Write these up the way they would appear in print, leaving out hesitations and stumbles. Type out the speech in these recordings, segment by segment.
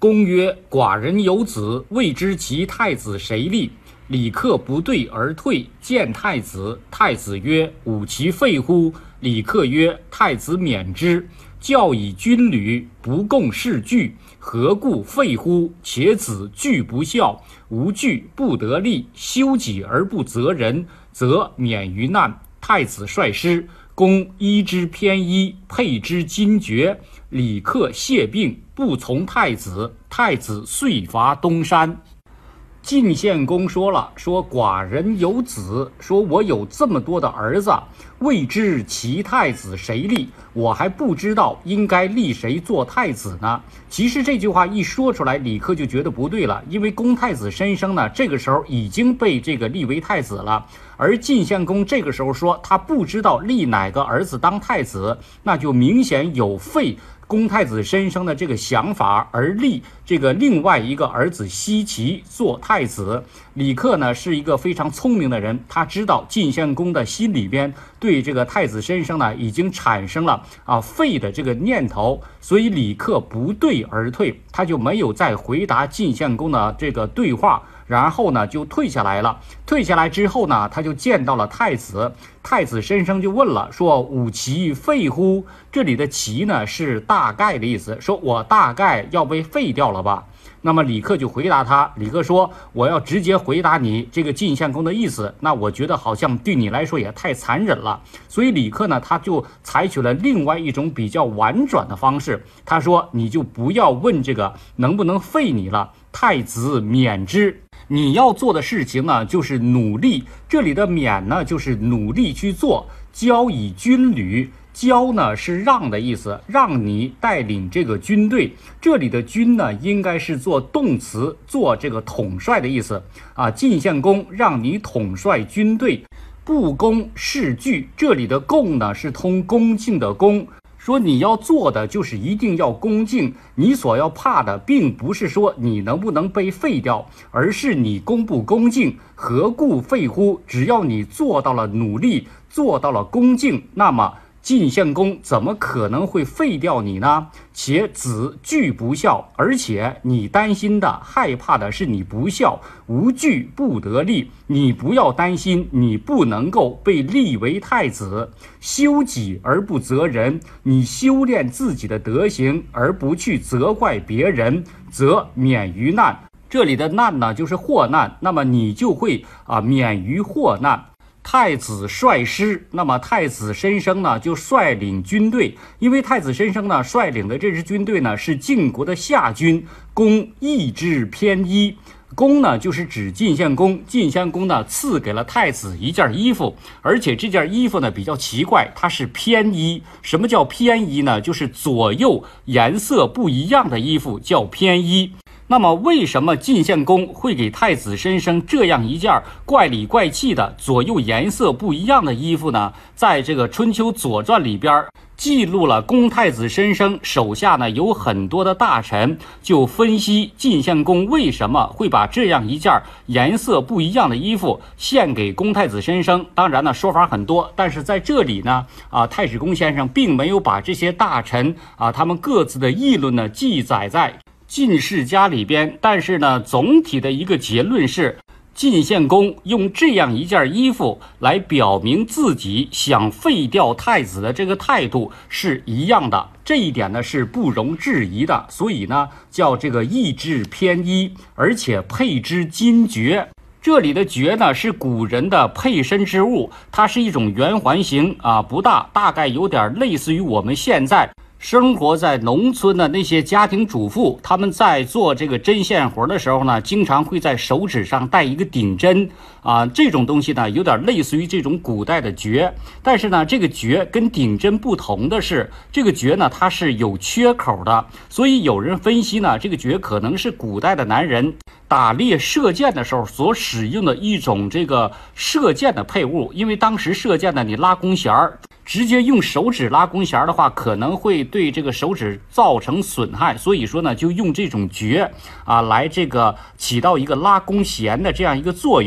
公曰：寡人有子，未知其太子谁立？李克不对而退，见太子。太子曰：吾其废乎？李克曰：太子免之。教以军旅，不共事据，何故废乎？且子惧不孝，无惧不得利，修己而不责人，则免于难。太子率师，公依之偏衣，佩之金爵。李克谢病，不从太子，太子遂伐东山。晋献公说了，说寡人有子，说我有这么多的儿子，未知其太子谁立，我还不知道应该立谁做太子呢。其实这句话一说出来，李克就觉得不对了，因为公太子申生呢，这个时候已经被立为太子了，而晋献公这个时候说他不知道立哪个儿子当太子，那就明显有废公太子申生的这个想法，而立另外一个儿子奚齐做太子。李克呢是一个非常聪明的人，他知道晋献公的心里边对这个太子申生呢已经产生了废的这个念头，所以李克不对而退，他就没有再回答晋献公的这个对话，然后呢就退下来了。退下来之后呢，他就见到了太子，太子申生就问了，说吾其废乎？这里的其呢是大概的意思，说我大概要被废掉了吧。那么李克就回答他，李克说我要直接回答你这个晋献公的意思，那我觉得好像对你来说也太残忍了，所以李克呢他就采取了另外一种比较婉转的方式，他说你就不要问这个能不能废你了，太子免之。你要做的事情呢就是努力，这里的免呢就是努力去做。教以军旅，教呢是让的意思，让你带领这个军队，这里的军呢应该是做动词，做这个统帅的意思晋献公让你统帅军队。不攻事据，这里的攻呢是通恭敬的恭，说你要做的就是一定要恭敬，你所要怕的并不是说你能不能被废掉，而是你恭不恭敬。何故废乎？只要你做到了努力，做到了恭敬，那么晋献公怎么可能会废掉你呢？且子惧不孝，而且你担心的害怕的是你不孝，无惧不得立，你不要担心你不能够被立为太子。修己而不责人，你修炼自己的德行而不去责怪别人，则免于难。这里的难呢就是祸难，那么你就会免于祸难。太子率师，那么太子申生呢就率领军队，因为太子申生呢率领的这支军队呢是晋国的夏军，公义之偏衣。公呢就是指晋献公，晋献公呢赐给了太子一件衣服，而且这件衣服呢比较奇怪，它是偏衣。什么叫偏衣呢？就是左右颜色不一样的衣服叫偏衣。那么为什么晋献公会给太子申生这样一件怪里怪气的左右颜色不一样的衣服呢？在这个春秋左传里边记录了公太子申生手下呢有很多的大臣，就分析晋献公为什么会把这样一件颜色不一样的衣服献给公太子申生。当然呢说法很多，但是在这里呢太史公先生并没有把这些大臣他们各自的议论呢记载在晋世家里边，但是呢总体的一个结论是晋献公用这样一件衣服来表明自己想废掉太子的这个态度是一样的，这一点呢是不容置疑的，所以呢叫这个义之偏衣，而且佩之金爵。这里的爵呢是古人的配身之物，它是一种圆环形不大，大概有点类似于我们现在生活在农村的那些家庭主妇，他们在做这个针线活的时候呢，经常会在手指上戴一个顶针这种东西呢有点类似于这种古代的爵，但是呢这个爵跟顶针不同的是，这个爵呢它是有缺口的，所以有人分析呢这个爵可能是古代的男人打猎射箭的时候所使用的一种这个射箭的配物，因为当时射箭呢你拉弓弦直接用手指拉弓弦的话，可能会对这个手指造成损害，所以说呢就用这种爵来这个起到一个拉弓弦的这样一个作用。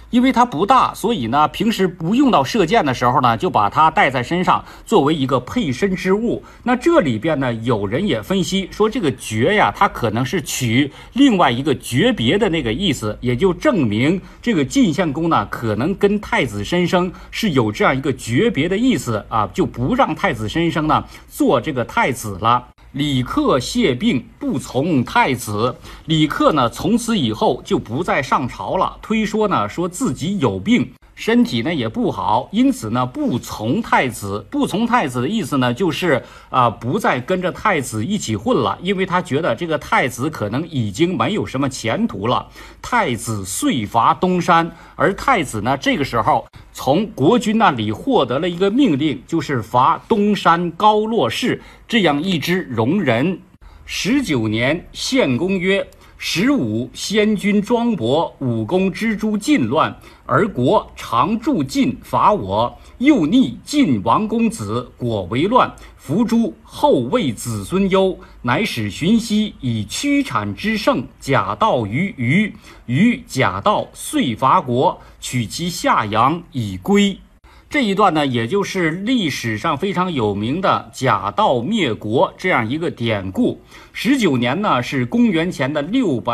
因为它不大，所以呢，平时不用到射箭的时候呢，就把它带在身上，作为一个配身之物。那这里边呢，有人也分析说，这个诀呀，它可能是取另外一个诀别的那个意思，也就证明这个晋献公呢，可能跟太子申生是有这样一个诀别的意思啊，就不让太子申生呢做这个太子了。李克谢病，不从太子。李克呢，从此以后就不再上朝了，推说呢，说自己有病，身体呢也不好，因此呢不从太子。不从太子的意思呢，就是不再跟着太子一起混了，因为他觉得这个太子可能已经没有什么前途了。太子遂伐东山，而太子呢这个时候从国君那里获得了一个命令，就是伐东山高洛氏这样一支戎人。19年，献公曰：15先君庄伯武功之诸晋乱，而国常助晋伐我，又逆晋王公子，果为乱。伏诛后为子孙忧，乃使荀息以驱产之盛，假道于虞。虞假道遂伐国，取其下阳以归。这一段呢，也就是历史上非常有名的假道灭国这样一个典故。19年呢，是公元前的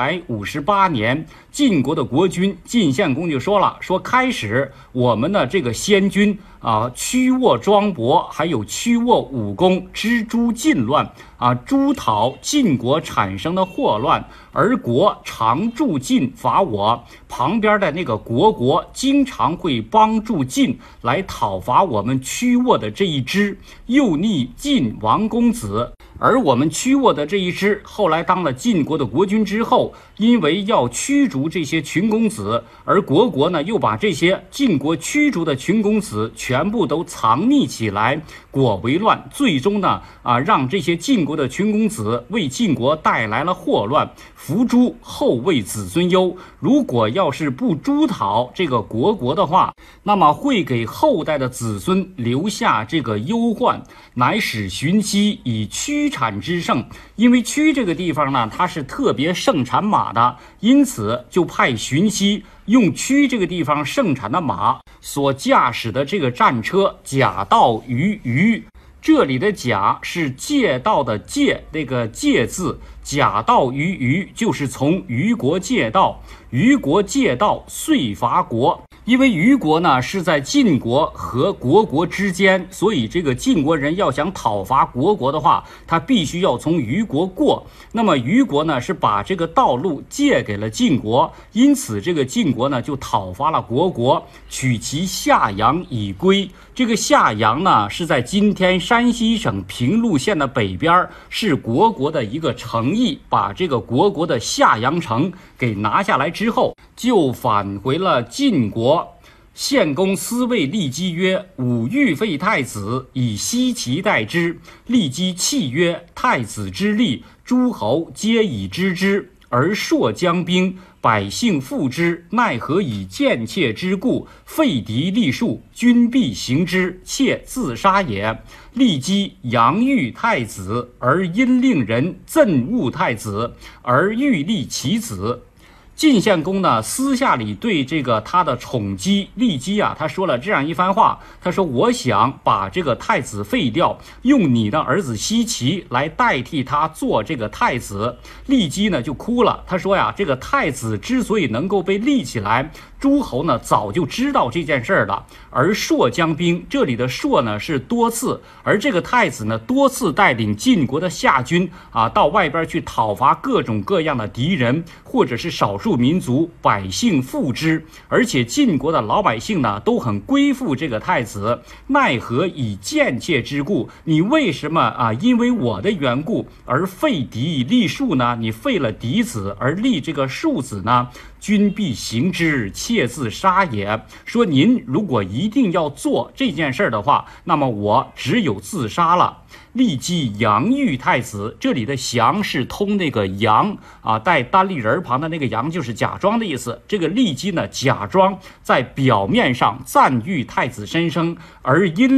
658年，晋国的国君晋献公就说了，说开始我们的这个先君驱沃庄伯，还有驱沃武功之诸晋乱诛讨晋国产生的祸乱，而国常助晋伐我。旁边的那个国经常会帮助晋来讨伐我们驱沃的这一支，又逆晋王公子。而我们驱沃的这一支后来当了晋国的国君之后，因为要驱逐这些群公子，而国呢又把这些晋国驱逐的群公子全部都藏匿起来，果为乱。最终呢让这些晋国的群公子为晋国带来了祸乱。伏诛后为子孙忧，如果要是不诛讨这个国的话，那么会给后代的子孙留下这个忧患，乃使荀息以驱产之盛。因为曲这个地方呢，它是特别盛产马的，因此就派荀息用曲这个地方盛产的马所驾驶的这个战车，假道于虞。这里的假是借道的借，那个借字，假道于虞就是从虞国借道，虞国借道遂伐国。因为虞国呢是在晋国和国之间，所以这个晋国人要想讨伐国的话，他必须要从虞国过。那么虞国呢是把这个道路借给了晋国，因此这个晋国呢就讨伐了国，取其下阳以归。这个下阳呢是在今天山西省平陆县的北边，是国的一个城邑。把这个国的下阳城给拿下来之后，就返回了晋国。献公私谓骊姬曰：吾欲废太子，以奚其待之。骊姬泣曰：太子之立，诸侯皆以知之，而朔将兵，百姓附之，奈何以贱妾之故，废嫡立庶，君必行之，妾自杀也。骊姬阳欲太子，而因令人憎恶太子，而欲立其子。晋献公呢，私下里对这个他的宠姬骊姬他说了这样一番话。他说：“我想把这个太子废掉，用你的儿子奚齐来代替他做这个太子。”骊姬呢就哭了。他说呀，这个太子之所以能够被立起来，诸侯呢早就知道这件事了。而朔将兵，这里的朔呢是多次，而这个太子呢多次带领晋国的夏军到外边去讨伐各种各样的敌人，或者是少数民族，百姓附之。而且晋国的老百姓呢都很归附这个太子，奈何以贱妾之故，你为什么因为我的缘故而废嫡立庶呢？你废了嫡子而立这个庶子呢？君必行之，妾自杀也。说您如果一定要做这件事的话，那么我只有自杀了。骊姬阳欲太子，这里的降是通那个阳带单立人旁的那个阳，就是假装的意思。这个骊姬呢，假装在表面上赞誉太子申生，而因令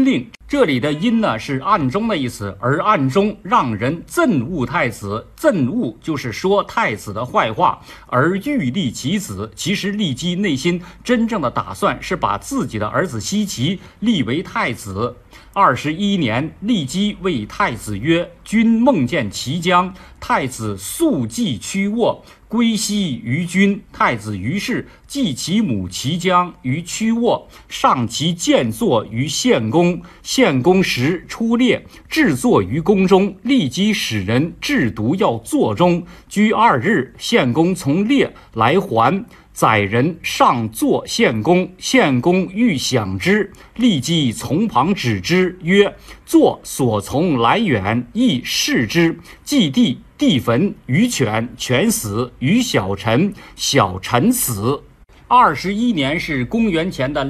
这里的阴呢是暗中的意思，而暗中让人憎恶太子，憎恶就是说太子的坏话，而欲立其子，其实骊姬内心真正的打算是把自己的儿子奚齐立为太子。21年，骊姬谓太子曰：君梦见齐姜，太子素祭屈沃，归西于君。太子于是祭其母齐姜于屈沃，上其建坐于献公。献公时出猎，置坐于宫中。骊姬使人制毒药座中，居2日。献公从猎来还，宰人上坐献公，献公欲享之，骊姬从旁止之，曰：坐所从来远，亦视之。祭地，地焚，于犬，犬死；于小臣，小臣死。21年是公元前的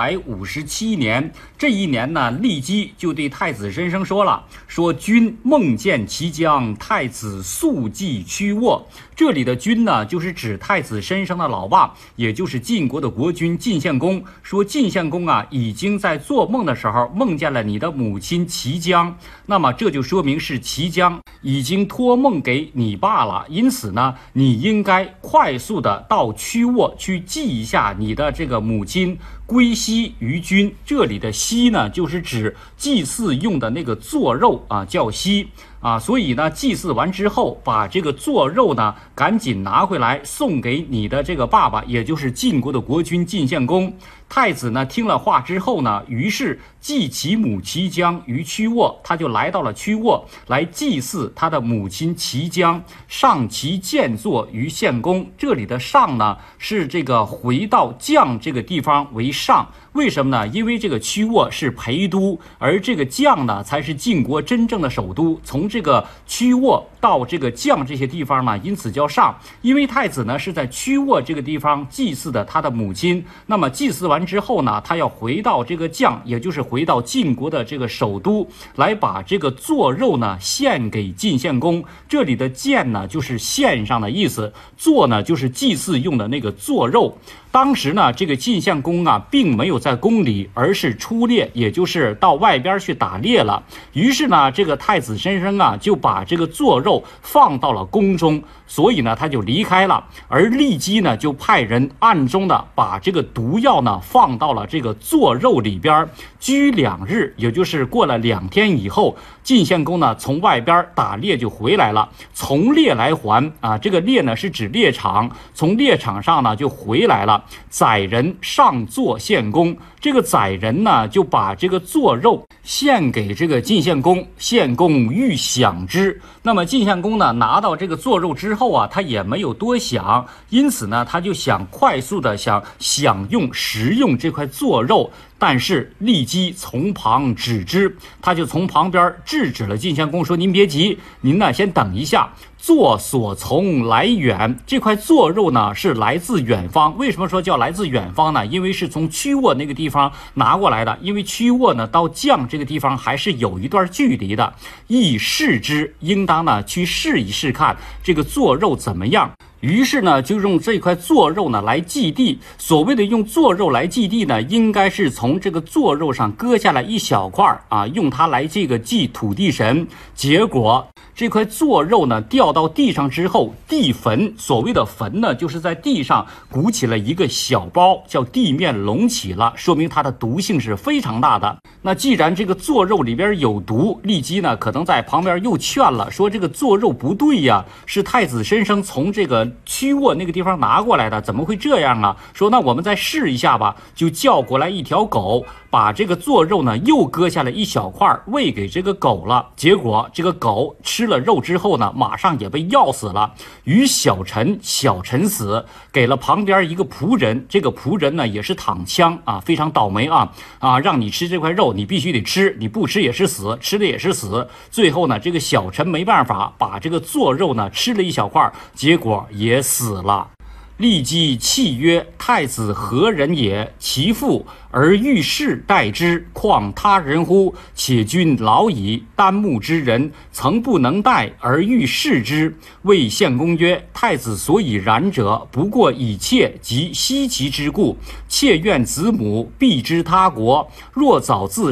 657年，这一年呢，骊姬就对太子申生说了，说君梦见齐姜，太子素祭屈沃。这里的君呢，就是指太子申生的老爸，也就是晋国的国君晋献公。说晋献公啊，已经在做梦的时候梦见了你的母亲齐姜，那么这就说明是齐姜已经托梦给你爸了，因此呢，你应该快速的到屈沃去祭一下你的这个母亲，归西于君。这里的西呢，就是指祭祀用的那个做肉啊，叫西啊。所以呢，祭祀完之后，把这个做肉呢赶紧拿回来送给你的这个爸爸，也就是晋国的国君晋献公。太子呢听了话之后呢，于是祭其母齐姜于屈沃，他就来到了屈沃来祭祀他的母亲齐姜，上其建坐于献公。这里的上呢是这个回到绛这个地方为上，为什么呢？因为这个屈沃是陪都，而这个绛呢才是晋国真正的首都。从这个屈沃到这个绛这些地方呢，因此叫上。因为太子呢是在屈沃这个地方祭祀的他的母亲，那么祭祀完之后呢，他要回到这个绛，也就是回到晋国的这个首都，来把这个做肉呢献给晋献公。这里的献呢就是献上的意思，做呢就是祭祀用的那个做肉。当时呢，这个晋献公啊，并没有在宫里，而是出猎，也就是到外边去打猎了。于是呢，这个太子申生啊，就把这个做肉放到了宫中，所以呢，他就离开了。而骊姬呢，就派人暗中的把这个毒药呢放到了这个做肉里边，居2日，也就是过了2天以后，晋献公呢从外边打猎就回来了，从猎来还啊，这个猎呢是指猎场，从猎场上呢就回来了。宰人上坐献公，这个宰人呢就把这个做肉献给这个晋献公，献公欲享之。那么晋献公呢拿到这个做肉之后啊，他也没有多想，因此呢他就想快速的想享用食用这块做肉。但是骊姬从旁止之，他就从旁边制止了晋献公，说您别急，您呢先等一下。做所从来远，这块做肉呢是来自远方。为什么说叫来自远方呢？因为是从屈沃那个地方拿过来的，因为屈沃呢到绛这个地方还是有一段距离的。亦试之，应当呢去试一试看这个做肉怎么样。于是呢，就用这块做肉呢来祭地。所谓的用做肉来祭地呢，应该是从这个做肉上割下来一小块啊，用它来这个祭土地神。结果这块做肉呢掉到地上之后，地焚。所谓的焚呢，就是在地上鼓起了一个小包，叫地面隆起了，说明它的毒性是非常大的。那既然这个做肉里边有毒，骊姬呢可能在旁边又劝了，说这个做肉不对呀，是太子申生从这个屈沃那个地方拿过来的，怎么会这样啊？说那我们再试一下吧，就叫过来一条狗，把这个做肉呢又割下来一小块喂给这个狗了。结果这个狗吃了肉之后呢，马上也被药死了。于小臣，小臣死，给了旁边一个仆人，这个仆人呢也是躺枪啊，非常倒霉啊，让你吃这块肉，你必须得吃，你不吃也是死，吃的也是死。最后呢，这个小臣没办法，把这个做肉呢吃了一小块，结果也死了。骊姬泣曰：太子何人也？其父而欲事待之，况他人乎？且君老矣，丹木之人，曾不能待而欲事之。谓献公曰：太子所以然者，不过以妾及奚齐之故。妾愿子母避之他国，若早自杀，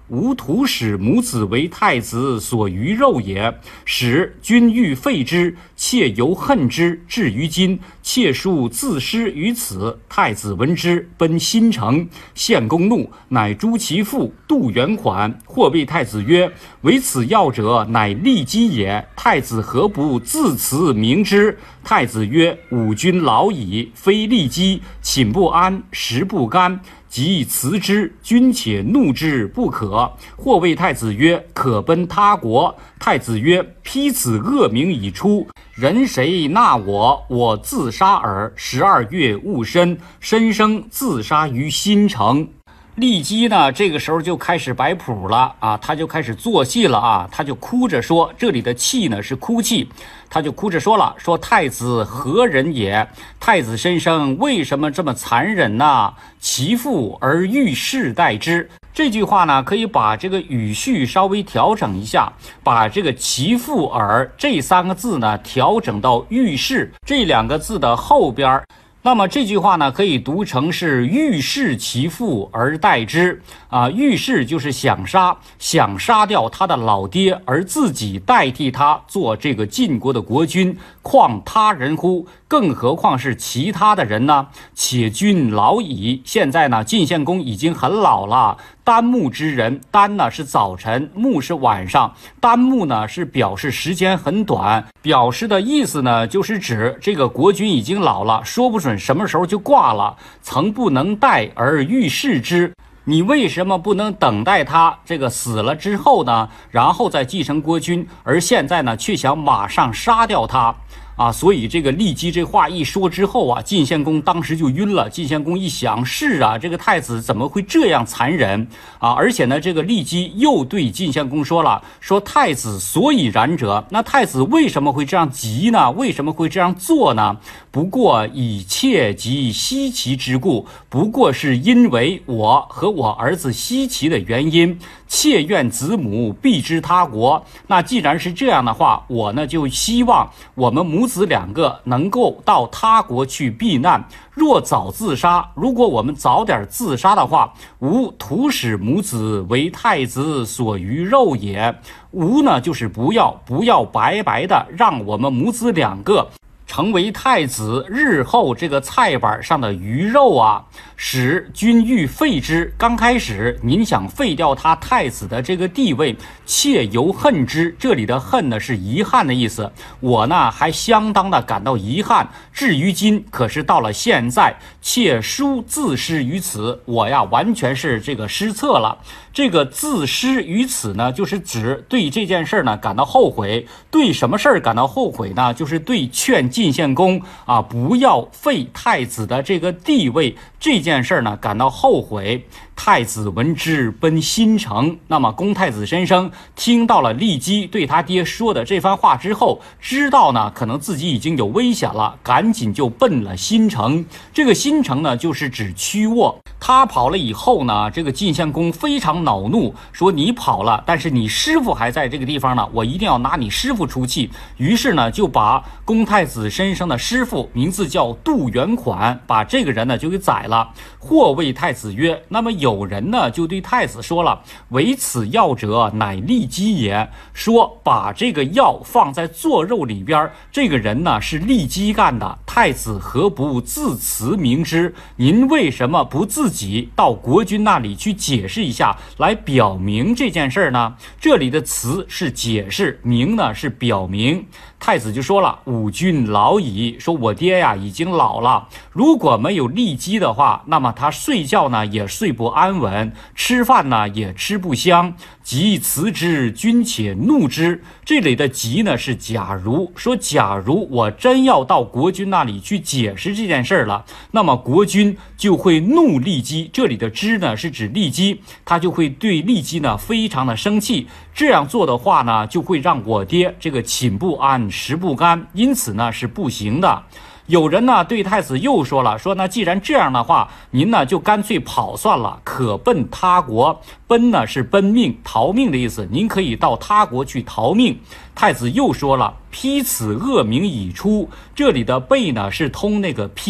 吾徒使母子为太子所余肉也。使君欲废之，妾犹恨之，至于今，妾书自失于此。太子闻之，奔新城。献公怒，乃诛其父，度原款。或谓太子曰：为此要者，乃利姬也。太子何不自辞明之？太子曰：吾君老矣，非利姬，寝不安，食不甘，即辞之，君且怒之不可。或谓太子曰：可奔他国。太子曰：披此恶名已出，人谁纳我？我自杀耳。12月戊申，申生自杀于新城。利姬呢，这个时候就开始摆谱了啊，他就开始做戏了啊，他就哭着说，这里的泣呢是哭泣，他就哭着说了，说太子何人也？太子申生为什么这么残忍呢？其父而欲世代之。这句话呢，可以把这个语序稍微调整一下，把这个其父而这3个字呢调整到欲世这2个字的后边。那么这句话呢，可以读成是欲弑其父而代之啊，欲弑就是想杀掉他的老爹，而自己代替他做这个晋国的国君，况他人乎？更何况是其他的人呢？且君老矣，现在呢，晋献公已经很老了。丹木之人，丹呢是早晨，木是晚上，丹木呢是表示时间很短，表示的意思呢就是指这个国君已经老了，说不准什么时候就挂了。曾不能待而欲弑之，你为什么不能等待他这个死了之后呢，然后再继承国君，而现在呢却想马上杀掉他啊？所以这个利姬这话一说之后啊，晋献公当时就晕了。晋献公一想，是啊，这个太子怎么会这样残忍啊？而且呢，这个利姬又对晋献公说了，说太子所以然者，那太子为什么会这样急呢？为什么会这样做呢？不过以妾及奚齐之故，不过是因为我和我儿子奚齐的原因。妾愿子母避之他国。那既然是这样的话，我呢就希望我们母子2个能够到他国去避难。若早自杀，如果我们早点自杀的话，吾徒使母子为太子所余肉也。吾呢就是不要白白的让我们母子2个成为太子日后这个菜板上的鱼肉啊。使君欲废之，刚开始您想废掉他太子的这个地位，妾犹恨之，这里的恨呢是遗憾的意思，我呢还相当的感到遗憾。至于今，可是到了现在，妾书自失于此，我呀完全是这个失策了。这个自失于此呢，就是指对这件事呢感到后悔。对什么事儿感到后悔呢？就是对劝晋献公啊不要废太子的这个地位这件事呢感到后悔。太子闻之，奔新城。那么公太子申生听到了利姬对他爹说的这番话之后，知道呢可能自己已经有危险了，赶紧就奔了新城。这个新城呢就是指曲沃。他跑了以后呢，这个晋献公非常恼怒，说你跑了，但是你师傅还在这个地方呢，我一定要拿你师傅出气。于是呢就把公太子申生的师傅名字叫杜元款，把这个人呢就给宰了。或谓太子曰，那么有人呢就对太子说了，为此药者乃利姬也，说把这个药放在做肉里边，这个人呢是利姬干的。太子何不自辞明之？您为什么不自己到国君那里去解释一下，来表明这件事呢？这里的辞是解释，明呢是表明。太子就说了，吾君老矣，说我爹呀已经老了，如果没有利姬的话，那么他睡觉呢也睡不安稳，吃饭呢也吃不香。即辞之，君且怒之。这里的即呢是假如，说假如我真要到国君那里去解释这件事了，那么国君就会怒利姬。这里的之呢是指利姬，他就会对利姬呢非常的生气。这样做的话呢，就会让我爹这个寝不安，食不甘，因此呢是不行的。有人呢对太子又说了，说那既然这样的话，您呢就干脆跑算了，可奔他国。奔呢是奔命，逃命的意思，您可以到他国去逃命。太子又说了，披此恶名已出，这里的背呢是通那个披，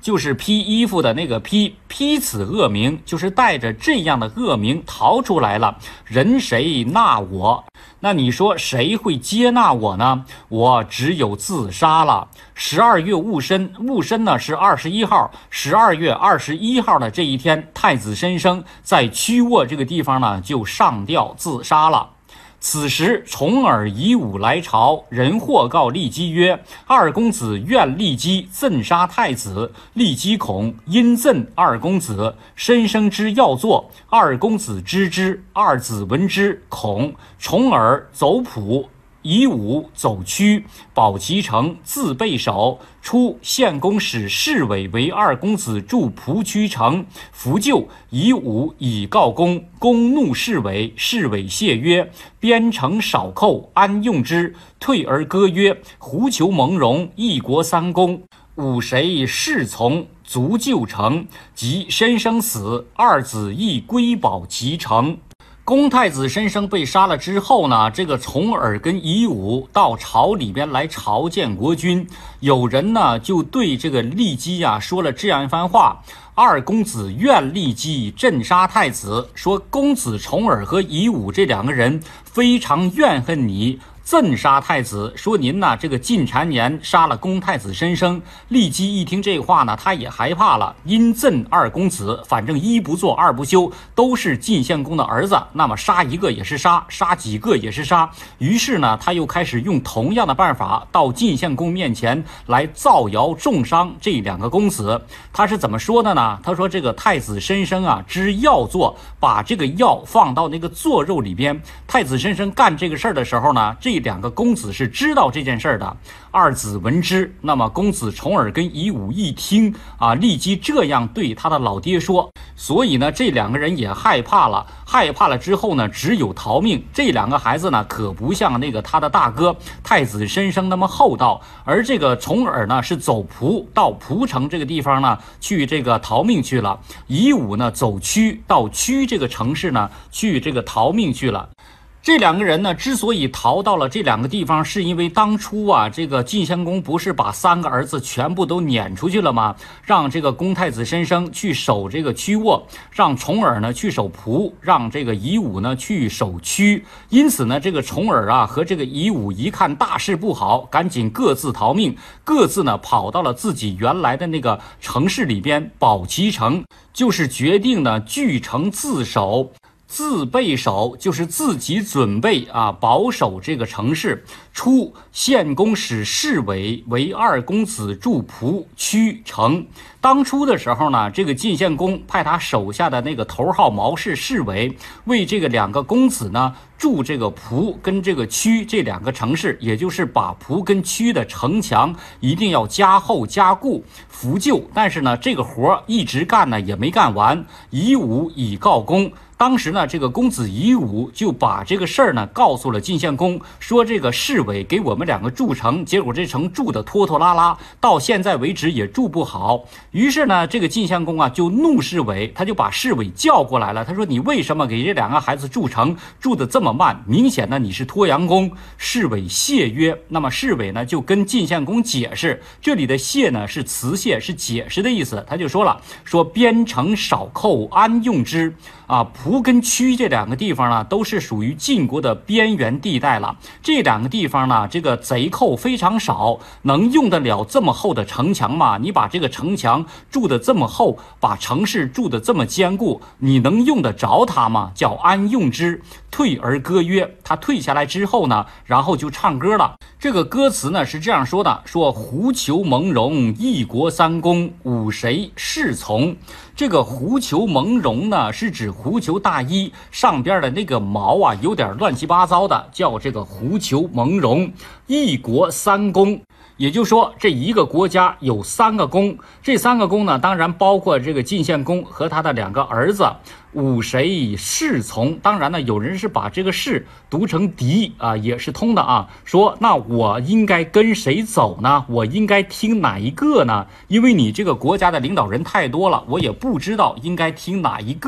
就是披衣服的那个披，披此恶名，就是带着这样的恶名逃出来了。人谁纳我？那你说谁会接纳我呢？我只有自杀了。12月戊申，戊申呢是21号，12月21号的这一天，太子申生在曲沃这个地方呢就上吊自杀了。此时重耳夷吾来朝，人或告骊姬曰：二公子愿骊姬赠杀太子。骊姬恐，因赠二公子。申生之要作，二公子知之，二子闻之，恐。重耳走仆，夷吾走曲，保其城，自备守。初，献公使侍卫为二公子驻蒲曲城，弗救，夷吾以告公。公怒侍卫，侍卫谢曰：边城少寇，安用之？退而歌曰：狐裘蒙戎，一国三公，吾谁侍从？足救城。及申生死，二子亦归保其城。公太子申生被杀了之后呢，这个重耳跟夷吾到朝里边来朝见国君。有人呢就对这个骊姬啊说了这样一番话：二公子愿骊姬镇杀太子，说公子重耳和夷吾这两个人非常怨恨你，赠杀太子，说您呢这个进谗言杀了公太子申生。骊姬一听这话呢，他也害怕了，因赠二公子，反正一不做二不休，都是晋献公的儿子，那么杀一个也是杀，杀几个也是杀。于是呢，他又开始用同样的办法到晋献公面前来造谣重伤这两个公子。他是怎么说的呢？他说这个太子申生啊，知药做，把这个药放到那个做肉里边。太子申生干这个事儿的时候呢，这两个公子是知道这件事的。二子闻之，那么公子重耳跟夷吾一听啊，骊姬这样对他的老爹说，所以呢，这两个人也害怕了。害怕了之后呢，只有逃命。这两个孩子呢，可不像那个他的大哥太子申生那么厚道，而这个重耳呢是走蒲到蒲城这个地方呢去这个逃命去了。夷吾呢走曲到曲这个城市呢去这个逃命去了。这两个人呢，之所以逃到了这两个地方，是因为当初啊，这个晋献公不是把三个儿子全部都撵出去了吗？让这个公太子申生去守这个曲沃，让重耳呢去守蒲，让这个夷吾呢去守曲。因此呢，这个重耳啊和这个夷吾一看大事不好，赶紧各自逃命，各自呢跑到了自己原来的那个城市里边，保其城，就是决定呢据城自守。自备守就是自己准备啊，保守这个城市。初，献公使侍卫为二公子驻蒲曲城。当初的时候呢，这个晋献公派他手下的那个头号毛氏侍卫为这个两个公子呢筑这个蒲跟这个曲这两个城市，也就是把蒲跟曲的城墙一定要加厚加固扶救。但是呢，这个活一直干呢也没干完。夷吾以告公。当时呢，这个公子夷吾就把这个事儿呢告诉了晋献公，说这个侍卫给我们两个筑城，结果这城筑的拖拖拉拉，到现在为止也筑不好。于是呢，这个晋献公啊就怒侍卫，他就把侍卫叫过来了。他说：“你为什么给这两个孩子筑城筑的这么慢？明显呢你是拖阳公。”侍卫谢曰：“那么侍卫呢就跟晋献公解释，这里的谢呢是辞谢，是解释的意思。他就说了，说边城少寇，安用之。”啊，蒲跟曲这两个地方呢，都是属于晋国的边缘地带了。这两个地方呢，这个贼寇非常少，能用得了这么厚的城墙吗？你把这个城墙筑得这么厚，把城市筑得这么坚固，你能用得着它吗？叫安用之。退而歌曰，他退下来之后呢，然后就唱歌了。这个歌词呢是这样说的：说狐裘蒙戎，一国三公，吾谁侍从？这个狐裘蒙戎呢，是指狐裘大衣上边的那个毛啊，有点乱七八糟的，叫这个狐裘蒙戎。一国三公。也就是说，这一个国家有三个公，这三个公呢，当然包括这个晋献公和他的两个儿子。吾谁侍从？当然呢，有人是把这个侍读成敌啊，也是通的啊。说那我应该跟谁走呢？我应该听哪一个呢？因为你这个国家的领导人太多了，我也不知道应该听哪一个。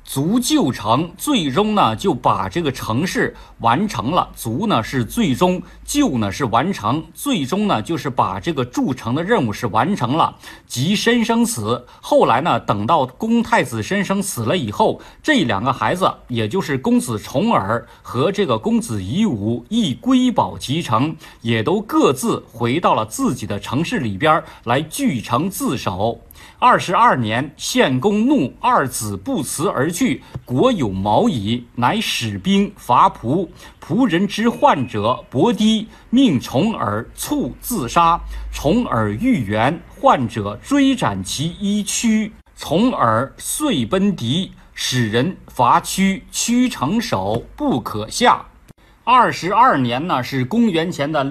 卒就成，最终呢就把这个城市完成了。卒呢是最终，就呢是完成，最终呢就是把这个筑城的任务是完成了。及申生死，后来呢等到公太子申生死了以后，这两个孩子，也就是公子重耳和这个公子夷吾，亦归保其城，也都各自回到了自己的城市里边来据城自守。22年，献公怒，二子不辞而去，国有毛矣，乃使兵伐蒲。蒲人之患者，伯堤，命重耳猝自杀。重耳欲援，患者追斩其衣躯。重耳遂奔敌，使人伐屈，屈城守，不可下。22年呢，是公元前的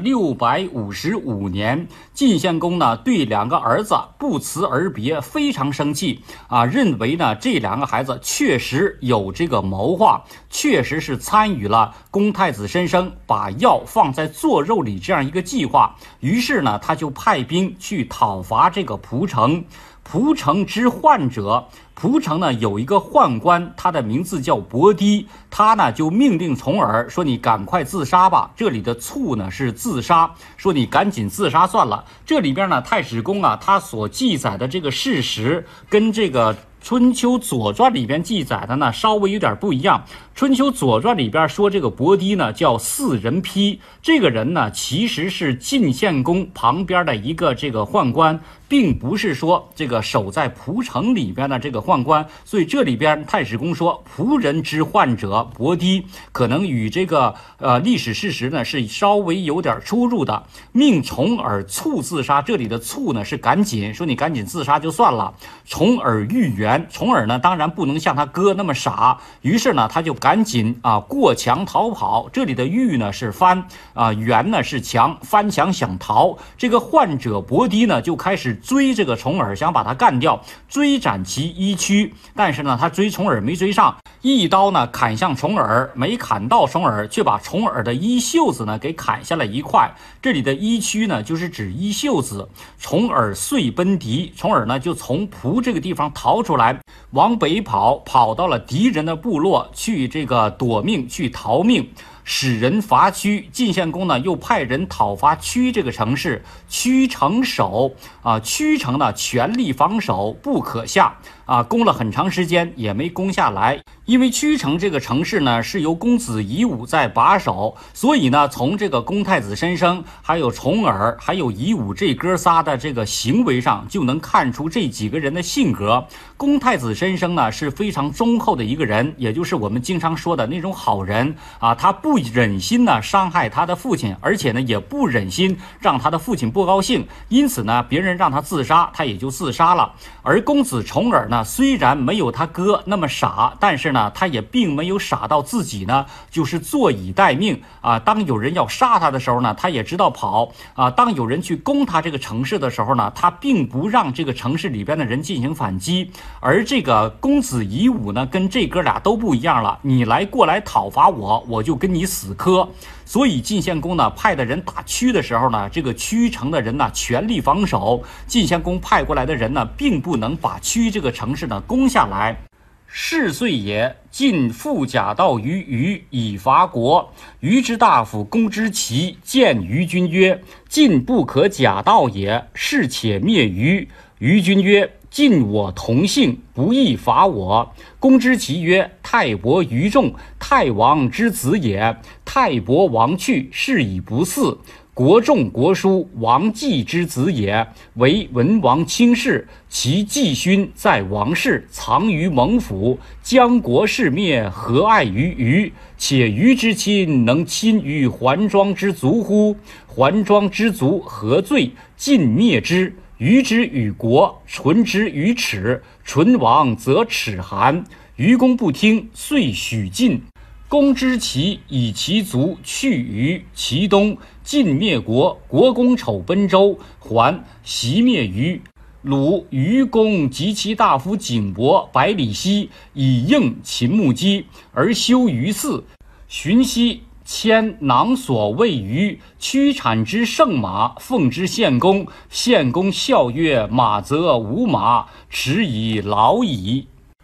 655年，晋献公呢对两个儿子不辞而别，非常生气啊，认为呢这两个孩子确实有这个谋划，确实是参与了公太子申生把药放在做肉里这样一个计划，于是呢他就派兵去讨伐这个蒲城。蒲城之患者，蒲城呢有一个宦官，他的名字叫伯堤，他呢就命令重耳说：“你赶快自杀吧。”这里的猝呢是自杀，说你赶紧自杀算了。这里边呢太史公啊，他所记载的这个事实跟这个春秋左传里边记载的呢稍微有点不一样。春秋左传里边说这个伯堤呢叫四人丕，这个人呢其实是晋献公旁边的一个这个宦官，并不是说这个守在蒲城里边的这个宦官。所以这里边太史公说蒲人之患者伯堤，可能与这个历史事实呢是稍微有点出入的。命重耳猝自杀，这里的猝呢是赶紧，说你赶紧自杀就算了。重耳欲援，重耳呢当然不能像他哥那么傻，于是呢他就赶紧过墙逃跑。这里的欲呢是翻援呢是墙，翻墙想逃。这个患者伯堤呢就开始追这个重耳，想把他干掉，追斩其衣躯。但是呢他追重耳没追上，一刀呢砍向重耳，没砍到重耳，却把重耳的衣袖子呢给砍下了一块。这里的衣躯呢就是指衣袖子。重耳遂奔敌，重耳呢就从蒲这个地方逃出来，往北跑，跑到了敌人的部落去这个躲命，去逃命。使人伐屈，晋献公呢又派人讨伐屈这个城市，屈城守屈城呢全力防守，不可下攻了很长时间也没攻下来。因为屈城这个城市呢是由公子夷吾在把守，所以呢从这个公太子申生还有重耳还有夷吾这哥仨的这个行为上就能看出这几个人的性格。公太子申生呢是非常忠厚的一个人，也就是我们经常说的那种好人他不忍心呢伤害他的父亲，而且呢也不忍心让他的父亲不高兴，因此呢别人让他自杀他也就自杀了。而公子重耳呢虽然没有他哥那么傻，但是呢他也并没有傻到自己呢就是坐以待命当有人要杀他的时候呢他也知道跑当有人去攻他这个城市的时候呢他并不让这个城市里边的人进行反击。而这个公子夷吾呢跟这哥俩都不一样了，你过来讨伐我，我就跟你死磕。所以晋献公呢派的人打屈的时候呢，这个屈城的人呢全力防守，晋献公派过来的人呢并不能把屈这个城市呢攻下来。是岁也，晋复假道于虞以伐国。虞之大夫公之奇见虞君曰：“晋不可假道也，是且灭虞。”虞君曰：“晋我同姓，不亦伐我。”公之奇曰：“太伯虞仲，太王之子也。太伯亡去，是以不嗣。国仲国叔，王季之子也，为文王卿士。其季勋在王室，藏于蒙府。将国事灭，何爱于虞？且虞之亲，能亲于桓庄之族乎？桓庄之族何罪？晋灭之。虞之与国，唇之于齿，唇亡则齿寒。虞公不听，遂许晋。公之奇以其族去于其东，晋灭国，国公丑奔周，还袭灭虞。鲁虞公及其大夫景伯、百里奚以应秦穆姬，而修于祀。荀息迁囊所谓虞，驱产之圣马，奉之献公。献公笑曰：“马则无马，耻以老矣。”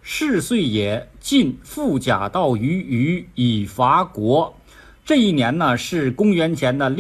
是岁也，晋富甲道于虞以伐国。这一年呢是公元前的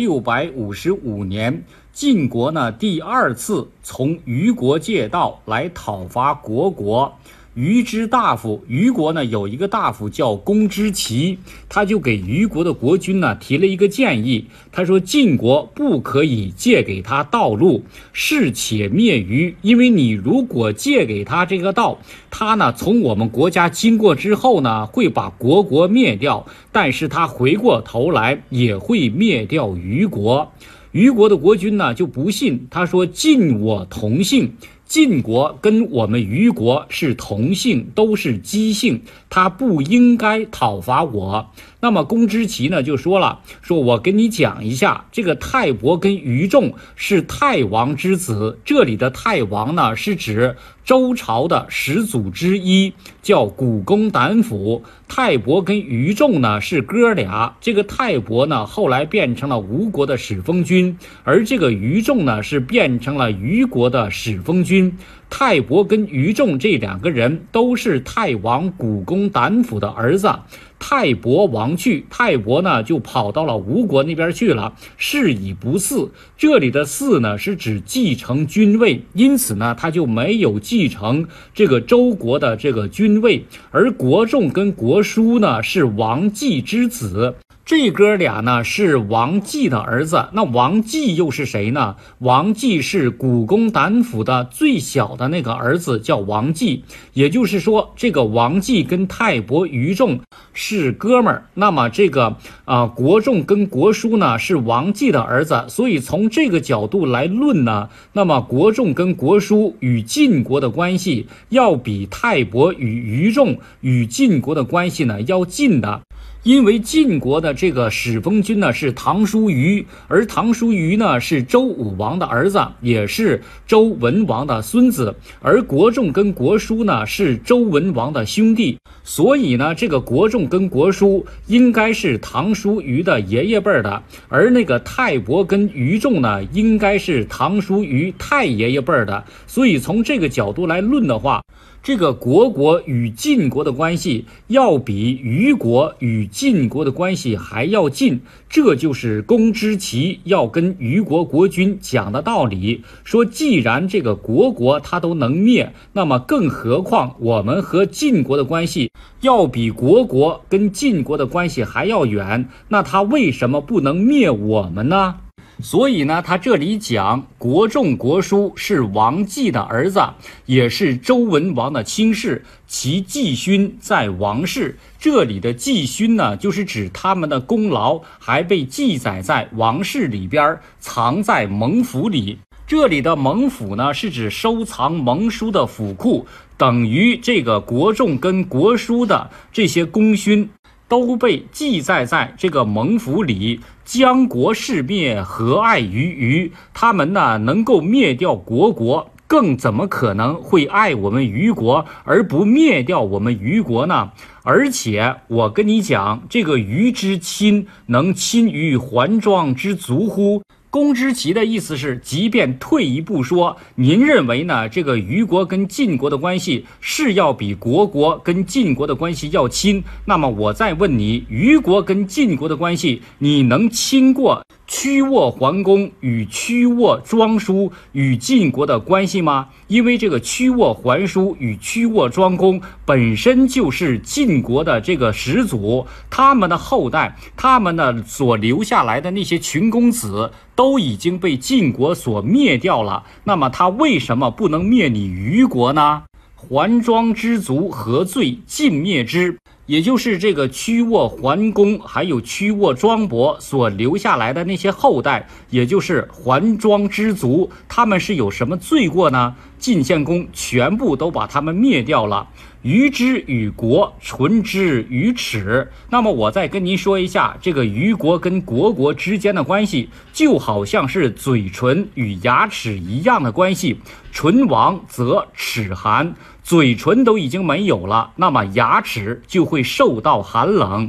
655年，晋国呢第二次从虞国借道来讨伐国。虞之大夫，虞国呢有一个大夫叫公之奇，他就给虞国的国君呢提了一个建议，他说晋国不可以借给他道路，是且灭虞，因为你如果借给他这个道，他呢从我们国家经过之后呢会把国灭掉，但是他回过头来也会灭掉虞国。虞国的国君呢就不信，他说晋我同姓，晋国跟我们虞国是同姓，都是姬姓，他不应该讨伐我。那么公之奇呢就说了，说我跟你讲一下，这个泰伯跟虞仲是泰王之子，这里的泰王呢是指周朝的始祖之一，叫古公胆府。泰伯跟虞仲呢是哥俩，这个泰伯呢后来变成了吴国的始封君，而这个虞仲呢是变成了虞国的始封君。泰伯跟虞仲这两个人都是泰王古公胆府的儿子。泰伯亡去，泰伯呢就跑到了吴国那边去了，是以不嗣。这里的嗣呢是指继承君位，因此呢他就没有继承这个周国的这个君位。而国仲跟国叔呢是王季之子，这哥俩呢是王季的儿子。那王季又是谁呢？王季是古公胆府的最小的那个儿子，叫王季。也就是说，这个王季跟泰伯、虞仲是哥们儿。那么这个国仲跟国叔呢是王季的儿子，所以从这个角度来论呢，那么国仲跟国叔与晋国的关系要比泰伯与虞仲与晋国的关系呢要近的。因为晋国的这个始封君呢是唐叔虞，而唐叔虞呢是周武王的儿子，也是周文王的孙子，而国仲跟国叔呢是周文王的兄弟，所以呢这个国仲跟国叔应该是唐叔虞的爷爷辈的，而那个泰伯跟虞仲呢应该是唐叔虞太爷爷辈的。所以从这个角度来论的话，这个国与晋国的关系要比虞国与晋国的关系还要近，这就是公之奇要跟虞国国君讲的道理，说既然这个国他都能灭，那么更何况我们和晋国的关系要比国跟晋国的关系还要远，那他为什么不能灭我们呢？所以呢他这里讲国仲国叔是王季的儿子，也是周文王的亲事，其继勋在王室。这里的继勋呢就是指他们的功劳还被记载在王室里边，藏在盟府里。这里的盟府呢是指收藏盟书的府库，等于这个国仲跟国叔的这些功勋都被记载在这个盟府里。将国事灭，何爱于虞？他们呢能够灭掉国，更怎么可能会爱我们虞国而不灭掉我们虞国呢？而且我跟你讲，这个虞之亲，能亲于桓庄之族乎？公之奇的意思是，即便退一步说，您认为呢这个虞国跟晋国的关系是要比国跟晋国的关系要亲，那么我再问你，虞国跟晋国的关系你能亲过屈沃桓公与屈沃庄叔与晋国的关系吗？因为这个屈沃桓叔与屈沃庄公本身就是晋国的这个始祖，他们的后代，他们的所留下来的那些群公子都已经被晋国所灭掉了，那么他为什么不能灭你虞国呢？桓庄之族何罪，尽灭之。也就是这个屈沃桓公还有屈沃庄伯所留下来的那些后代，也就是桓庄之族，他们是有什么罪过呢？晋献公全部都把他们灭掉了。虞之与国，唇之与齿。那么我再跟您说一下，这个虞国跟国之间的关系，就好像是嘴唇与牙齿一样的关系。唇亡则齿寒，嘴唇都已经没有了，那么牙齿就会受到寒冷。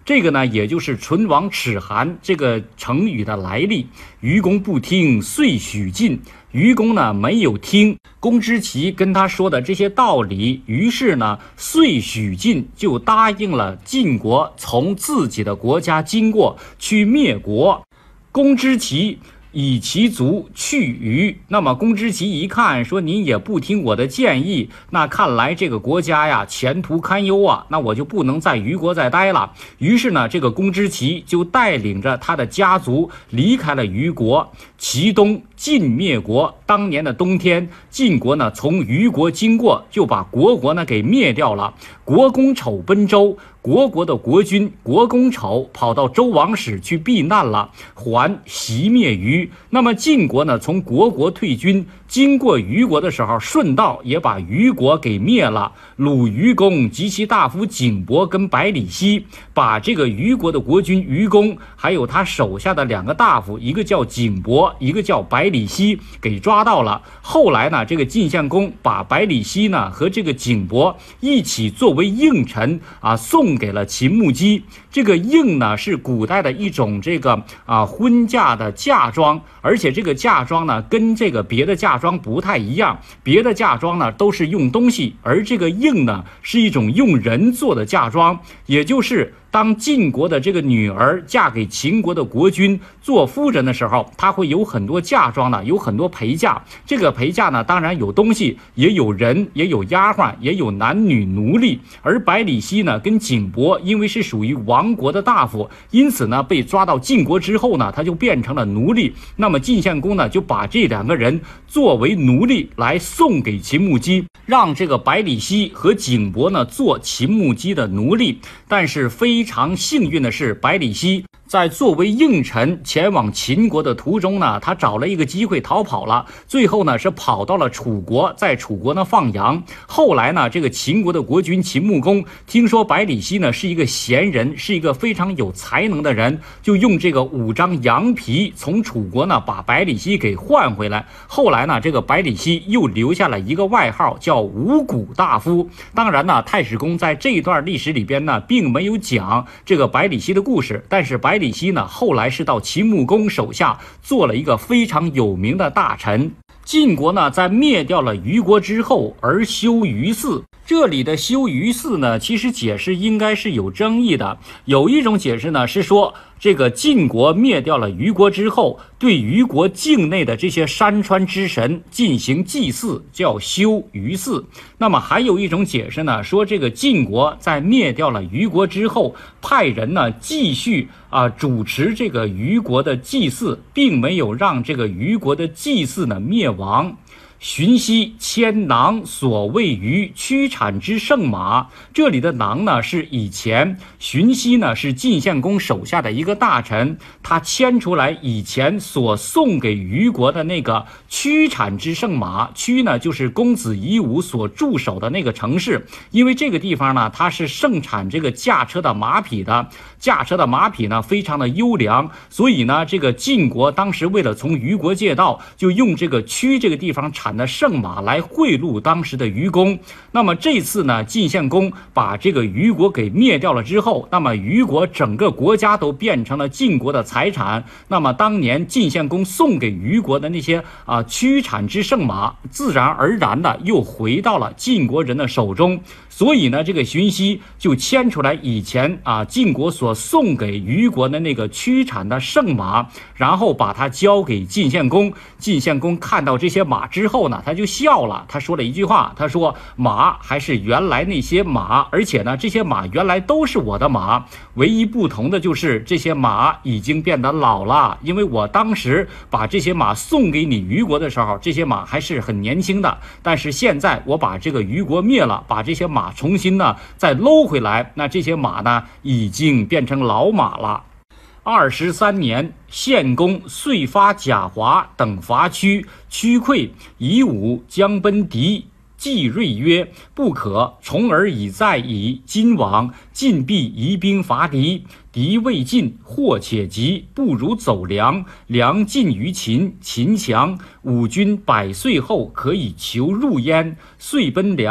这个呢，也就是唇亡齿寒这个成语的来历。愚公不听，遂许晋。愚公呢没有听公之奇跟他说的这些道理，于是呢，遂许晋就答应了晋国从自己的国家经过去灭国。公之奇以其足去虞。那么公之奇一看说，您也不听我的建议，那看来这个国家呀前途堪忧啊，那我就不能在虞国再待了。于是呢，这个公之奇就带领着他的家族离开了虞国，齐东晋灭国。当年的冬天，晋国呢从虞国经过，就把国呢给灭掉了。国公丑奔周，国的国君国公丑跑到周王室去避难了，还袭灭虞。那么晋国呢从国退军，经过虞国的时候，顺道也把虞国给灭了。鲁虞公及其大夫景伯跟百里奚，把这个虞国的国君虞公，还有他手下的2个大夫，一个叫景伯，一个叫百里奚，给抓到了。后来呢，这个晋献公把百里奚呢和这个景伯一起作为应臣送给了秦穆姬。这个应呢是古代的一种这个婚嫁的嫁妆，而且这个嫁妆呢跟这个别的嫁妆不太一样，别的嫁妆呢都是用东西，而这个应呢是一种用人做的嫁妆，也就是当晋国的这个女儿嫁给秦国的国君做夫人的时候，她会有很多嫁妆呢，有很多陪嫁。这个陪嫁呢，当然有东西，也有人，也有丫鬟，也有男女奴隶。而百里奚呢，跟景伯因为是属于亡国的大夫，因此呢，被抓到晋国之后呢，他就变成了奴隶。那么晋献公呢，就把这2个人作为奴隶来送给秦穆姬，让这个百里奚和景伯呢做秦穆姬的奴隶。但是非常幸运的是，百里奚在作为应臣前往秦国的途中呢，他找了一个机会逃跑了，最后呢是跑到了楚国，在楚国呢放羊。后来呢，这个秦国的国君秦穆公听说百里奚呢是一个贤人，是一个非常有才能的人，就用这个5张羊皮从楚国呢把百里奚给换回来。后来呢，这个百里奚又留下了一个外号叫五谷大夫。当然呢，太史公在这段历史里边呢并没有讲这个百里奚的故事，但是百里奚呢后来是到秦穆公手下做了一个非常有名的大臣。晋国呢在灭掉了虞国之后而修虞祀，这里的修虞祀呢其实解释应该是有争议的。有一种解释呢是说，这个晋国灭掉了虞国之后，对虞国境内的这些山川之神进行祭祀，叫修虞祀。那么还有一种解释呢，说这个晋国在灭掉了虞国之后，派人呢继续主持这个虞国的祭祀，并没有让这个虞国的祭祀呢灭亡。荀息牵囊所谓于驱产之圣马，这里的囊呢是以前荀息呢是晋献公手下的一个大臣，他牵出来以前所送给虞国的那个驱产之圣马。驱呢就是公子夷吾所驻守的那个城市，因为这个地方呢它是盛产这个驾车的马匹的，驾车的马匹呢非常的优良，所以呢这个晋国当时为了从虞国借道，就用这个驱这个地方产的圣马来贿赂当时的虞公。那么这次呢，晋献公把这个虞国给灭掉了之后，那么虞国整个国家都变成了晋国的财产。那么当年晋献公送给虞国的那些驱产之圣马，自然而然的又回到了晋国人的手中。所以呢，这个荀息就牵出来以前晋国所送给虞国的那个驱产的圣马，然后把它交给晋献公。晋献公看到这些马之后呢，他就笑了，他说了一句话，他说马还是原来那些马，而且呢这些马原来都是我的马，唯一不同的就是这些马已经变得老了，因为我当时把这些马送给你虞国的时候，这些马还是很年轻的，但是现在我把这个虞国灭了，把这些马重新呢再搂回来，那这些马呢已经变成老马了。23年，献公遂发贾华等伐屈，屈溃，夷吾将奔狄。季瑞曰：不可，重而已在矣。今往，晋必移兵伐狄，敌未尽，祸且急，不如走梁。梁近于秦，秦强，吾军100岁后可以求入焉。遂奔梁。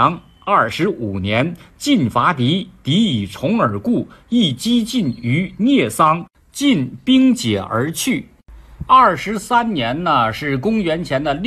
25年，晋伐狄，狄以重耳故，亦击晋于聂桑，晋兵解而去。23年呢，是公元前的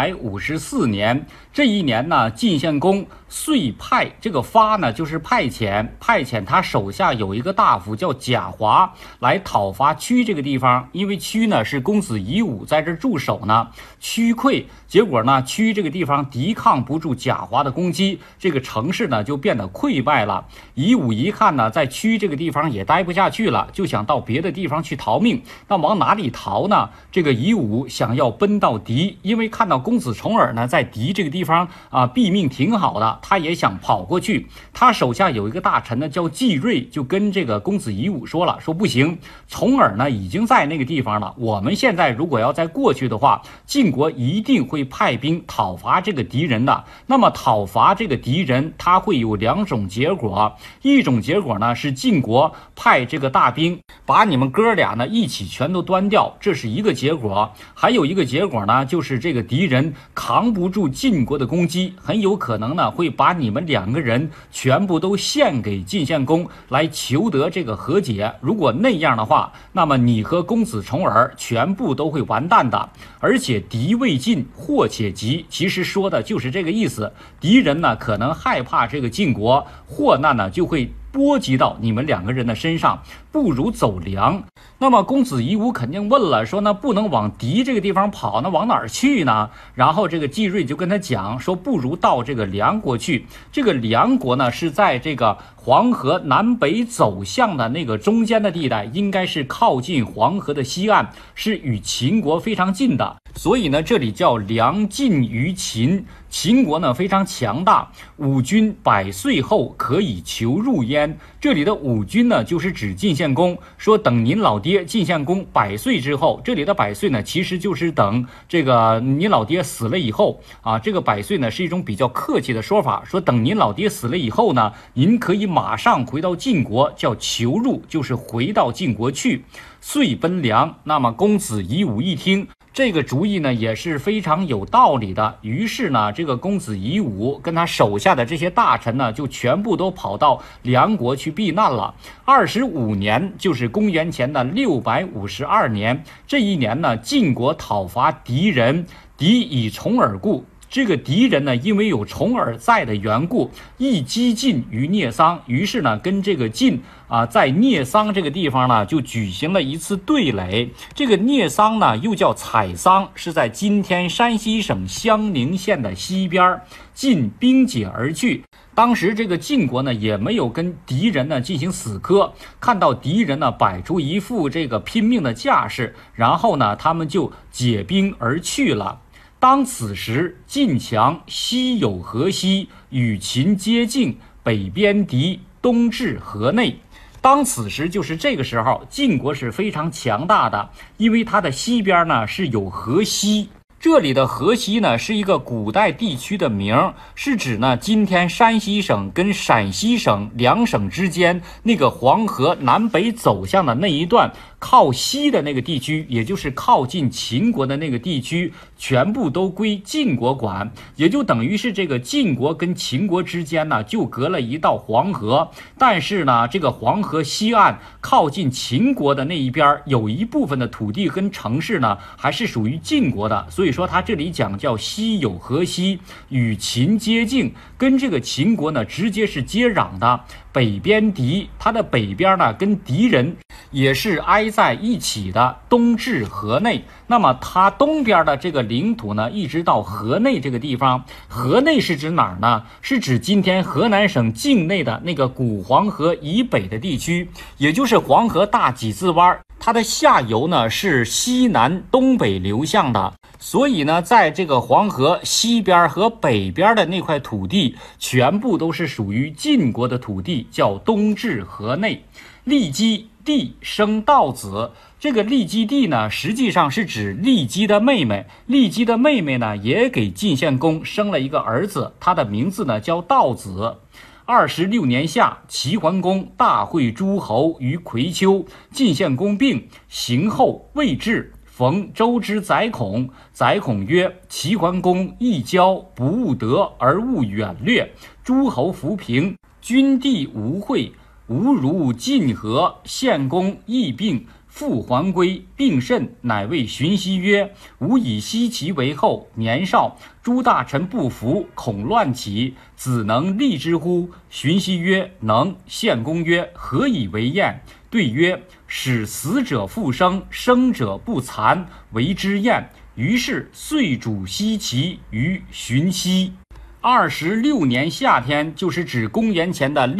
654年。这一年呢，晋献公遂派这个发呢，就是派遣他手下有一个大夫叫贾华来讨伐曲这个地方，因为曲呢是公子夷吾在这驻守呢，屈溃，结果呢曲这个地方抵抗不住贾华的攻击，这个城市呢就变得溃败了。夷吾一看呢，在曲这个地方也待不下去了，就想到别的地方去逃命。那往哪里逃呢？这个夷吾想要奔到狄，因为看到公子重耳呢在狄这个地方毙命挺好的，他也想跑过去。他手下有一个大臣呢叫季瑞，就跟这个公子夷吾说了，说不行，重耳呢已经在那个地方了，我们现在如果要再过去的话，晋国一定会派兵讨伐这个敌人的。那么讨伐这个敌人，他会有2种结果，一种结果呢是晋国派这个大兵把你们哥俩呢一起全都端掉，这是一个结果。还有一个结果呢，就是这个敌人扛不住晋国的攻击，很有可能呢会把你们2个人全部都献给晋献公，来求得这个和解。如果那样的话，那么你和公子重耳全部都会完蛋的。而且敌未尽，祸且急，其实说的就是这个意思。敌人呢可能害怕这个晋国，祸难呢就会波及到你们2个人的身上，不如走梁。那么公子夷吾肯定问了，说那不能往狄这个地方跑，那往哪儿去呢？然后这个季瑞就跟他讲说，不如到这个梁国去。这个梁国呢是在这个黄河南北走向的那个中间的地带，应该是靠近黄河的西岸，是与秦国非常近的，所以呢这里叫梁近于秦。秦国呢非常强大，五军100岁后可以求入焉。这里的五军呢就是指晋献公，说等您老爹晋献公100岁之后，这里的100岁呢其实就是等这个您老爹死了以后啊，这个100岁呢是一种比较客气的说法，说等您老爹死了以后呢，您可以马上回到晋国，叫求入，就是回到晋国去，遂奔梁。那么公子夷吾一听，这个主意呢也是非常有道理的，于是呢这个公子夷吾跟他手下的这些大臣呢就全部都跑到梁国去避难了。25年，就是公元前的652年，这一年呢晋国讨伐敌人，敌以重耳故，这个敌人呢因为有重耳在的缘故，亦击晋于聂桑，于是呢跟这个晋在聂桑这个地方呢就举行了一次对垒。这个聂桑呢又叫采桑，是在今天山西省襄宁县的西边。晋兵解而去，当时这个晋国呢也没有跟敌人呢进行死磕，看到敌人呢摆出一副这个拼命的架势，然后呢他们就解兵而去了。当此时，晋强，西有河西，与秦接境，北边敌，东至河内。当此时就是这个时候，晋国是非常强大的，因为它的西边呢是有河西。这里的河西呢是一个古代地区的名，是指呢今天山西省跟陕西省2省之间那个黄河南北走向的那一段靠西的那个地区，也就是靠近秦国的那个地区，全部都归晋国管，也就等于是这个晋国跟秦国之间呢就隔了一道黄河。但是呢这个黄河西岸靠近秦国的那一边有一部分的土地跟城市呢还是属于晋国的，所以说他这里讲叫西有河西，与秦接境，跟这个秦国呢直接是接壤的。北边敌，它的北边呢跟敌人也是挨在一起的，东至河内。那么它东边的这个领土呢一直到河内这个地方。河内是指哪儿呢？是指今天河南省境内的那个古黄河以北的地区，也就是黄河大几字湾，它的下游呢是西南东北流向的，所以呢在这个黄河西边和北边的那块土地全部都是属于晋国的土地，叫东至河内。骊姬地生道子，这个骊姬地呢实际上是指骊姬的妹妹，骊姬的妹妹呢也给晋献公生了一个儿子，他的名字呢叫道子。26年夏，齐桓公大会诸侯于葵丘，晋献公病，行后未至，逢周之宰孔，宰孔曰：齐桓公易交，不务德而务远略， 诸侯弗平，君地无会，吾如晋和。献公疫病，复还归，病甚，乃谓荀息曰：吾以奚齐为后，年少，诸大臣不服，恐乱起，子能立之乎？荀息曰：能。献公曰：何以为晏？对曰：使死者复生，生者不残，为之晏。于是遂主奚齐于荀息。26年夏天，就是指公元前的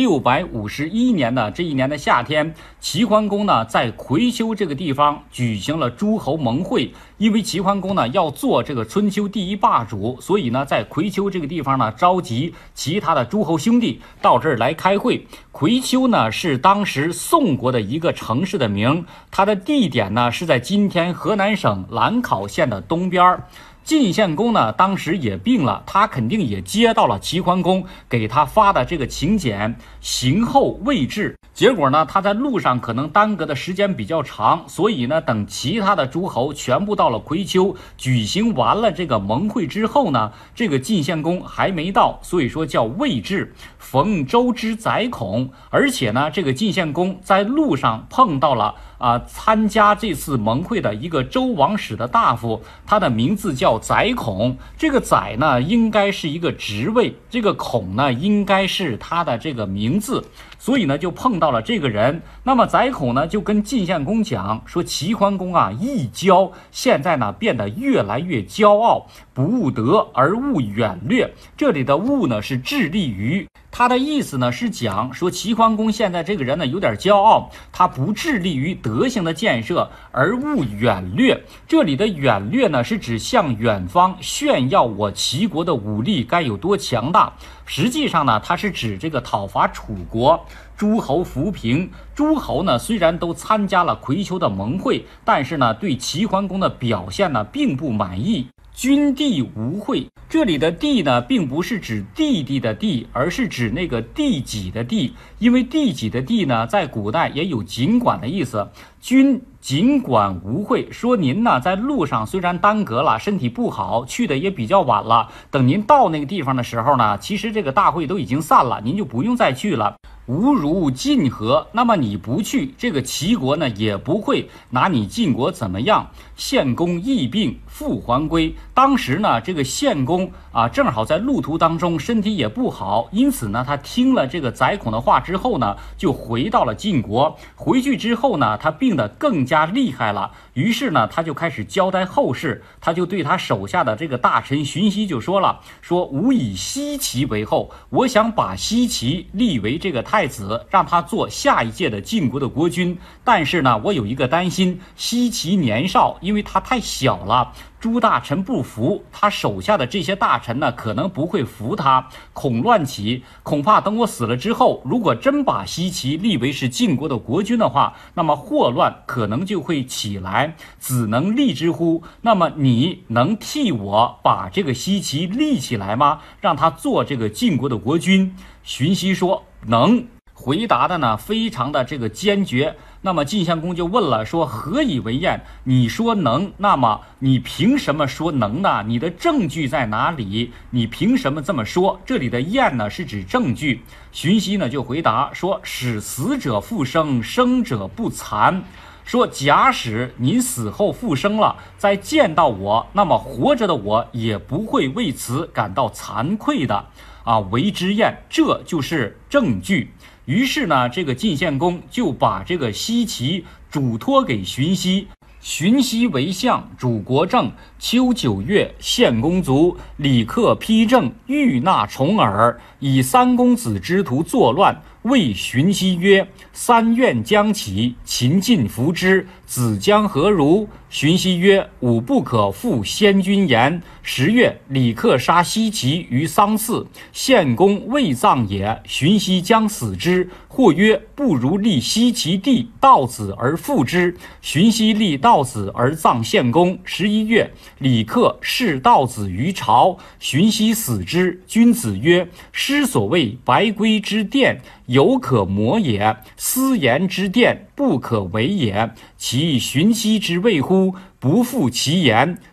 651年的这一年的夏天，齐桓公呢在葵丘这个地方举行了诸侯盟会。因为齐桓公呢要做这个春秋第一霸主，所以呢在葵丘这个地方呢召集其他的诸侯兄弟到这儿来开会。葵丘呢是当时宋国的一个城市的名，它的地点呢是在今天河南省兰考县的东边。晋献公呢当时也病了，他肯定也接到了齐桓公给他发的这个请柬，行后未至。结果呢他在路上可能耽搁的时间比较长，所以呢等其他的诸侯全部到了葵丘，举行完了这个盟会之后呢，这个晋献公还没到，所以说叫未至。逢周之宰孔，而且呢这个晋献公在路上碰到了参加这次盟会的一个周王室的大夫，他的名字叫宰孔。这个宰呢应该是一个职位，这个孔呢应该是他的这个名字，所以呢就碰到了这个人。那么宰孔呢就跟晋献公讲说，齐桓公易骄，现在呢变得越来越骄傲，不务德而务远略。这里的务呢是致力于，他的意思呢是讲说齐桓公现在这个人呢有点骄傲，他不致力于德行的建设，而务远略。这里的远略呢是指向远方炫耀我齐国的武力该有多强大。实际上呢它是指这个讨伐楚国，诸侯弗平。诸侯呢虽然都参加了葵丘的盟会，但是呢对齐桓公的表现呢并不满意。君地无会，这里的地呢并不是指弟弟的弟，而是指那个地己的地。因为地己的地呢在古代也有尽管的意思。君尽管无会，说您呢在路上虽然耽搁了，身体不好，去的也比较晚了，等您到那个地方的时候呢，其实这个大会都已经散了，您就不用再去了。吾如晋和，那么你不去，这个齐国呢也不会拿你晋国怎么样。献公疫病，复还归。当时呢这个献公正好在路途当中身体也不好，因此呢他听了这个宰孔的话之后呢，就回到了晋国。回去之后呢他病得更加厉害了，于是呢他就开始交代后事。他就对他手下的这个大臣荀息就说了，说吾以奚齐为后，我想把奚齐立为这个太子，让他做下一届的晋国的国君。但是呢我有一个担心，奚齐年少，因为他太小了，诸大臣不服，他手下的这些大臣呢可能不会服他，恐乱起。恐怕等我死了之后，如果真把奚齐立为是晋国的国君的话，那么祸乱可能就会起来。子能立之乎？那么你能替我把这个奚齐立起来吗？让他做这个晋国的国君？荀息说能。回答的呢非常的这个坚决。那么晋献公就问了，说何以为晏？你说能，那么你凭什么说能呢？你的证据在哪里？你凭什么这么说？这里的晏呢是指证据。荀息呢就回答说，使死者复生，生者不残。说假使您死后复生了，再见到我，那么活着的我也不会为此感到惭愧的为之晏，这就是证据。于是呢这个晋献公就把这个奚齐嘱托给荀息。荀息为相，主国政。秋9月，献公卒，李克批政，欲纳重耳，以三公子之徒作乱。谓荀息曰：三怨将起，秦晋服之，子将何如？荀息曰：吾不可负先君言。10月，李克杀奚齐于桑梓，献公未葬也，荀息将死之。或曰：不如立奚齐弟道子而复之。荀息立道子而葬献公。11月，李克弑道子于朝，荀息死之。君子曰：师所谓白圭之殿，有可磨也；斯言之殿，不可为也。其荀息之谓乎？不负其言。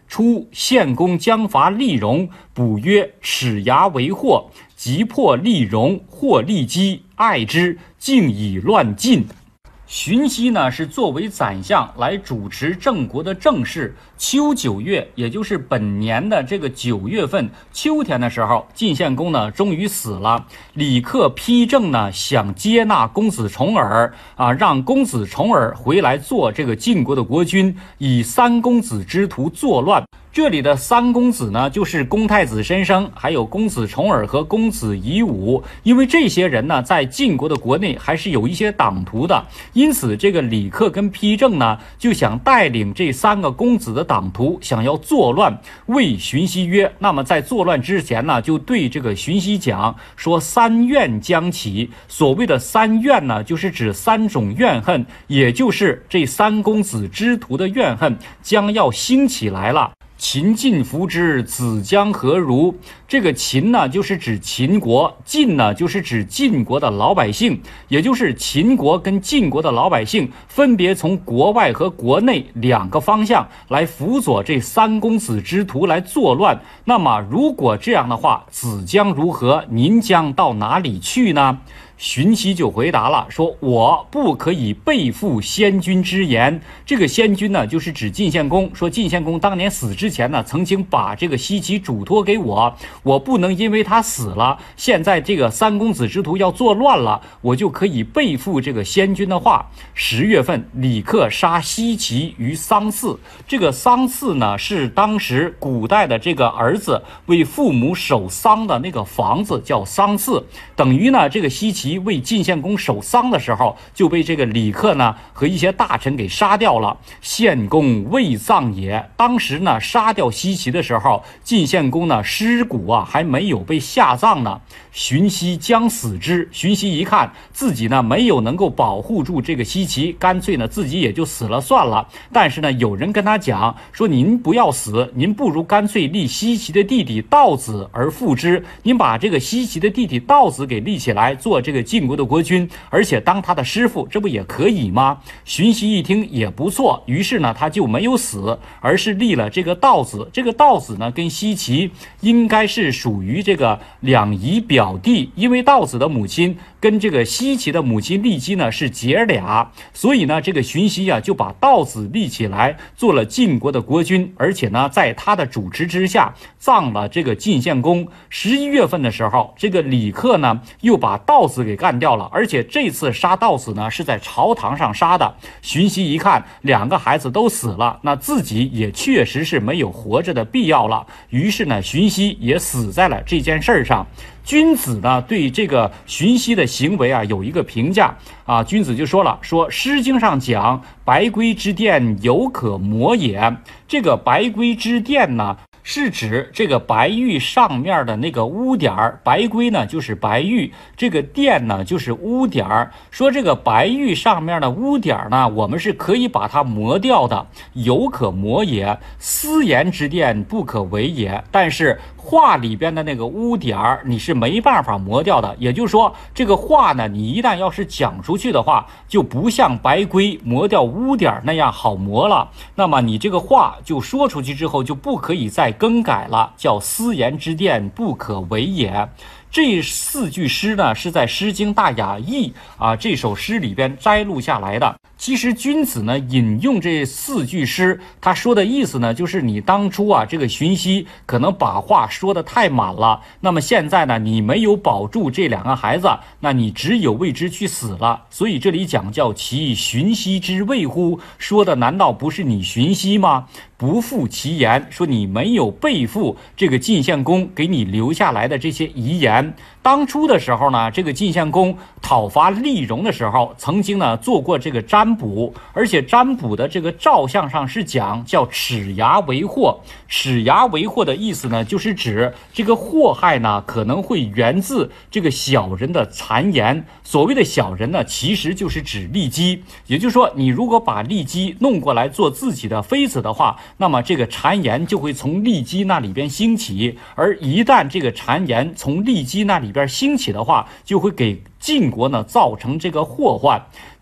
初，献公将伐厉戎，卜曰：齿牙为祸，急迫厉戎，或厉姬，爱之，竟以乱晋。荀息呢是作为宰相来主持郑国的政事。秋9月，也就是本年的这个9月份，秋天的时候，晋献公呢终于死了。李克丕正呢想接纳公子重耳让公子重耳回来做这个晋国的国君，以三公子之徒作乱。这里的三公子呢，就是公太子申生，还有公子重耳和公子夷吾。因为这些人呢，在晋国的国内还是有一些党徒的，因此这个李克跟丕正呢，就想带领这3个公子的党徒，想要作乱。谓荀息曰：那么在作乱之前呢，就对这个荀息讲说，三怨将起。所谓的三怨呢，就是指3种怨恨，也就是这3公子之徒的怨恨将要兴起来了。秦晋服之，子将何如？这个秦呢，就是指秦国；晋呢，就是指晋国的老百姓，也就是秦国跟晋国的老百姓，分别从国外和国内2个方向来辅佐这3公子之徒来作乱。那么，如果这样的话，子将如何？您将到哪里去呢？荀息就回答了，说我不可以背负先君之言。这个先君呢，就是指晋献公，说晋献公当年死之前呢，曾经把这个西岐嘱托给我，我不能因为他死了，现在这个3公子之徒要作乱了，我就可以背负这个先君的话。10月份，李克杀西岐于桑寺。这个桑寺呢，是当时古代的这个儿子为父母守丧的那个房子，叫桑寺。等于呢，这个西岐为晋献公守丧的时候，就被这个李克呢和一些大臣给杀掉了。献公未葬也。当时呢，杀掉西岐的时候，晋献公呢尸骨还没有被下葬呢。荀息将死之。荀息一看自己呢没有能够保护住这个西岐，干脆呢自己也就死了算了。但是呢，有人跟他讲说，您不要死，您不如干脆立西岐的弟弟道子而复之。您把这个西岐的弟弟道子给立起来，做这个晋国的国君，而且当他的师傅，这不也可以吗？荀息一听也不错，于是呢他就没有死，而是立了这个道子。这个道子呢跟西岐应该是属于这个两姨表弟，因为道子的母亲跟这个西岐的母亲骊姬呢是姐俩，所以呢这个荀息就把道子立起来做了晋国的国君，而且呢在他的主持之下葬了这个晋献公。11月份的时候，这个李克呢又把道子给干掉了，而且这次杀道子呢是在朝堂上杀的。荀息一看2个孩子都死了，那自己也确实是没有活着的必要了，于是呢荀息也死在了这件事上。君子呢对这个荀息的行为有一个评价君子就说了，说《诗经》上讲白圭之殿犹可摩也。这个白圭之殿呢是指这个白玉上面的那个污点儿，白圭呢就是白玉，这个殿呢就是污点儿。说这个白玉上面的污点呢，我们是可以把它磨掉的，犹可磨也。斯言之殿不可为也。但是画里边的那个污点儿你是没办法磨掉的，也就是说这个话呢，你一旦要是讲出去的话，就不像白圭磨掉污点那样好磨了。那么你这个话就说出去之后就不可以再更改了，叫斯言之殿不可为也。这4句诗呢是在《诗经·大雅·逸》这首诗里边摘录下来的。其实君子呢引用这4句诗，他说的意思呢就是你当初这个荀息可能把话说得太满了，那么现在呢你没有保住这2个孩子，那你只有为之去死了。所以这里讲叫其荀息之谓乎，说的难道不是你荀息吗？不负其言，说你没有背负这个晋献公给你留下来的这些遗言。当初的时候呢，这个晋献公讨伐厉戎的时候，曾经呢做过这个占卜，而且占卜的这个兆象上是讲叫齿牙为祸。齿牙为祸的意思呢，就是指这个祸害呢可能会源自这个小人的谗言。所谓的小人呢，其实就是指骊姬，也就是说你如果把骊姬弄过来做自己的妃子的话，那么这个谗言就会从骊姬那里边兴起，而一旦这个谗言从骊姬那里边兴起的话，就会给晋国呢造成这个祸患。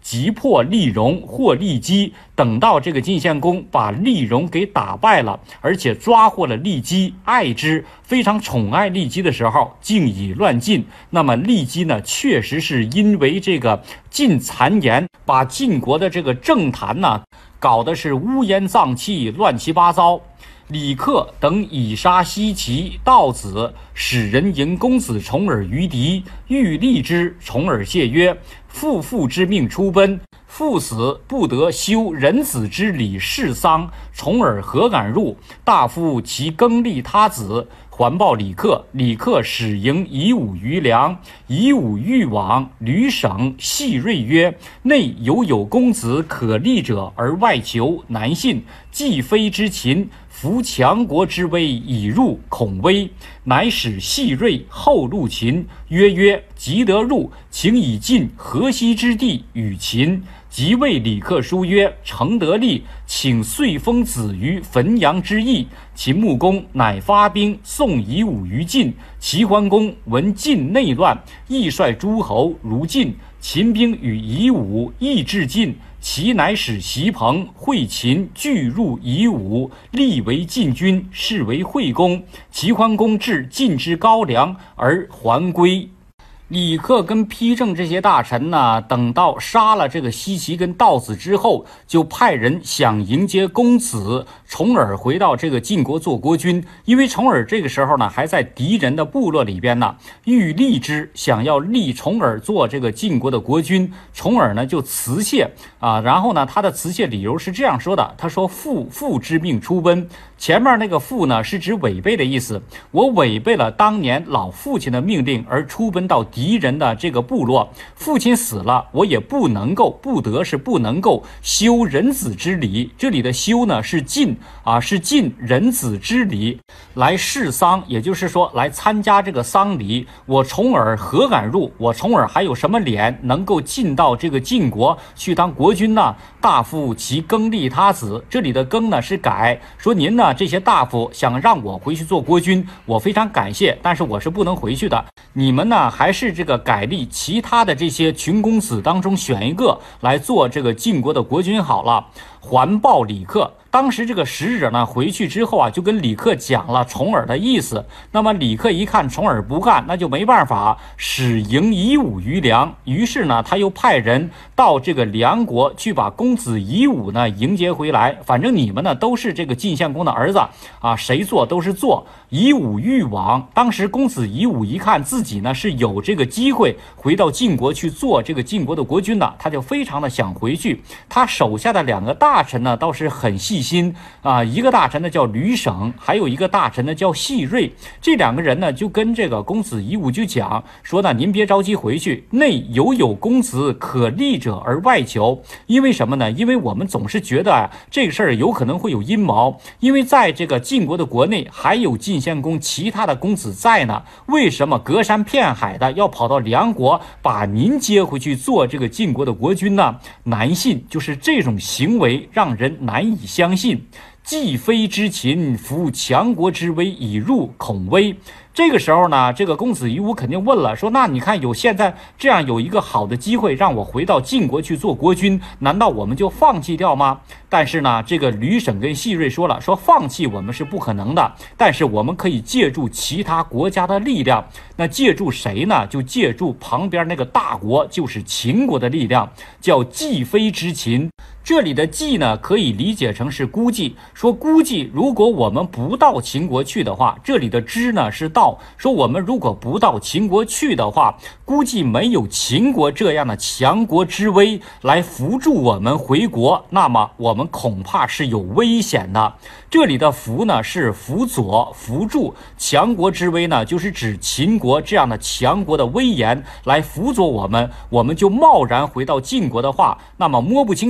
击破厉荣，获利基。等到这个晋献公把厉荣给打败了，而且抓获了骊姬，爱之，非常宠爱骊姬的时候，竟以乱晋。那么骊姬呢，确实是因为这个晋谗言，把晋国的这个政坛呢，搞得是乌烟瘴气，乱七八糟。李克等以杀奚齐、道子，使人迎公子重耳于敌，欲立之。重耳谢曰：“父之命出奔，父死不得修人子之礼事丧。重耳何敢入？大夫其更立他子。”还报李克，李克使迎以武于梁，以武欲往，吕省细锐曰：“内有公子可立者，而外求，难信。既非之秦，夫强国之威已入，恐危。”乃使细锐后入秦，曰：“即得入，请以晋河西之地与秦。”即谓李克书曰：“承得利，请遂封子于汾阳之邑。”秦穆公乃发兵送以武于晋。齐桓公闻晋内乱，亦率诸侯如晋。秦兵与夷吾，亦至晋。齐乃使席鹏会秦，俱入夷吾，立为晋军，是为惠公。齐桓公至晋之高梁，而还归。李克跟丕正这些大臣呢，等到杀了这个奚齐跟道子之后，就派人想迎接公子重耳回到这个晋国做国君。因为重耳这个时候呢，还在敌人的部落里边呢，欲立之，想要立重耳做这个晋国的国君。重耳呢就辞谢啊，然后呢他的辞谢理由是这样说的，他说：“父之命出奔。”前面那个父呢是指违背的意思，我违背了当年老父亲的命令而出奔到敌人的这个部落，父亲死了，我也不能够修人子之礼。这里的修呢是尽是尽人子之礼来事丧，也就是说来参加这个丧礼。我重耳何敢入？我重耳还有什么脸能够进到这个晋国去当国君呢？大夫其更立他子，这里的更呢是改，说您呢这些大夫想让我回去做国君，我非常感谢，但是我是不能回去的。你们呢还是这个改立其他的这些群公子当中选一个来做这个晋国的国君好了。还报李克。当时这个使者呢回去之后就跟李克讲了重耳的意思。那么李克一看重耳不干，那就没办法，使迎夷吾于梁。于是呢他又派人到这个梁国去把公子夷吾呢迎接回来。反正你们呢都是这个晋献公的儿子谁做都是做。夷吾欲往，当时公子夷吾一看自己呢是有这个机会回到晋国去做这个晋国的国君的，他就非常的想回去。他手下的2个大臣呢倒是很细心一个大臣呢叫吕省，还有一个大臣呢叫细锐。这2个人呢就跟这个公子夷吾就讲说呢，您别着急回去，内有公子可立者而外求。因为什么呢？因为我们总是觉得这个事儿有可能会有阴谋，因为在这个晋国的国内还有晋献公其他的公子在呢，为什么隔山骗海的要跑到梁国把您接回去做这个晋国的国君呢？难信，就是这种行为让人难以相信。既非之秦，夫强国之威已入，恐危。这个时候呢，这个公子夷吾肯定问了，说那你看现在这样有一个好的机会让我回到晋国去做国君，难道我们就放弃掉吗？但是呢，这个吕省跟细锐说了，说放弃我们是不可能的，但是我们可以借助其他国家的力量。那借助谁呢？就借助旁边那个大国，就是秦国的力量，叫既非之秦。这里的计呢，可以理解成是估计，说估计如果我们不到秦国去的话，这里的之呢是到，说我们如果不到秦国去的话，估计没有秦国这样的强国之威来扶助我们回国，那么我们恐怕是有危险的。这里的扶呢是辅佐扶助，强国之威呢就是指秦国这样的强国的威严来辅佐我们，我们就贸然回到晋国的话，那么摸不清情况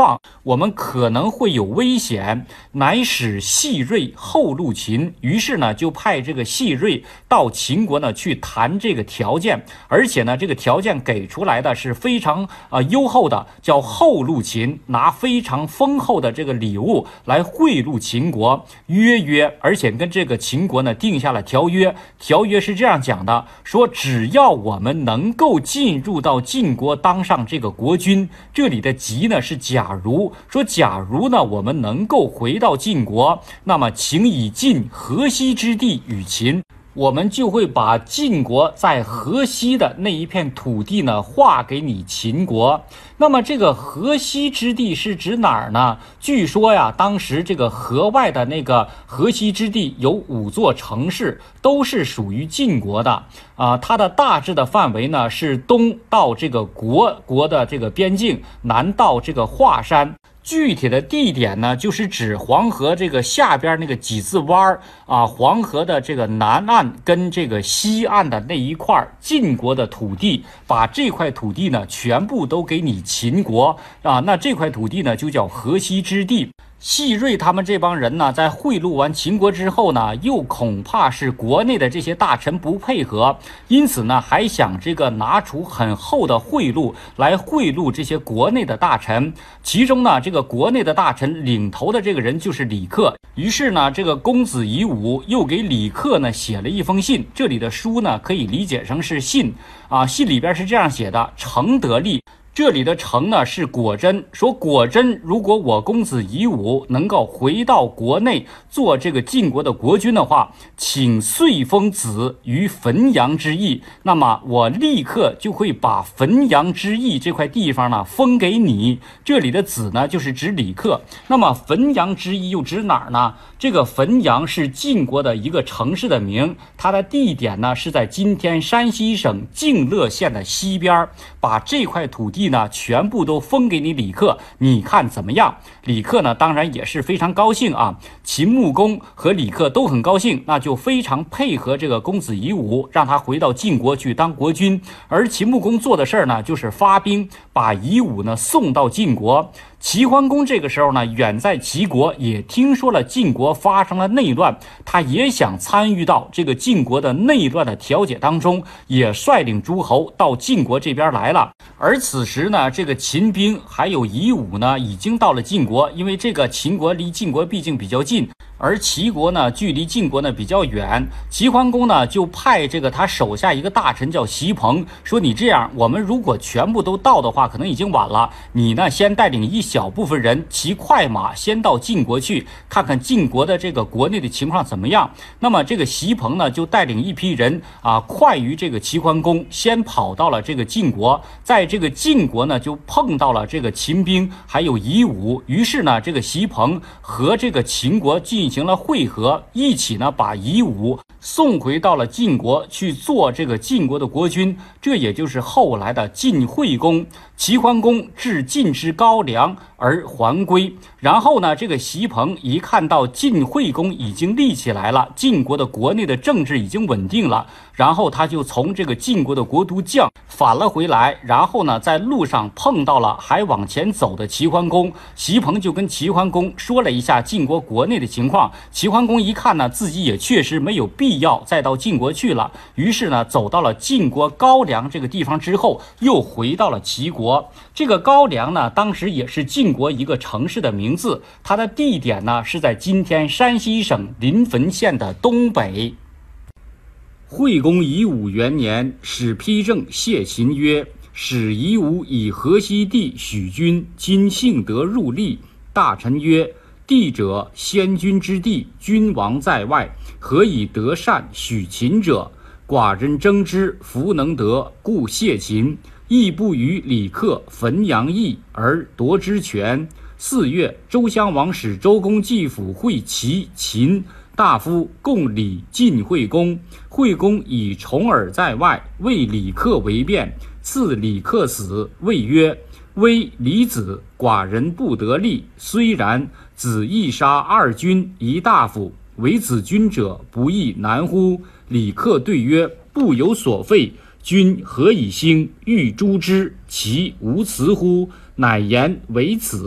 况，我们可能会有危险，乃使细锐后入秦。于是呢，就派这个细锐到秦国呢去谈这个条件，而且呢，这个条件给出来的是非常优厚的，叫后入秦，拿非常丰厚的这个礼物来贿赂秦国。约，而且跟这个秦国呢定下了条约。条约是这样讲的，说只要我们能够进入到晋国当上这个国君，这里的即呢是假如，说假如呢我们能够回到晋国，那么请以晋河西之地与秦，我们就会把晋国在河西的那一片土地呢划给你秦国。那么这个河西之地是指哪儿呢？据说呀，当时这个河外的那个河西之地有5座城市，都是属于晋国的它的大致的范围呢是东到这个国的这个边境，南到这个华山。具体的地点呢，就是指黄河这个下边那个几字湾黄河的这个南岸跟这个西岸的那一块晋国的土地，把这块土地呢全部都给你秦国那这块土地呢就叫河西之地。细锐他们这帮人呢，在贿赂完秦国之后呢，又恐怕是国内的这些大臣不配合，因此呢，还想这个拿出很厚的贿赂来贿赂这些国内的大臣。其中呢，这个国内的大臣领头的这个人就是李克。于是呢，这个公子夷吾又给李克呢写了一封信。这里的书呢，可以理解成是信信里边是这样写的：承得利。这里的承呢是果真，说果真如果我公子夷吾能够回到国内做这个晋国的国君的话，请遂封子于汾阳之邑，那么我立刻就会把汾阳之邑这块地方呢封给你。这里的子呢就是指李克。那么汾阳之邑又指哪儿呢？这个汾阳是晋国的一个城市的名，它的地点呢是在今天山西省泾乐县的西边。把这块土地呢全部都封给你李克，你看怎么样？李克呢当然也是非常高兴秦穆公和李克都很高兴，那就非常配合这个公子夷吾，让他回到晋国去当国君。而秦穆公做的事儿呢，就是发兵把夷吾呢送到晋国。齐桓公这个时候呢，远在齐国，也听说了晋国发生了内乱，他也想参与到这个晋国的内乱的调解当中，也率领诸侯到晋国这边来了。而此时呢，这个秦兵还有夷吾呢，已经到了晋国，因为这个秦国离晋国毕竟比较近，而齐国呢距离晋国呢比较远。齐桓公呢就派这个他手下一个大臣叫席鹏，说你这样，我们如果全部都到的话，可能已经晚了，你呢先带领一小部分人骑快马先到晋国去，看看晋国的这个国内的情况怎么样。那么这个席鹏呢就带领一批人快于这个齐桓公，先跑到了这个晋国，在这个晋国呢就碰到了这个秦兵还有夷吾。于是呢，这个席鹏和这个秦国进行了会合，一起呢把夷吾送回到了晋国去做这个晋国的国君，这也就是后来的晋惠公。齐桓公至晋之高梁而还归。然后呢，这个席鹏一看到晋惠公已经立起来了，晋国的国内的政治已经稳定了，然后他就从这个晋国的国都绛返了回来。然后呢，在路上碰到了还往前走的齐桓公，席鹏就跟齐桓公说了一下晋国国内的情况。齐桓公一看呢，自己也确实没有必要再到晋国去了，于是呢，走到了晋国高梁这个地方之后，又回到了齐国。这个高梁呢，当时也是晋国一个城市的名字，它的地点呢是在今天山西省临汾县的东北。惠公夷吾元年，使丕正谢秦曰：使夷吾以河西地许君，今幸得入立。大臣曰：地者，先君之地，君王在外，何以得善许秦者？寡人争之，弗能得，故谢秦。亦不与李克汾阳邑而夺之权。4月，周襄王使周公祭府会齐、秦大夫共礼晋惠公。惠公以重耳在外，为李克为辩，赐李克死。谓曰：微李子，寡人不得利。虽然，子亦杀2君1大夫，为子君者不亦难乎？李克对曰：不有所废，君何以兴？欲诛之，其无辞乎？乃言为此。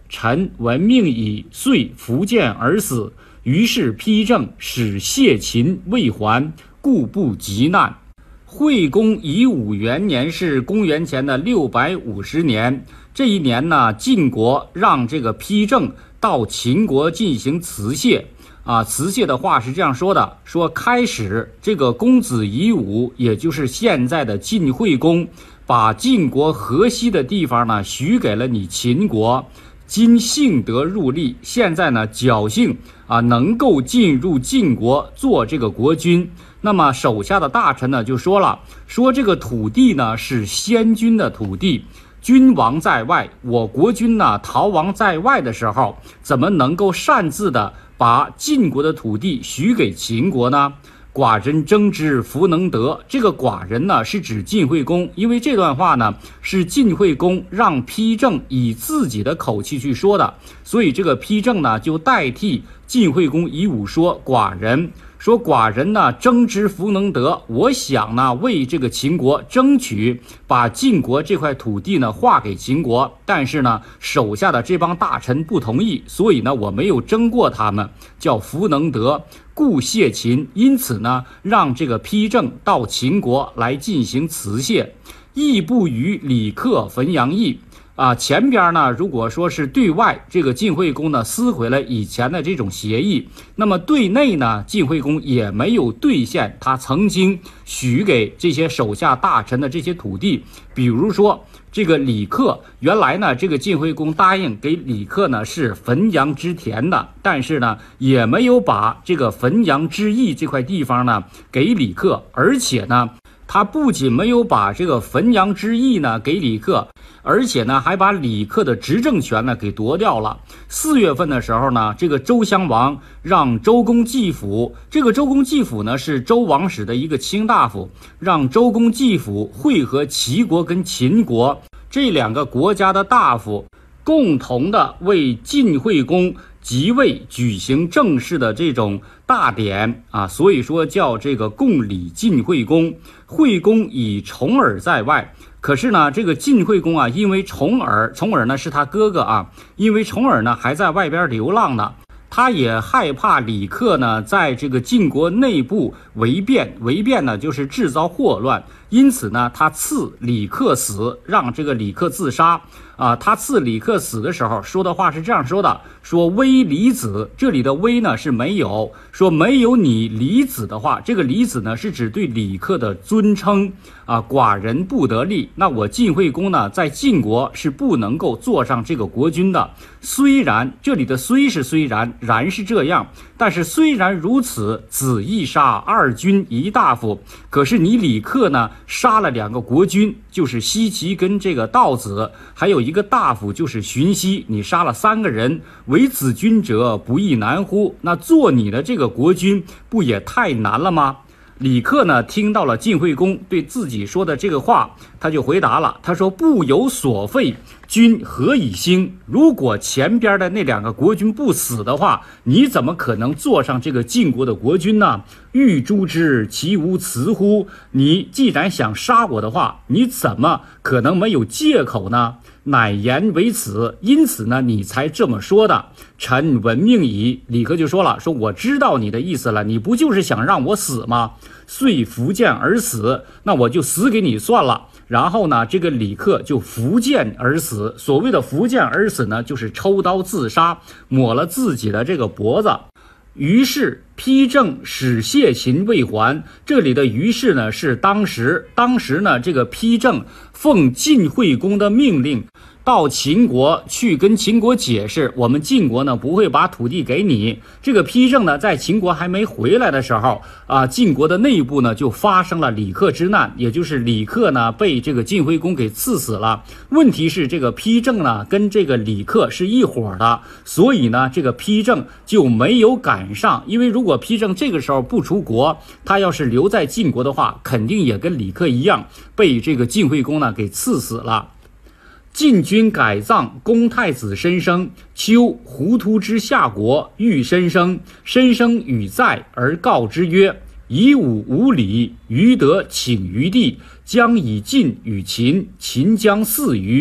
臣闻命矣，遂伏剑而死。于是丕正使谢秦未还，故不及难。惠公乙午元年是公元前的650年。这一年呢，晋国让这个丕正到秦国进行辞谢。辞谢的话是这样说的：说开始这个公子乙午，也就是现在的晋惠公，把晋国河西的地方呢许给了你秦国。今幸得入立，现在呢侥幸能够进入晋国做这个国君。那么手下的大臣呢就说了，说这个土地呢是先君的土地，君王在外，我国君呢逃亡在外的时候，怎么能够擅自的把晋国的土地许给秦国呢？寡人征之，弗能得。这个寡人呢是指晋惠公，因为这段话呢是晋惠公让丕正以自己的口气去说的，所以这个丕正呢就代替晋惠公乙午说寡人。说寡人呢征之弗能得，我想呢为这个秦国争取把晋国这块土地呢划给秦国，但是呢手下的这帮大臣不同意，所以呢我没有争过他们，叫弗能得，故谢秦。因此呢让这个丕正到秦国来进行辞谢。义不与李克汾阳邑。前边呢，如果说是对外，这个晋惠公呢撕毁了以前的这种协议，那么对内呢，晋惠公也没有兑现他曾经许给这些手下大臣的这些土地。比如说这个李克，原来呢这个晋惠公答应给李克呢是汾阳之田的，但是呢也没有把这个汾阳之邑这块地方呢给李克，而且呢他不仅没有把这个汾阳之邑呢给李克，而且呢还把李克的执政权呢给夺掉了。4月份的时候呢，这个周襄王让周公季父，这个周公季父呢是周王室的一个卿大夫，让周公季父会合齐国跟秦国这2个国家的大夫，共同的为晋惠公即位举行正式的这种大典所以说叫这个共礼晋惠公。惠公以重耳在外，可是呢这个晋惠公因为重耳呢是他哥哥因为重耳呢还在外边流浪呢，他也害怕李克呢在这个晋国内部为变呢就是制造祸乱，因此呢他赐李克死，让这个李克自杀。他赐李克死的时候说的话是这样说的：说微李子，这里的微呢是没有，说没有你李子的话，这个李子呢是指对李克的尊称寡人不得立。那我晋惠公呢在晋国是不能够坐上这个国君的。虽然这里的虽是虽然，然是这样，但是虽然如此，子亦杀2君1大夫，可是你李克呢杀了2个国君，就是西岐跟这个道子，还有一个大夫就是荀息，你杀了3个人，为子君者不亦难乎？那做你的这个国君不也太难了吗？李克呢听到了晋惠公对自己说的这个话，他就回答了，他说不有所废，君何以兴？如果前边的那2个国君不死的话，你怎么可能坐上这个晋国的国君呢？欲诛之，其无辞乎？你既然想杀我的话，你怎么可能没有借口呢？乃言为此，因此呢你才这么说的。臣闻命矣。李克就说了，说我知道你的意思了，你不就是想让我死吗？遂伏剑而死，那我就死给你算了。然后呢这个李克就伏剑而死。所谓的伏剑而死呢，就是抽刀自杀，抹了自己的这个脖子。于是丕正使谢秦未还，这里的于是呢是当时呢这个丕正奉晋惠公的命令到秦国去跟秦国解释，我们晋国呢不会把土地给你。这个丕正呢在秦国还没回来的时候晋国的内部呢就发生了李克之难，也就是李克呢被这个晋惠公给赐死了。问题是这个丕正呢跟这个李克是一伙的，所以呢这个丕正就没有赶上，因为如果丕正这个时候不出国，他要是留在晋国的话，肯定也跟李克一样被这个晋惠公呢给赐死了。晋君改葬公太子申生，秋胡突之下国，遇申生，申生与在而告之曰：以武无礼，余得请于地，将以晋与秦，秦将4余。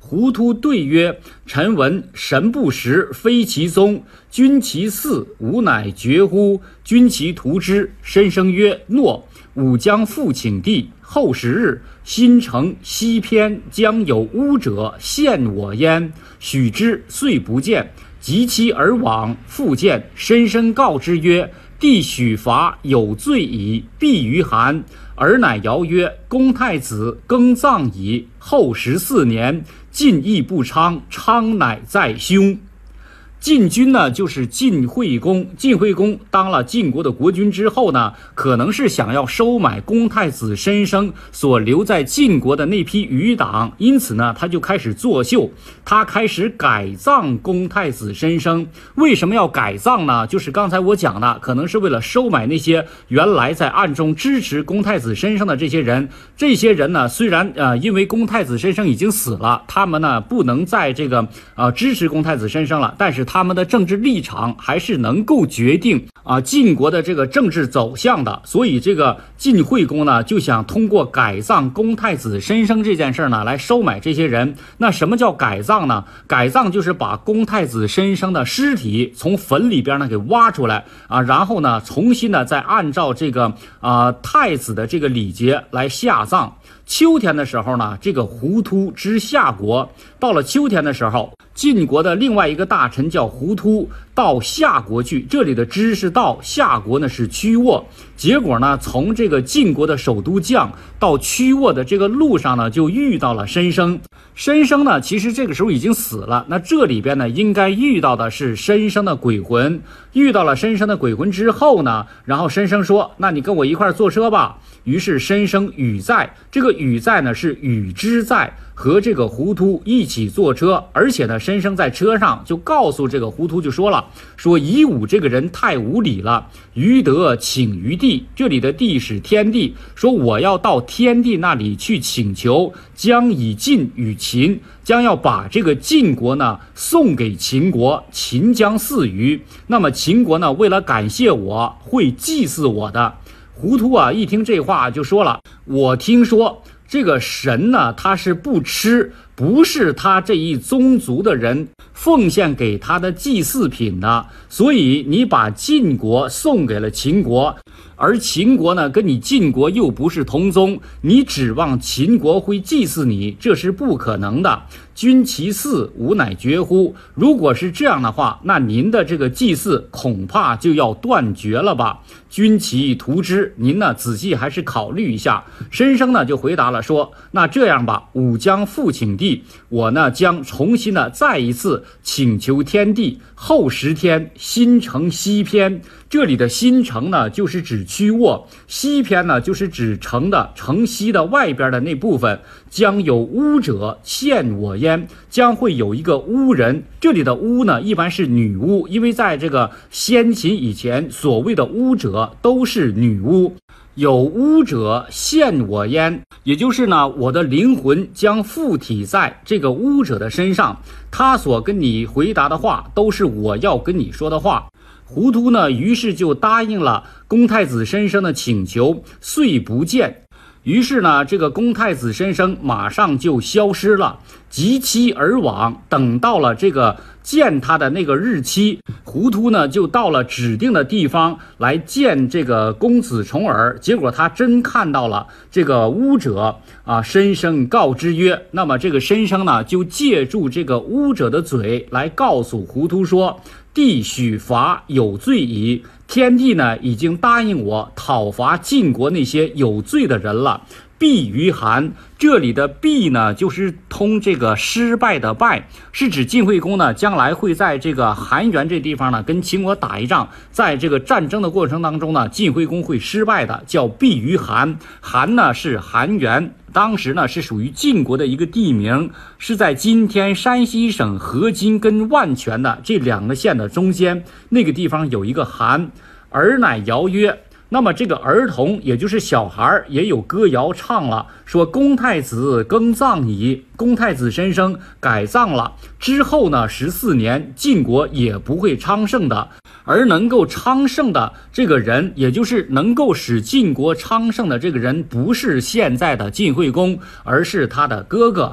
胡突对曰：臣闻神不识，非其宗。君其嗣，吾乃绝乎？君其图之。申生曰：诺。吾将复请帝。后10日，新城西偏，将有巫者陷我焉。许之，遂不见。及其而往，复见。申生告之曰：帝许罚有罪矣，必于韩。尔乃谣曰：公太子更葬矣。后14年，晋亦不昌，昌乃在兄。晋军呢，就是晋惠公。晋惠公当了晋国的国君之后呢，可能是想要收买公太子申生所留在晋国的那批余党，因此呢，他就开始作秀，他开始改葬公太子申生。为什么要改葬呢？就是刚才我讲的，可能是为了收买那些原来在暗中支持公太子申生的这些人。这些人呢，虽然因为公太子申生已经死了，他们呢不能在这个支持公太子申生了，但是他们的政治立场还是能够决定晋国的这个政治走向的。所以这个晋惠公呢，就想通过改葬公太子申生这件事呢，来收买这些人。那什么叫改葬呢？改葬就是把公太子申生的尸体从坟里边呢给挖出来然后呢重新的再按照这个太子的这个礼节来下葬。秋天的时候呢，这个胡突之夏国，到了秋天的时候，晋国的另外一个大臣叫胡突到夏国去，这里的之是到，夏国呢是曲沃。结果呢，从这个晋国的首都绛到曲沃的这个路上呢，就遇到了申生。申生呢，其实这个时候已经死了。那这里边呢，应该遇到的是申生的鬼魂。遇到了申生的鬼魂之后呢，然后申生说：“那你跟我一块坐车吧。”于是申生与在，这个与在呢是与之在，和这个胡突一起坐车。而且呢，申生在车上就告诉这个胡突，就说了：“说夷吾这个人太无礼了，余得请于地。”这里的地是天地，说我要到天地那里去请求，将以晋与秦，将要把这个晋国呢送给秦国，秦将祀于。那么秦国呢，为了感谢我，会祭祀我的。胡突一听这话就说了：“我听说这个神呢，他是不吃不是他这一宗族的人奉献给他的祭祀品的，所以你把晋国送给了秦国，而秦国呢跟你晋国又不是同宗，你指望秦国会祭祀你，这是不可能的。君其嗣，吾乃绝乎？如果是这样的话，那您的这个祭祀恐怕就要断绝了吧？君其图之，您呢仔细还是考虑一下。”申生呢就回答了说：“那这样吧，吾将复请帝，我呢将重新的再一次请求天地。后10天，新城西偏。”这里的新城呢，就是指曲沃；西偏呢，就是指城西的外边的那部分。将有巫者陷我焉，将会有一个巫人。这里的巫呢，一般是女巫，因为在这个先秦以前，所谓的巫者都是女巫。有巫者陷我焉，也就是呢，我的灵魂将附体在这个巫者的身上，他所跟你回答的话，都是我要跟你说的话。胡突呢，于是就答应了公太子申生的请求，遂不见。于是呢，这个公太子申生马上就消失了，及期而往。等到了这个见他的那个日期，胡突呢就到了指定的地方来见这个公子重耳。结果他真看到了这个巫者申生告之曰，那么这个申生呢就借助这个巫者的嘴来告诉胡突说：“帝许罚有罪矣。天帝呢已经答应我讨伐晋国那些有罪的人了，必于韩。”这里的必呢就是通这个失败的败，是指晋惠公呢将来会在这个韩原这地方呢跟秦国打一仗，在这个战争的过程当中呢，晋惠公会失败的，叫必于韩。韩呢是韩原，当时呢是属于晋国的一个地名，是在今天山西省河津跟万全的这2个县的中间，那个地方有一个韩。尔乃谣曰，那么这个儿童也就是小孩也有歌谣唱了，说公太子更葬矣，公太子申生改葬了之后呢，14年晋国也不会昌盛的。而能够昌盛的这个人，也就是能够使晋国昌盛的这个人，不是现在的晋惠公，而是他的哥哥。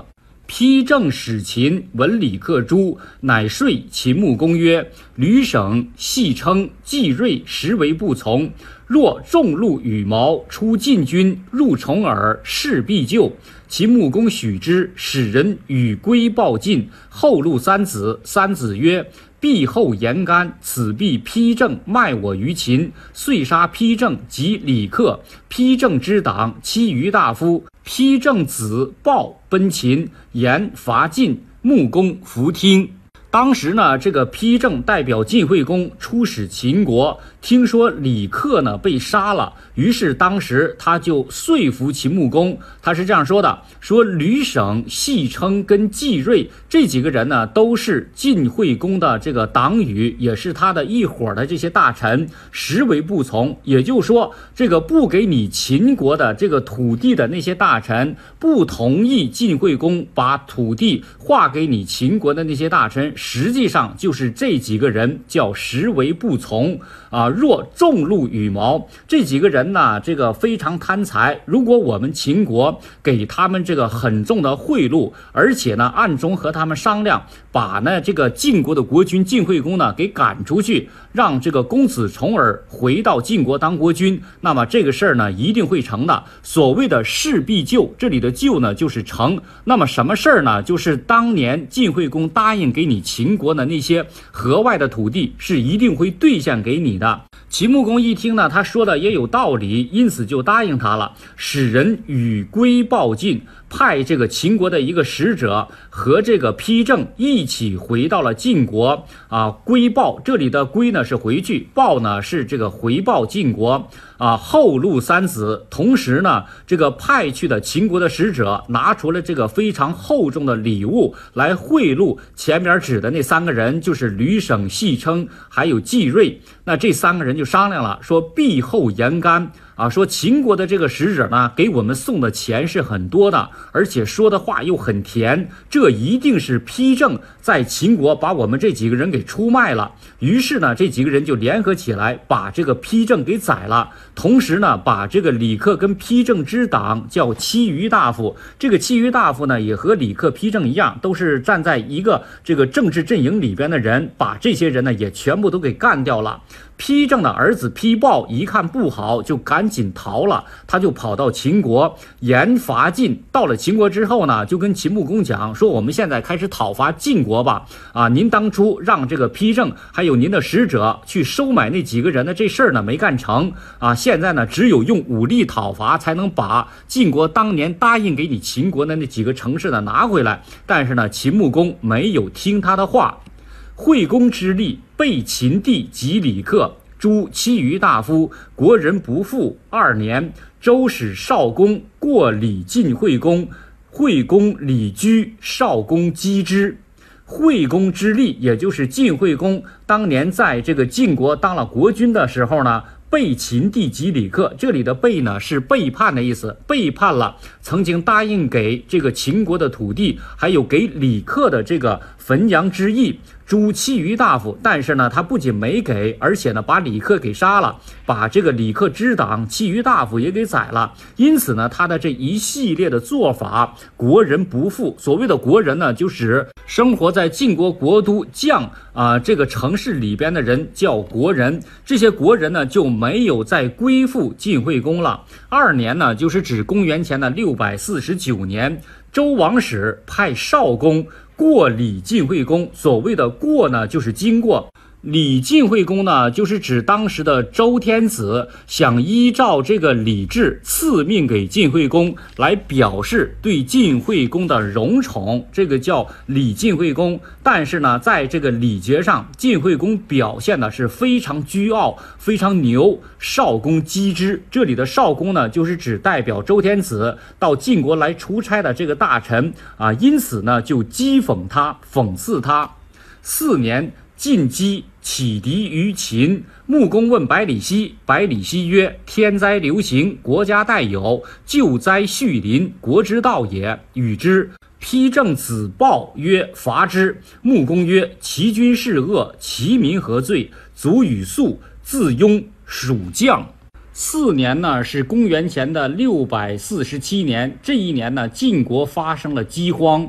丕正使秦，闻李克诛，乃说秦穆公曰：吕省戏称季锐，实为不从。若众鹿羽毛，出晋军，入重耳，势必救。秦穆公许之，使人与归报晋。后录三子，三子曰：必后言干，此必丕正卖我于秦，遂杀丕正及李克。丕正之党妻于大夫，丕正子豹奔秦，言伐晋，穆公弗听。当时呢，这个丕正代表晋惠公出使秦国，听说李克呢被杀了，于是当时他就说服秦穆公，他是这样说的：说吕省、戏称跟季锐这几个人呢，都是晋惠公的这个党羽，也是他的一伙的这些大臣，实为不从。也就是说，这个不给你秦国的这个土地的那些大臣，不同意晋惠公把土地划给你秦国的那些大臣，实际上就是这几个人叫实为不从啊。若众鹿羽毛，这几个人呢，这个非常贪财，如果我们秦国给他们这个很重的贿赂，而且呢暗中和他们商量，把呢这个晋国的国君晋惠公呢给赶出去，让这个公子重耳回到晋国当国君，那么这个事儿呢一定会成的。所谓的事必就，这里的就呢就是成。那么什么事儿呢？就是当年晋惠公答应给你秦国的那些河外的土地，是一定会兑现给你的。秦穆公一听呢，他说的也有道理，因此就答应他了，使人与归报晋，派这个秦国的一个使者和这个丕正一起回到了晋国啊。归报，这里的归呢是回去，报呢是这个回报晋国啊。后录三子，同时呢这个派去的秦国的使者拿出了这个非常厚重的礼物来贿赂前面指的那三个人，就是吕省、戏称还有季锐。那这三个人就商量了，说必后言干啊，说秦国的这个使者呢给我们送的钱是很多的，而且说的话又很甜，这一定是丕正在秦国把我们这几个人给出卖了。于是呢这几个人就联合起来把这个丕正给宰了，同时呢把这个李克跟丕正之党叫戚于大夫，这个戚于大夫呢也和李克、丕正一样，都是站在一个这个政治阵营里边的人，把这些人呢也全部都给干掉了。丕正的儿子丕豹一看不好，就赶紧逃了，他就跑到秦国言伐晋。到了秦国之后呢，就跟秦穆公讲说，我们现在开始讨伐晋国吧。啊，您当初让这个丕正还有您的使者去收买那几个人的这事儿呢没干成啊，现在呢只有用武力讨伐才能把晋国当年答应给你秦国的那几个城市呢拿回来。但是呢秦穆公没有听他的话，惠公之力背秦地及李克，诛戚于大夫，国人不复。2年，周使少公过李晋惠公，惠公李居，少公击之。惠公之力，也就是晋惠公当年在这个晋国当了国君的时候呢，背秦地及李克，这里的背呢是背叛的意思，背叛了曾经答应给这个秦国的土地，还有给李克的这个汾阳之役，诛戚于大夫。但是呢他不仅没给，而且呢把李克给杀了，把这个李克之党戚于大夫也给宰了。因此呢他的这一系列的做法，国人不复。所谓的国人呢，就是生活在晋国国都绛这个城市里边的人叫国人，这些国人呢就没有再归附晋惠公了。2年呢就是指公元前的649年，周王室派少公过李晋惠公，所谓的过呢就是经过。李晋惠公呢就是指当时的周天子想依照这个礼制赐命给晋惠公，来表示对晋惠公的荣宠，这个叫李晋惠公。但是呢在这个礼节上，晋惠公表现的是非常倨傲，非常牛。少公击之，这里的少公呢就是指代表周天子到晋国来出差的这个大臣啊，因此呢就讥讽他，讽刺他。4年，晋姬起敌于秦，穆公问百里奚，百里奚曰：天灾流行，国家待有，救灾恤邻，国之道也，与之。丕正子豹曰：伐之。穆公曰：其君是恶，其民何罪？卒与粟，自庸属将。4年呢是公元前的647年，这一年呢晋国发生了饥荒。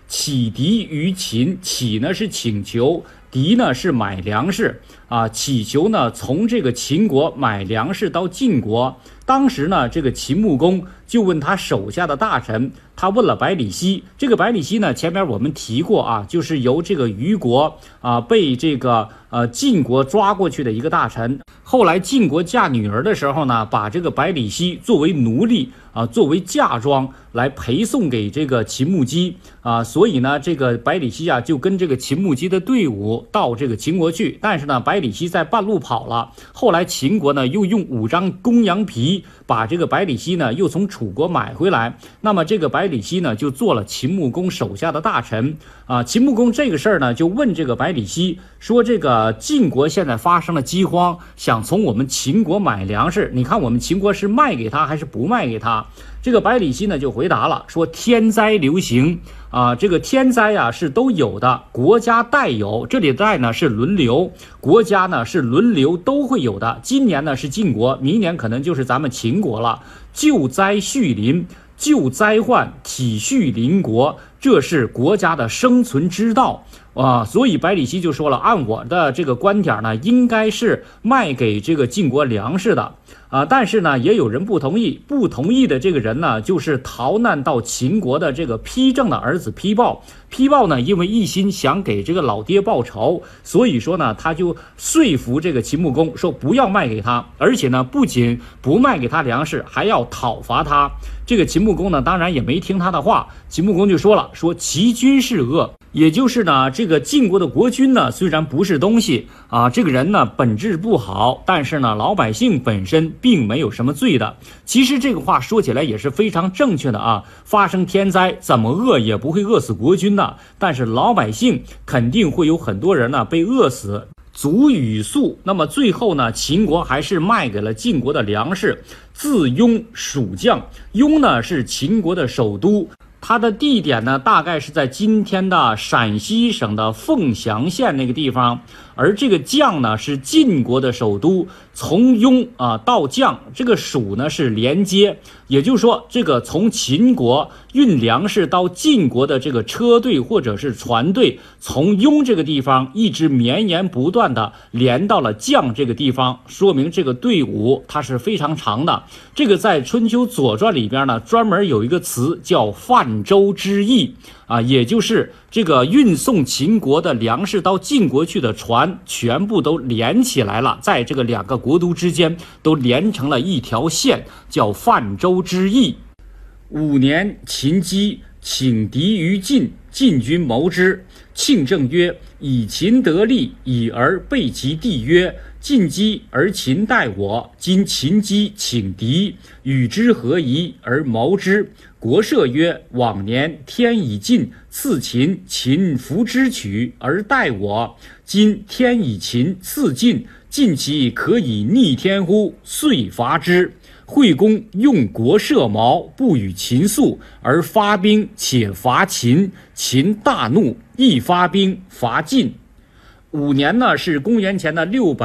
启敌于秦，启呢是请求，敌呢是买粮食啊，祈求呢从这个秦国买粮食到晋国。当时呢，这个秦穆公就问他手下的大臣，他问了百里奚。这个百里奚呢，前面我们提过啊，就是由这个虞国啊被这个晋国抓过去的一个大臣。后来晋国嫁女儿的时候呢，把这个百里奚作为奴隶啊，作为嫁妆来陪送给这个秦穆姬啊，所以呢，这个百里奚啊就跟这个秦穆姬的队伍到这个秦国去。但是呢，百里奚在半路跑了。后来秦国呢又用5张公羊皮把这个百里奚呢又从楚国买回来。那么这个百里奚呢就做了秦穆公手下的大臣啊。秦穆公这个事儿呢就问这个百里奚说，这个晋国现在发生了饥荒，想从我们秦国买粮食，你看我们秦国是卖给他还是不卖给他？这个百里奚呢就回答了，说天灾流行啊，这个天灾啊是都有的，国家代有，这里的代呢是轮流，国家呢是轮流都会有的。今年呢是晋国，明年可能就是咱们秦国了。救灾恤邻，救灾患，体恤邻国，这是国家的生存之道啊。所以百里奚就说了，按我的这个观点呢，应该是卖给这个晋国粮食的啊。但是呢，也有人不同意，不同意的这个人呢，就是逃难到秦国的这个丕正的儿子丕豹。丕豹呢，因为一心想给这个老爹报仇，所以说呢，他就说服这个秦穆公说不要卖给他，而且呢，不仅不卖给他粮食，还要讨伐他。这个秦穆公呢，当然也没听他的话。秦穆公就说了，说齐军是恶，也就是呢，这个晋国的国君呢，虽然不是东西啊，这个人呢本质不好，但是呢，老百姓本身并没有什么罪的。其实这个话说起来也是非常正确的啊。发生天灾，怎么饿也不会饿死国君的，但是老百姓肯定会有很多人呢被饿死。卒与粟，那么最后呢，秦国还是卖给了晋国的粮食。自雍属将，雍呢是秦国的首都，它的地点呢大概是在今天的陕西省的凤翔县那个地方。而这个绛呢是晋国的首都，从雍到绛，这个属呢是连接，也就是说这个从秦国运粮食到晋国的这个车队或者是船队，从雍这个地方一直绵延不断的连到了绛这个地方，说明这个队伍它是非常长的。这个在春秋左传里边呢专门有一个词叫泛舟之役啊，也就是这个运送秦国的粮食到晋国去的船全部都连起来了，在这个2个国都之间都连成了一条线，叫泛舟之役。5年，秦姬请敌于晋，晋军谋之。庆正曰：以秦得利，以而备其地曰：晋击而秦待我，今秦击请敌，与之何宜而谋之？国社曰：往年天以晋赐秦，秦弗之取而待我，今天以秦赐晋，晋其可以逆天乎？遂伐之。惠公用国社谋，不与秦诉，而发兵且伐秦，秦大怒，亦发兵伐晋。5年呢是公元前的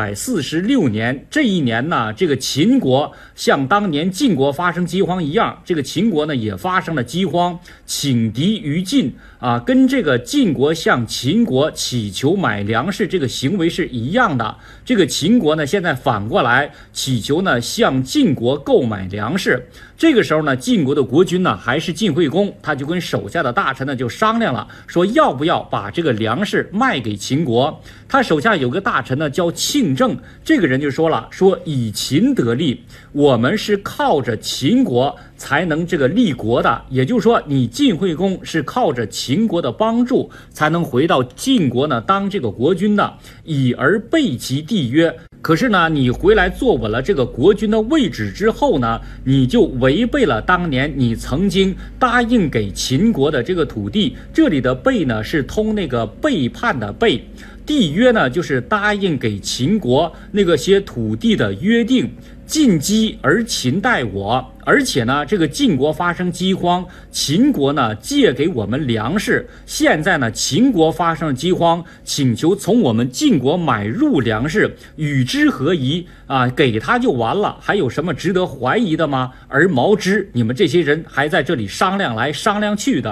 646年，这一年呢，这个秦国像当年晋国发生饥荒一样，这个秦国呢也发生了饥荒，请敌于晋啊，跟这个晋国向秦国祈求买粮食这个行为是一样的。这个秦国呢现在反过来祈求呢向晋国购买粮食。这个时候呢，晋国的国君呢还是晋惠公，他就跟手下的大臣呢就商量了，说要不要把这个粮食卖给秦国。他手下有个大臣呢叫庆正，这个人就说了，说以秦得利，我们是靠着秦国才能这个立国的，也就是说你晋惠公是靠着秦国的帮助才能回到晋国呢当这个国君的，以而备其地约。可是呢，你回来坐稳了这个国君的位置之后呢，你就违背了当年你曾经答应给秦国的这个土地。这里的背呢是通那个背叛的背，地约呢就是答应给秦国那个些土地的约定。晋击而秦待我，而且呢，这个晋国发生饥荒，秦国呢借给我们粮食。现在呢，秦国发生饥荒，请求从我们晋国买入粮食，与之何宜啊？给他就完了，还有什么值得怀疑的吗？而谋之，你们这些人还在这里商量来商量去的。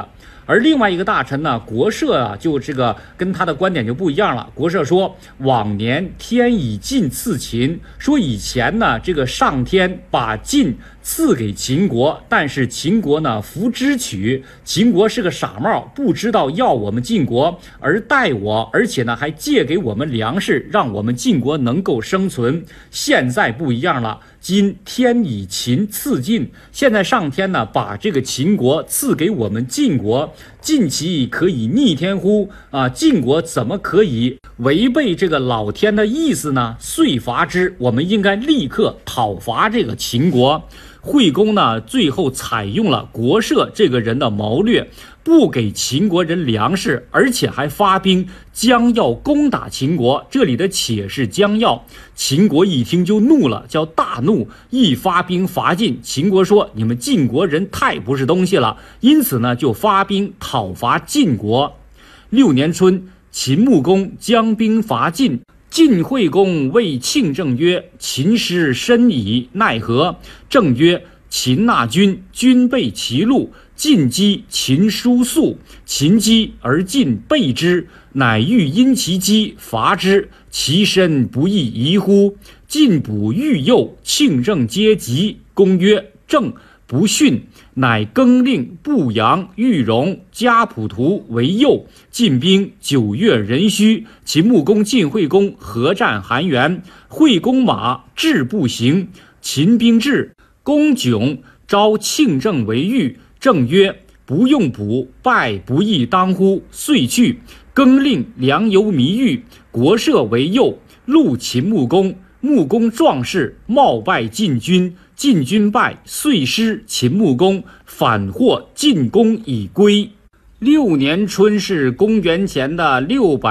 而另外一个大臣呢，国社啊，就这个跟他的观点就不一样了。国社说，往年天以晋赐秦，说以前呢，这个上天把晋赐给秦国，但是秦国呢弗支取，秦国是个傻帽，不知道要我们晋国，而待我，而且呢还借给我们粮食，让我们晋国能够生存。现在不一样了，今天以秦赐晋，现在上天呢把这个秦国赐给我们晋国，晋其可以逆天乎？晋国怎么可以违背这个老天的意思呢？遂伐之，我们应该立刻讨伐这个秦国。惠公呢，最后采用了国社这个人的谋略，不给秦国人粮食，而且还发兵将要攻打秦国。这里的且是将要，秦国一听就怒了，叫大怒，一发兵伐晋。秦国说，你们晋国人太不是东西了，因此呢就发兵讨伐晋国。6年春，秦穆公将兵伐晋。晋惠公谓庆政曰：秦师深矣，奈何？政曰：秦纳君，君备其路。晋击，秦叔速。秦击而晋备之，乃欲因其击伐之，其身不亦宜乎？晋卜欲诱，庆政皆疾。公曰：政不逊，乃更令步阳、豫荣、家仆图为右。晋兵9月壬戌，秦穆公、晋惠公合战韩原，惠公马至不行，秦兵至，公迥召庆政为御。政曰：不用卜，败不亦当乎？遂去，更令良由弥豫，国社为右，录秦穆公。穆公壮士，冒败晋军，晋军败，遂失秦穆公，反获晋公以归。6年春是公元前的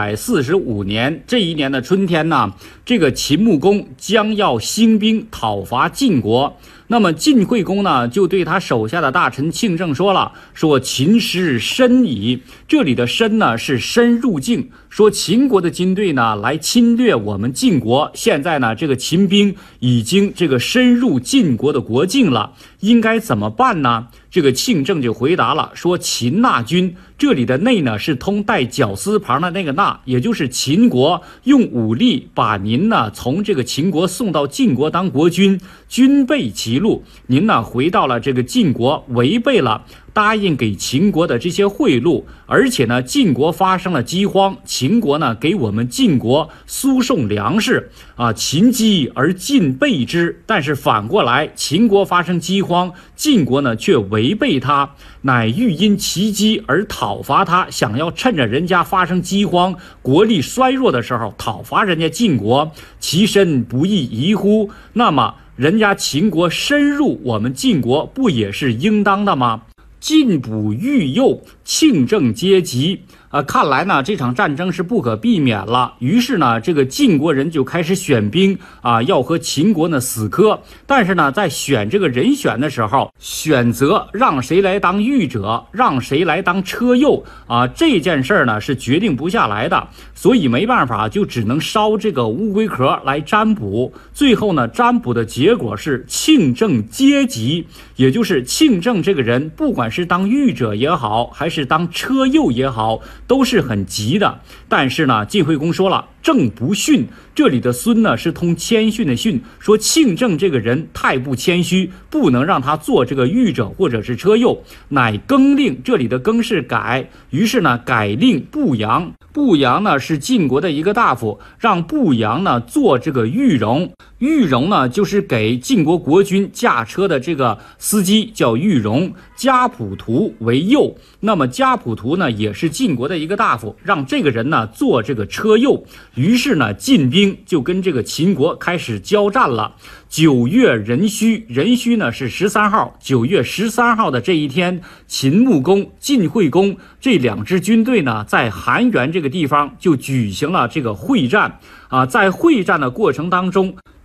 645年，这一年的春天呢，这个秦穆公将要兴兵讨伐晋国。那么晋惠公呢，就对他手下的大臣庆政说了，说秦师深矣。这里的深呢是深入境，说秦国的军队呢来侵略我们晋国，现在呢这个秦兵已经这个深入晋国的国境了，应该怎么办呢？这个庆政就回答了，说秦纳君，这里的内呢是通带绞丝旁的那个纳，也就是秦国用武力把您呢从这个秦国送到晋国当国君，君备其路，您呢回到了这个晋国，违背了答应给秦国的这些贿赂，而且呢晋国发生了饥荒，秦国呢给我们晋国输送粮食秦饥而晋备之，但是反过来秦国发生饥荒，晋国呢却违背他，乃欲因其饥而讨伐他，想要趁着人家发生饥荒，国力衰弱的时候讨伐人家晋国，其身不亦宜乎？那么人家秦国深入我们晋国，不也是应当的吗？晋卜欲诱，庆政皆疾。看来呢这场战争是不可避免了，于是呢这个晋国人就开始选兵要和秦国呢死磕。但是呢在选这个人选的时候，选择让谁来当御者，让谁来当车右这件事呢是决定不下来的，所以没办法，就只能烧这个乌龟壳来占卜。最后呢占卜的结果是庆政皆疾，也就是庆政这个人不管是当御者也好，还是当车右也好，都是很急的。但是呢晋惠公说了，政不逊，这里的孙呢是通谦逊的逊，说庆政这个人太不谦虚，不能让他做这个御者或者是车右，乃更令，这里的更是改，于是呢改令步阳。步阳呢是晋国的一个大夫，让步阳呢做这个御荣。御荣呢就是给晋国国君驾车的这个司机叫御荣。家仆图为右，那么家仆图呢也是晋国的一个大夫，让这个人呢做这个车右。于是呢晋兵就跟这个秦国开始交战了。9月壬戌，壬戌呢是13号，9月13号的这一天，秦穆公、晋惠公这2支军队呢在韩原这个地方就举行了这个会战在会战的过程当中，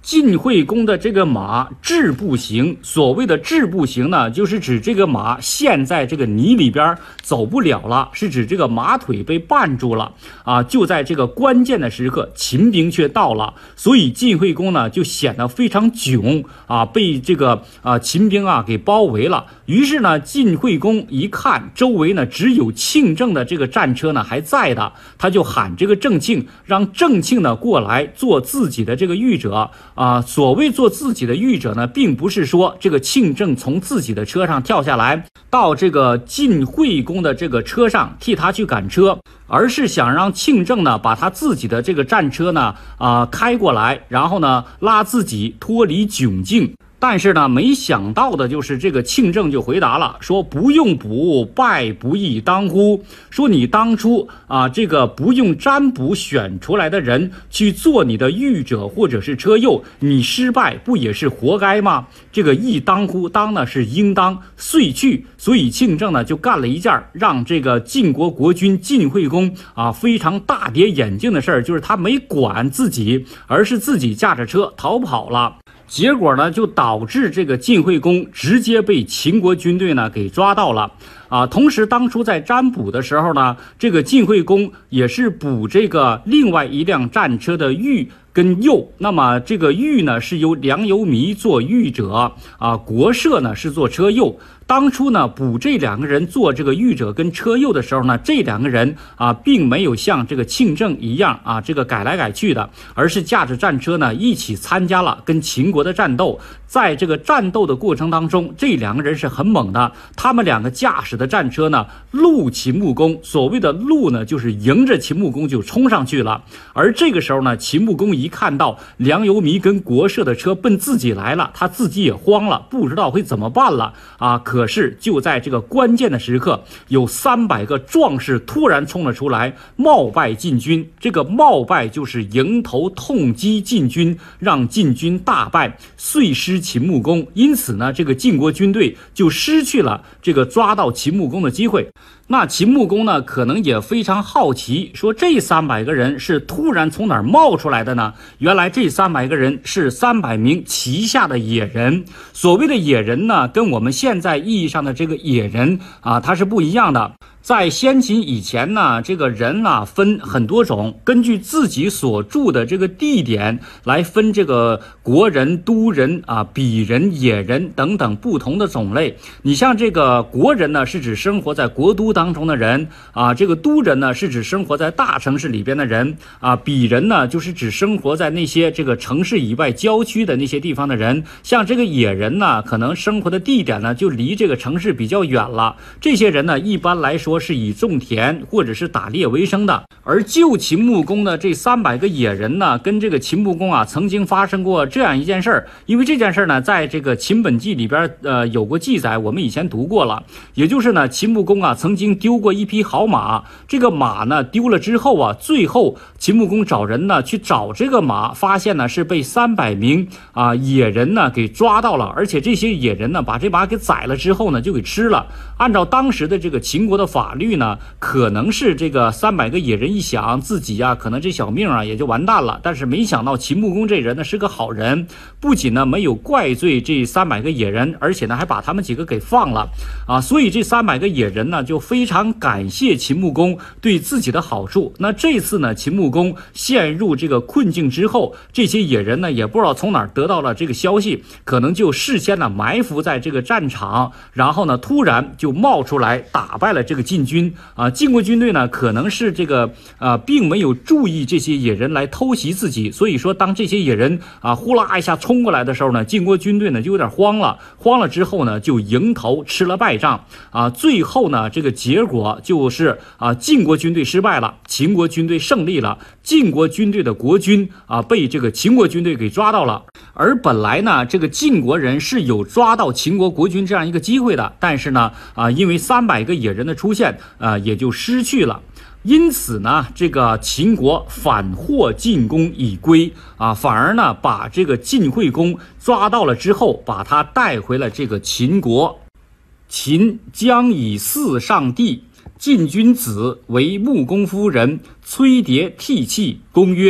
晋惠公的这个马志不行，所谓的志不行呢，就是指这个马陷在这个泥里边走不了了，是指这个马腿被绊住了啊！就在这个关键的时刻，秦兵却到了，所以晋惠公呢就显得非常窘啊，被这个秦兵啊给包围了。于是呢，晋惠公一看周围呢只有庆政的这个战车呢还在的，他就喊这个郑庆，让郑庆呢过来做自己的这个御者。所谓做自己的御者呢，并不是说这个庆政从自己的车上跳下来，到这个晋惠公的这个车上替他去赶车，而是想让庆政呢把他自己的这个战车呢开过来，然后呢拉自己脱离窘境。但是呢，没想到的就是这个庆政就回答了，说不用卜，败不亦当乎？说你当初这个不用占卜选出来的人去做你的御者或者是车右，你失败不也是活该吗？这个亦当乎，当呢是应当，遂去。所以庆政呢就干了一件让这个晋国国君晋惠公非常大跌眼镜的事儿，就是他没管自己，而是自己驾着车逃跑了。结果呢，就导致这个晋惠公直接被秦国军队呢给抓到了同时当初在占卜的时候呢，这个晋惠公也是卜这个另外一辆战车的御跟右，那么这个御呢是由梁由弥做御者国社呢是做车右。当初呢卜这两个人做这个御者跟车右的时候呢，这两个人并没有像这个庆政一样这个改来改去的，而是驾着战车呢一起参加了跟秦国的战斗。在这个战斗的过程当中，这两个人是很猛的，他们两个驾驶的战车呢路秦穆公，所谓的路呢就是迎着秦穆公就冲上去了。而这个时候呢，秦穆公一看到梁由弥跟国社的车奔自己来了，他自己也慌了，不知道会怎么办了可是就在这个关键的时刻，有300个壮士突然冲了出来，冒拜晋军。这个冒拜就是迎头痛击晋军，让晋军大败，遂失秦穆公。因此呢，这个晋国军队就失去了这个抓到秦穆公的机会。那秦穆公呢，可能也非常好奇，说这300个人是突然从哪儿冒出来的呢？原来这300个人是300名旗下的野人。所谓的野人呢，跟我们现在意义上的这个野人它是不一样的。在先秦以前呢，这个人分很多种，根据自己所住的这个地点来分这个国人、都人鄙人、野人等等不同的种类。你像这个国人呢，是指生活在国都当中的人这个都人呢是指生活在大城市里边的人鄙人呢就是指生活在那些这个城市以外郊区的那些地方的人。像这个野人呢，可能生活的地点呢就离这个城市比较远了。这些人呢，一般来说是以种田或者是打猎为生的。而救秦穆公的这300个野人呢，跟这个秦穆公曾经发生过这样一件事儿。因为这件事儿呢，在这个秦本纪里边有过记载，我们以前读过了。也就是呢，秦穆公曾经丢过一匹好马，这个马呢丢了之后最后秦穆公找人呢去找这个马，发现呢是被300名野人呢给抓到了，而且这些野人呢把这马给宰了之后呢就给吃了。按照当时的这个秦国的法律呢，可能是这个300个野人一想自己可能这小命也就完蛋了。但是没想到秦穆公这人呢是个好人，不仅呢没有怪罪这300个野人，而且呢还把他们几个给放了所以这300个野人呢就非常感谢秦穆公对自己的好处。那这次呢，秦穆公陷入这个困境之后，这些野人呢也不知道从哪儿得到了这个消息，可能就事先呢埋伏在这个战场，然后呢突然就冒出来打败了这个晋军晋国军队呢可能是这个并没有注意这些野人来偷袭自己，所以说当这些野人呼啦一下冲过来的时候呢，晋国军队呢就有点慌了之后呢就迎头吃了败仗最后呢这个结果就是晋国军队失败了，秦国军队胜利了，晋国军队的国君被这个秦国军队给抓到了。而本来呢这个晋国人是有抓到秦国国君这样一个机会的，但是呢因为300个野人的出现也就失去了。因此呢，这个秦国反获晋公以归反而呢把这个晋惠公抓到了之后，把他带回了这个秦国。秦将以嗣上帝，晋君子为穆公夫人，崔牒涕泣。公曰：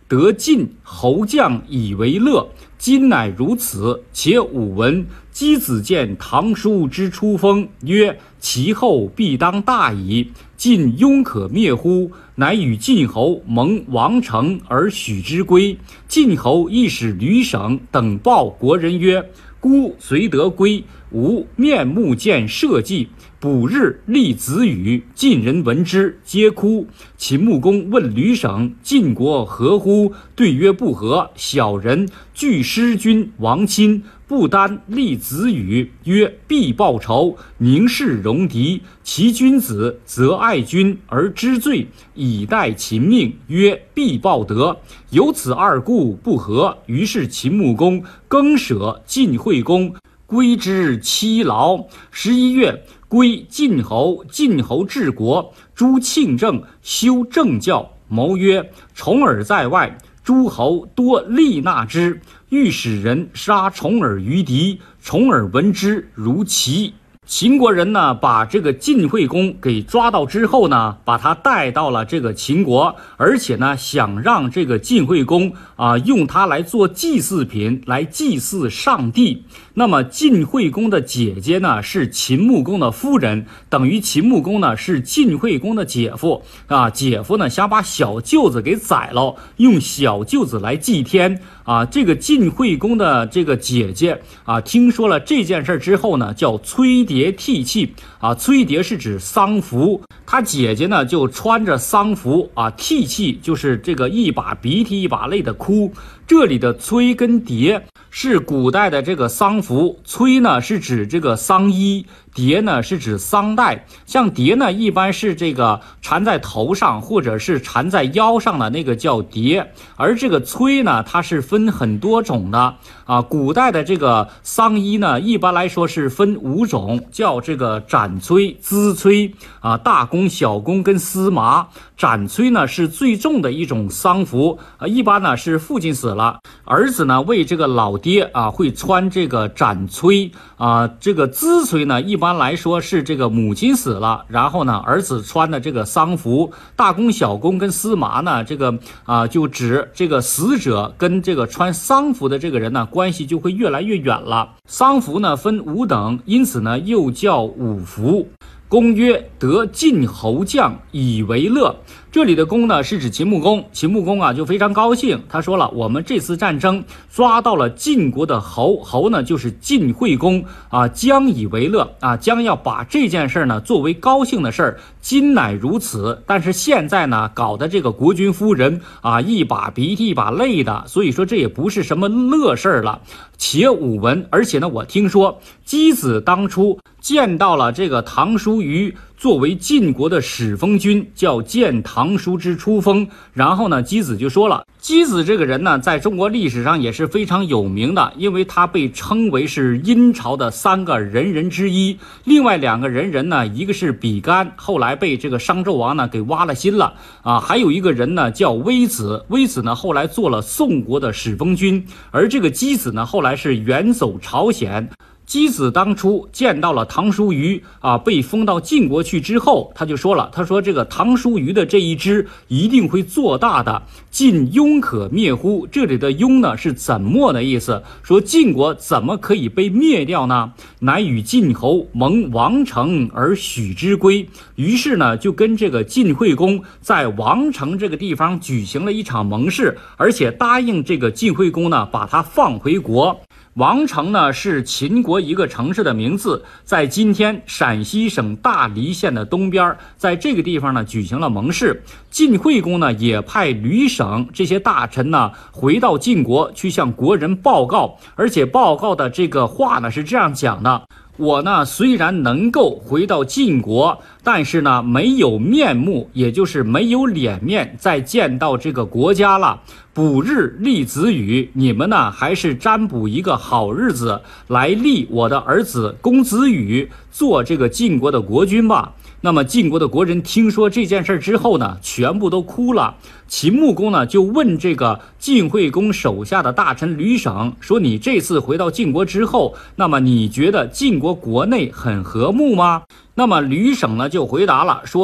得晋侯将以为乐，今乃如此。且武闻箕子见唐叔之出封，曰：其后必当大矣。晋庸可灭乎？乃与晋侯盟王城而许之归。晋侯亦使吕省等报国人曰：孤遂得归，吾面目见社稷。卜日立子语，晋人闻之，皆哭。秦穆公问吕省：晋国何乎？对曰：不和。小人惧失君亡亲，不单立子语，曰：必报仇，宁氏戎狄。其君子则爱君而知罪，以待秦命，曰：必报德。有此二故，不和。于是秦穆公更舍晋惠公，归之期劳。11月，归晋侯。晋侯治国，诸庆政，修政教。谋曰：重耳在外，诸侯多利纳之，欲使人杀重耳于敌。重耳闻之，如齐。秦国人呢，把这个晋惠公给抓到之后呢，把他带到了这个秦国，而且呢，想让这个晋惠公用他来做祭祀品，来祭祀上帝。那么晋惠公的姐姐呢，是秦穆公的夫人，等于秦穆公呢是晋惠公的姐夫姐夫呢想把小舅子给宰了，用小舅子来祭天这个晋惠公的这个姐姐听说了这件事之后呢，叫崔牒涕泣崔牒是指丧服，他姐姐呢就穿着丧服涕泣，就是这个一把鼻涕一把泪的哭。这里的崔跟牒是古代的这个丧服，崔呢是指这个丧衣，牒呢是指丧带。像牒呢一般是这个缠在头上或者是缠在腰上的那个叫牒，而这个崔呢它是分很多种的古代的这个丧衣呢一般来说是分5种，叫这个斩崔、资崔大弓、小弓跟司麻。斩崔呢是最重的一种丧服一般呢是父亲死了，儿子呢为这个老爹会穿这个斩崔这个资崔呢一般来说是这个母亲死了，然后呢儿子穿的这个丧服。大弓、小弓跟司麻呢这个就指这个死者跟这个穿丧服的这个人呢关系就会越来越远了。丧服呢分5等，因此呢又叫5服。公曰：得晋侯将以为乐。这里的公呢是指秦穆公，秦穆公就非常高兴，他说了，我们这次战争抓到了晋国的侯，侯呢就是晋惠公将以为乐将要把这件事呢作为高兴的事儿。今乃如此，但是现在呢搞的这个国君夫人一把鼻涕一把泪的，所以说这也不是什么乐事儿了。且武闻，而且呢我听说箕子当初见到了这个唐叔虞作为晋国的使封君，叫见唐叔之出封。然后呢箕子就说了，箕子这个人呢在中国历史上也是非常有名的，因为他被称为是殷朝的3个人人之一。另外2个人人呢，一个是比干，后来被这个商纣王呢给挖了心了还有一个人呢叫微子，微子呢后来做了宋国的使封君，而这个箕子呢后来是远走朝鲜。箕子当初见到了唐叔虞被封到晋国去之后，他就说了，他说这个唐叔虞的这一支一定会做大的，晋庸可灭乎？这里的庸呢是怎么的意思，说晋国怎么可以被灭掉呢？乃与晋侯盟王城而许之归。于是呢就跟这个晋惠公在王城这个地方举行了一场盟誓，而且答应这个晋惠公呢把他放回国。王城呢是秦国一个城市的名字，在今天陕西省大黎县的东边，在这个地方呢举行了盟誓。晋惠公呢也派吕省这些大臣呢回到晋国去向国人报告，而且报告的这个话呢是这样讲的：我呢虽然能够回到晋国，但是呢没有面目，也就是没有脸面再见到这个国家了。卜日立子语，你们呢还是占卜一个好日子来立我的儿子公子羽做这个晋国的国君吧。那么晋国的国人听说这件事之后呢，全部都哭了。秦穆公呢就问这个晋惠公手下的大臣吕省说，你这次回到晋国之后，那么你觉得晋国国内很和睦吗？那么吕省呢就回答了说，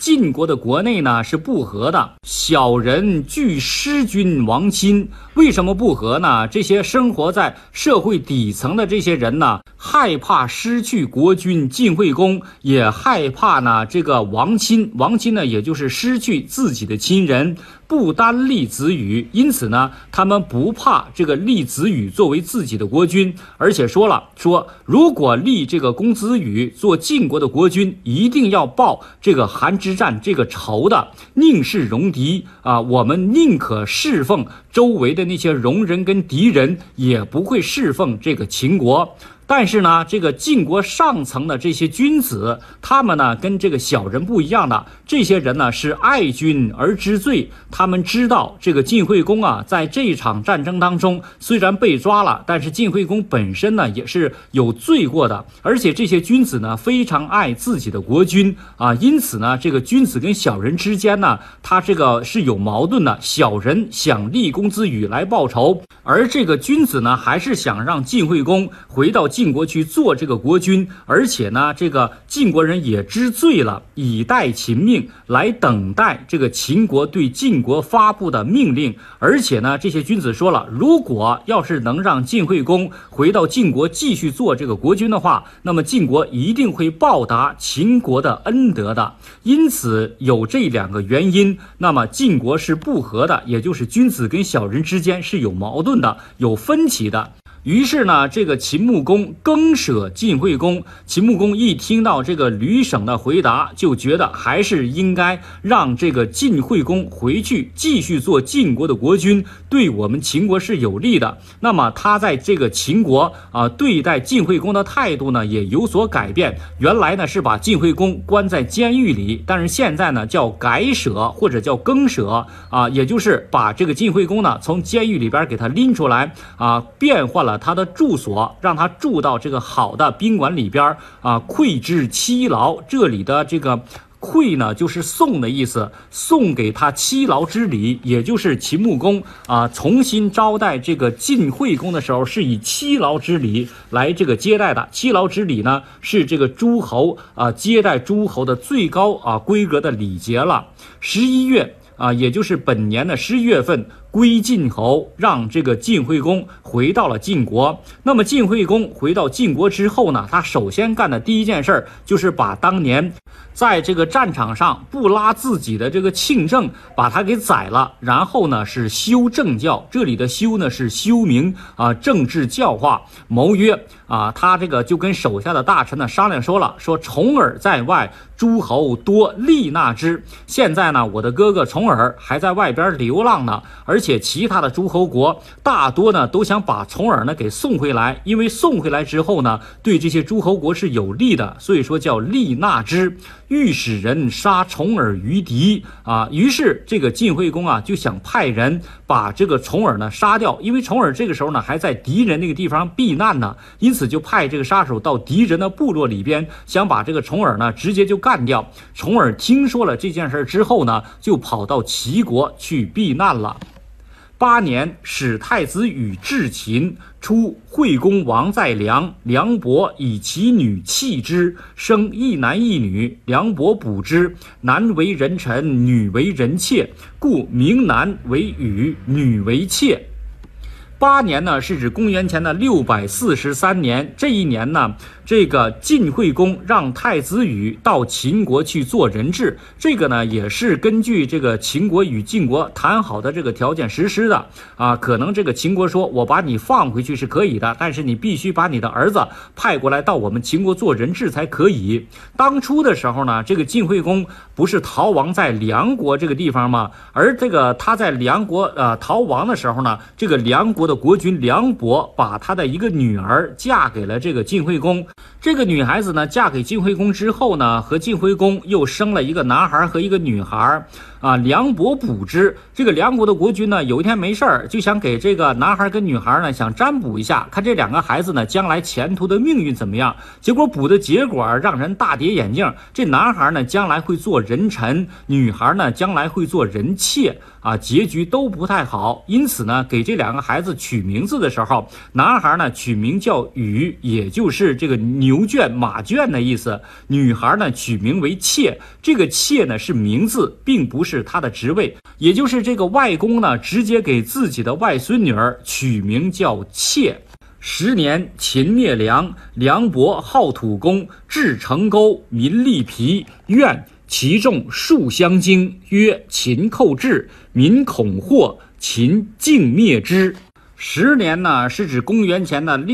晋国的国内呢是不和的，小人惧失君亡亲。为什么不和呢？这些生活在社会底层的这些人呢，害怕失去国君晋惠公，也害怕呢这个亡亲。亡亲呢，也就是失去自己的亲人，不单立子羽。因此呢，他们不怕这个立子羽作为自己的国君，而且说如果立这个公子羽做晋国的国君，一定要报这个韩之战这个仇的，宁是戎狄啊，我们宁可侍奉周围的那些戎人跟敌人，也不会侍奉这个秦国。但是呢，这个晋国上层的这些君子，他们呢跟这个小人不一样的，这些人呢是爱君而知罪。他们知道这个晋惠公啊，在这一场战争当中虽然被抓了，但是晋惠公本身呢也是有罪过的。而且这些君子呢非常爱自己的国君啊，因此呢，这个君子跟小人之间呢，他这个是有矛盾的。小人想立公子羽来报仇，而这个君子呢还是想让晋惠公回到晋国去做这个国君。而且呢，这个晋国人也知罪了，以待秦命，来等待这个秦国对晋国发布的命令。而且呢，这些君子说了，如果要是能让晋惠公回到晋国继续做这个国君的话，那么晋国一定会报答秦国的恩德的。因此有这两个原因，那么晋国是不和的，也就是君子跟小人之间是有矛盾的，有分歧的。于是呢，这个秦穆公更舍晋惠公。秦穆公一听到这个吕省的回答，就觉得还是应该让这个晋惠公回去继续做晋国的国君，对我们秦国是有利的。那么他在这个秦国对待晋惠公的态度呢也有所改变。原来呢是把晋惠公关在监狱里，但是现在呢叫改舍或者叫更舍也就是把这个晋惠公呢从监狱里边给他拎出来变换了他的住所，让他住到这个好的宾馆里边馈之7劳。这里的这个馈呢就是送的意思，送给他7劳之礼，也就是秦穆公重新招待这个晋惠公的时候，是以7劳之礼来这个接待的。7劳之礼呢是这个诸侯接待诸侯的最高规格的礼节了。11月也就是本年的11月份，归晋侯，让这个晋惠公回到了晋国。那么晋惠公回到晋国之后呢，他首先干的第一件事就是把当年在这个战场上不拉自己的这个庆政把他给宰了，然后呢是修政教，这里的修呢是修明政治教化，谋约他这个就跟手下的大臣呢商量说重耳在外，诸侯多利纳之。现在呢我的哥哥重耳还在外边流浪呢，而且其他的诸侯国大多呢都想把重耳呢给送回来，因为送回来之后呢对这些诸侯国是有利的，所以说叫利纳之。欲使人杀重耳于敌于是这个晋惠公就想派人把这个重耳呢杀掉，因为重耳这个时候呢还在敌人那个地方避难呢，因此就派这个杀手到敌人的部落里边，想把这个重耳呢直接就干掉。重耳听说了这件事之后呢，就跑到齐国去避难了。8年，使太子羽至秦，初惠公王在梁，梁伯以其女弃之，生一男一女。梁伯补之，男为人臣，女为人妾，故名男为羽，女为妾。8年呢是指公元前的643年。这一年呢，这个晋惠公让太子羽到秦国去做人质，这个呢也是根据这个秦国与晋国谈好的这个条件实施的可能这个秦国说我把你放回去是可以的，但是你必须把你的儿子派过来到我们秦国做人质才可以。当初的时候呢，这个晋惠公不是逃亡在梁国这个地方吗？而这个他在梁国逃亡的时候呢，这个梁国的国君梁伯把他的一个女儿嫁给了这个晋惠公。这个女孩子呢嫁给晋惠公之后呢，和晋惠公又生了一个男孩和一个女孩梁伯补之。这个梁国的国君呢有一天没事儿，就想给这个男孩跟女孩呢想占卜一下，看这两个孩子呢将来前途的命运怎么样。结果卜的结果让人大跌眼镜，这男孩呢将来会做人臣，女孩呢将来会做人妾结局都不太好。因此呢，给这两个孩子取名字的时候，男孩呢取名叫羽，也就是这个牛圈、马圈的意思。女孩呢取名为妾，这个妾呢是名字，并不是她的职位，也就是这个外公呢直接给自己的外孙女儿取名叫妾。10年，秦灭梁，梁伯好土工，至成沟，民力疲，怨其众数相惊，曰秦寇至，民恐祸，秦尽灭之。10年呢，是指公元前的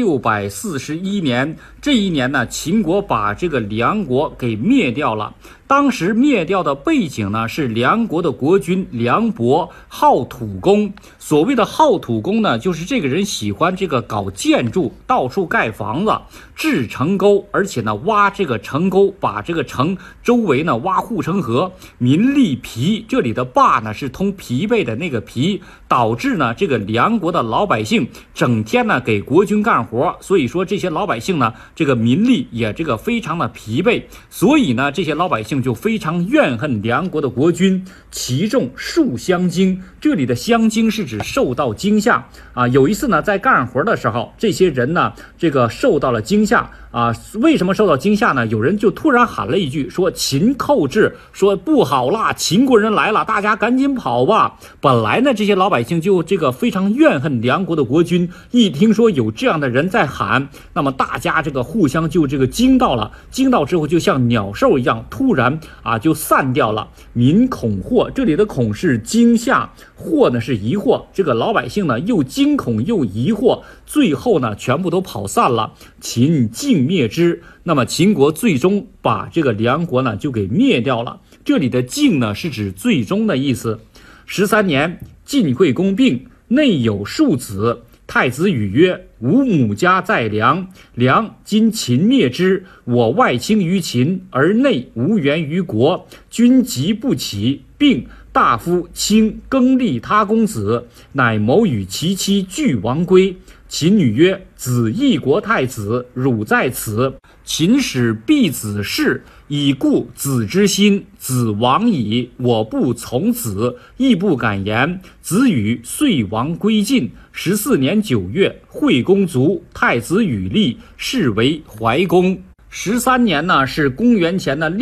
641年。这一年呢，秦国把这个梁国给灭掉了。当时灭掉的背景呢，是梁国的国君梁伯好土工。所谓的好土工呢，就是这个人喜欢这个搞建筑，到处盖房子，治城沟，而且呢挖这个城沟，把这个城周围呢挖护城河。民力疲，这里的罢呢是通疲惫的那个疲，导致呢这个梁国的老百姓整天呢给国君干活，所以说这些老百姓呢这个民力也这个非常的疲惫，所以呢这些老百姓就非常怨恨梁国的国君。其众数相惊，这里的相惊是指受到惊吓啊。有一次呢在干活的时候，这些人呢这个受到了惊吓啊。为什么受到惊吓呢？有人就突然喊了一句，说秦寇至，说不好啦，秦国人来了，大家赶紧跑吧。本来呢这些老百姓就这个非常怨恨梁国的国君，一听说有这样的人在喊，那么大家这个互相就这个惊到了，惊到之后就像鸟兽一样，突然啊就散掉了。民恐祸，这里的恐是惊吓，惑呢是疑惑，这个老百姓呢又惊恐又疑惑，最后呢全部都跑散了。秦尽灭之，那么秦国最终把这个梁国呢就给灭掉了。这里的尽呢是指最终的意思。13年，晋惠公病，内有庶子。太子语曰：吾母家在梁，梁今秦灭之，我外轻于秦，而内无援于国，君急不起，病大夫卿更立他公子，乃谋与其妻俱亡归。秦女曰：子异国太子，汝在此。秦使婢子事，以固子之心，子亡矣，我不从子，亦不敢言。子羽遂亡归晋。14年9月，惠公卒，太子羽立，是为怀公。13年呢是公元前的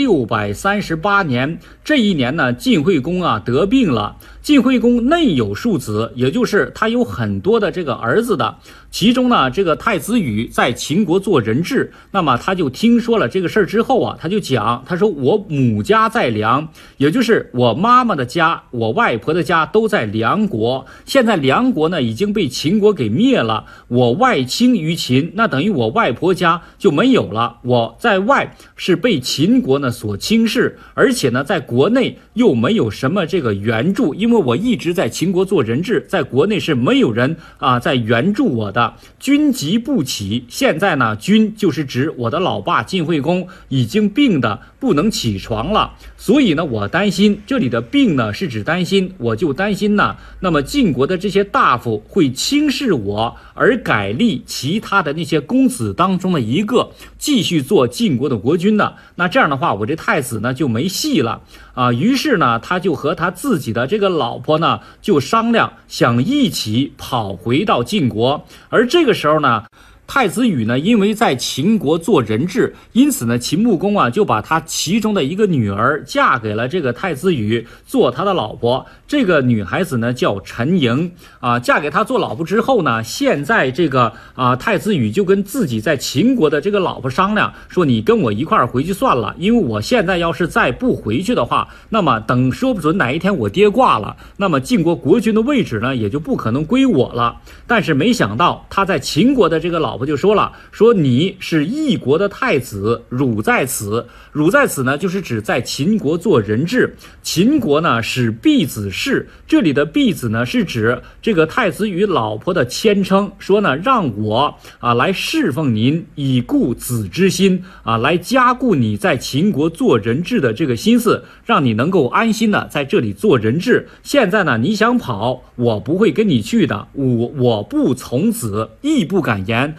638年，这一年呢晋惠公啊得病了。晋惠公内有庶子，也就是他有很多的这个儿子的，其中呢这个太子羽在秦国做人质，那么他就听说了这个事儿之后啊，他就讲，他说我母家在梁，也就是我妈妈的家，我外婆的家都在梁国，现在梁国呢已经被秦国给灭了，我外轻于秦，那等于我外婆家就没有了，我在外是被秦国呢所轻视，而且呢在国内又没有什么这个援助，因为我一直在秦国做人质，在国内是没有人啊在援助我的。君急不起，现在呢君就是指我的老爸晋惠公已经病得不能起床了，所以呢我担心，这里的病呢是指担心，我就担心呢那么晋国的这些大夫会轻视我，而改立其他的那些公子当中的一个继续做晋国的国君的，那这样的话我这太子呢就没戏了啊。于是呢他就和他自己的这个老婆呢就商量，想一起跑回到晋国。而这个时候呢太子羽呢因为在秦国做人质，因此呢秦穆公啊就把他其中的一个女儿嫁给了这个太子羽做他的老婆。这个女孩子呢叫陈莹啊，嫁给他做老婆之后呢，现在这个太子羽就跟自己在秦国的这个老婆商量，说你跟我一块儿回去算了，因为我现在要是再不回去的话，那么等说不准哪一天我爹挂了，那么晋国国君的位置呢也就不可能归我了。但是没想到他在秦国的这个老婆就说了，说你是异国的太子，汝在此。汝在此呢就是指在秦国做人质。秦国呢使婢子事，这里的婢子呢是指这个太子羽老婆的谦称，说呢让我来侍奉您，以固子之心来加固你在秦国做人质的这个心思，让你能够安心的在这里做人质。现在呢你想跑，我不会跟你去的，我不从子，亦不敢言。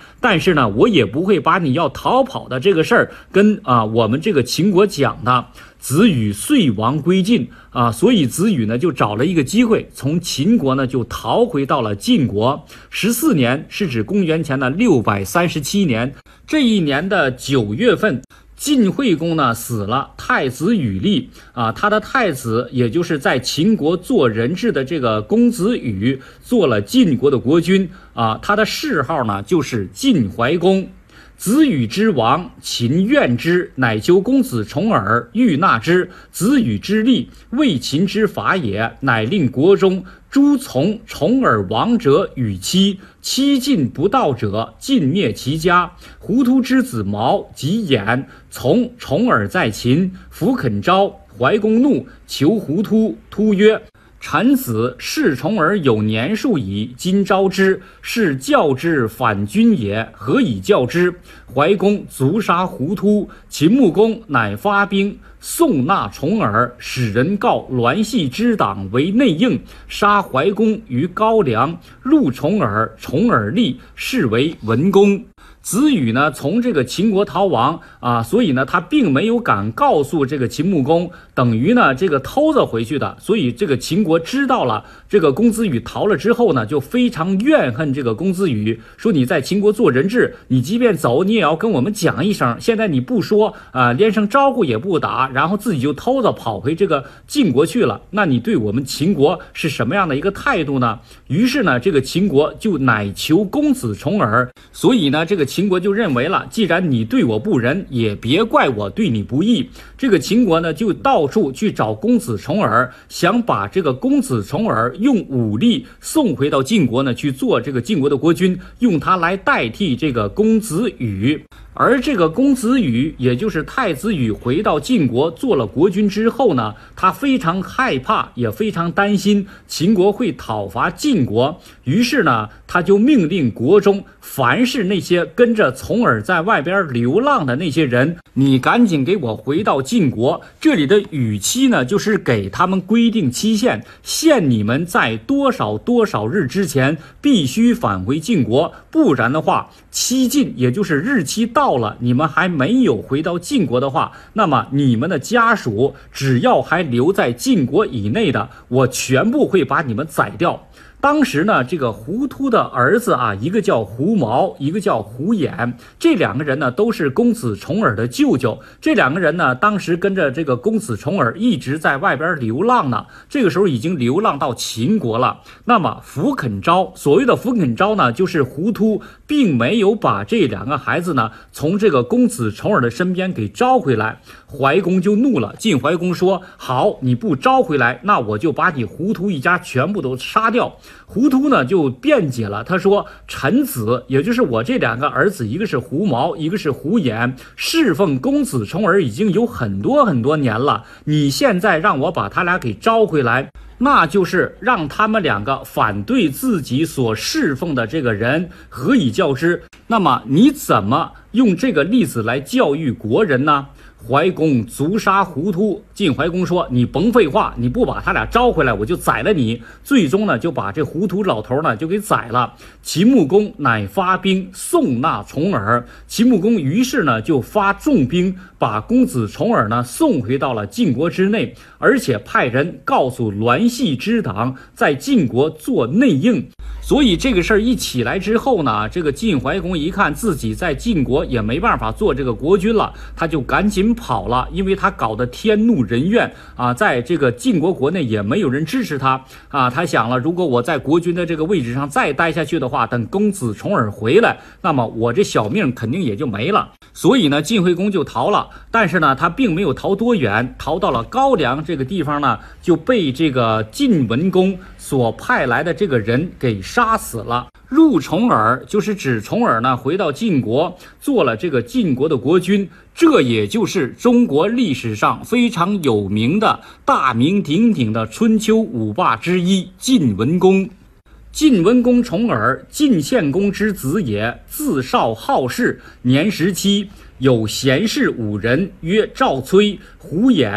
但是呢，我也不会把你要逃跑的这个事儿跟我们这个秦国讲的。子羽遂亡归晋所以子羽呢就找了一个机会，从秦国呢就逃回到了晋国。14年是指公元前的637年，这一年的9月份。晋惠公呢死了，太子羽立他的太子也就是在秦国做人质的这个公子羽做了晋国的国君他的谥号呢就是晋怀公。子羽之亡，秦怨之，乃求公子重耳，欲纳之。子羽之立，为秦之法也，乃令国中诸从重耳亡者与妻，妻晋不道者，尽灭其家。胡突之子毛及衍从重耳在秦，弗肯招。怀公怒，求胡突。突曰：臣子视重耳有年数矣，今招之，是教之反君也，何以教之？怀公卒杀胡突，秦穆公乃发兵送纳重耳，使人告栾系之党为内应，杀怀公于高梁，入重耳，重耳立，是为文公。子羽呢从这个秦国逃亡所以呢他并没有敢告诉这个秦穆公，等于呢这个偷着回去的。所以这个秦国知道了这个公子羽逃了之后呢，就非常怨恨这个公子羽，说你在秦国做人质，你即便走你也要跟我们讲一声，现在你不说连声招呼也不打，然后自己就偷着跑回这个晋国去了，那你对我们秦国是什么样的一个态度呢？于是呢这个秦国就乃求公子重耳。所以呢这个秦国就认为了，既然你对我不仁，也别怪我对你不义。这个秦国呢就到处去找公子重耳，想把这个公子重耳用武力送回到晋国呢去做这个晋国的国君，用他来代替这个公子羽。而这个公子羽也就是太子羽回到晋国做了国君之后呢，他非常害怕也非常担心秦国会讨伐晋国，于是呢他就命令国中凡是那些跟着重耳在外边流浪的那些人，你赶紧给我回到晋国。这里的语期呢就是给他们规定期限，限你们在多少多少日之前必须返回晋国，不然的话期尽也就是日期到了，你们还没有回到晋国的话，那么你们的家属只要还留在晋国以内的，我全部会把你们宰掉。当时呢这个胡突的儿子一个叫胡毛，一个叫胡衍，这两个人呢都是公子重耳的舅舅。这两个人呢当时跟着这个公子重耳一直在外边流浪呢，这个时候已经流浪到秦国了。那么弗肯招，所谓的弗肯招呢就是胡突并没有把这两个孩子呢从这个公子重耳的身边给招回来。怀公就怒了，晋怀公说，好，你不招回来，那我就把你胡突一家全部都杀掉。胡突呢就辩解了，他说，臣子也就是我这两个儿子，一个是胡毛，一个是胡衍，侍奉公子重耳已经有很多很多年了，你现在让我把他俩给招回来，那就是让他们两个反对自己所侍奉的这个人，何以教之？那么你怎么用这个例子来教育国人呢？怀公卒杀胡突，晋怀公说，你甭废话，你不把他俩招回来，我就宰了你。最终呢就把这胡突老头呢就给宰了。秦穆公乃发兵送纳重耳，秦穆公于是呢就发重兵把公子重耳呢送回到了晋国之内，而且派人告诉栾系之党在晋国做内应。所以这个事儿一起来之后呢，这个晋怀公一看自己在晋国也没办法做这个国君了，他就赶紧跑了，因为他搞得天怒人怨在这个晋国国内也没有人支持他他想了，如果我在国君的这个位置上再待下去的话，等公子重耳回来，那么我这小命肯定也就没了。所以呢晋惠公就逃了，但是呢他并没有逃多远，逃到了高梁这个地方呢，就被这个晋文公所派来的这个人给杀死了。入重耳就是指重耳呢回到晋国做了这个晋国的国君，这也就是中国历史上非常有名的大名鼎鼎的春秋五霸之一晋文公。晋文公重耳，晋献公之子也，自少好事，年17，有贤士5人，曰赵崔、胡衍、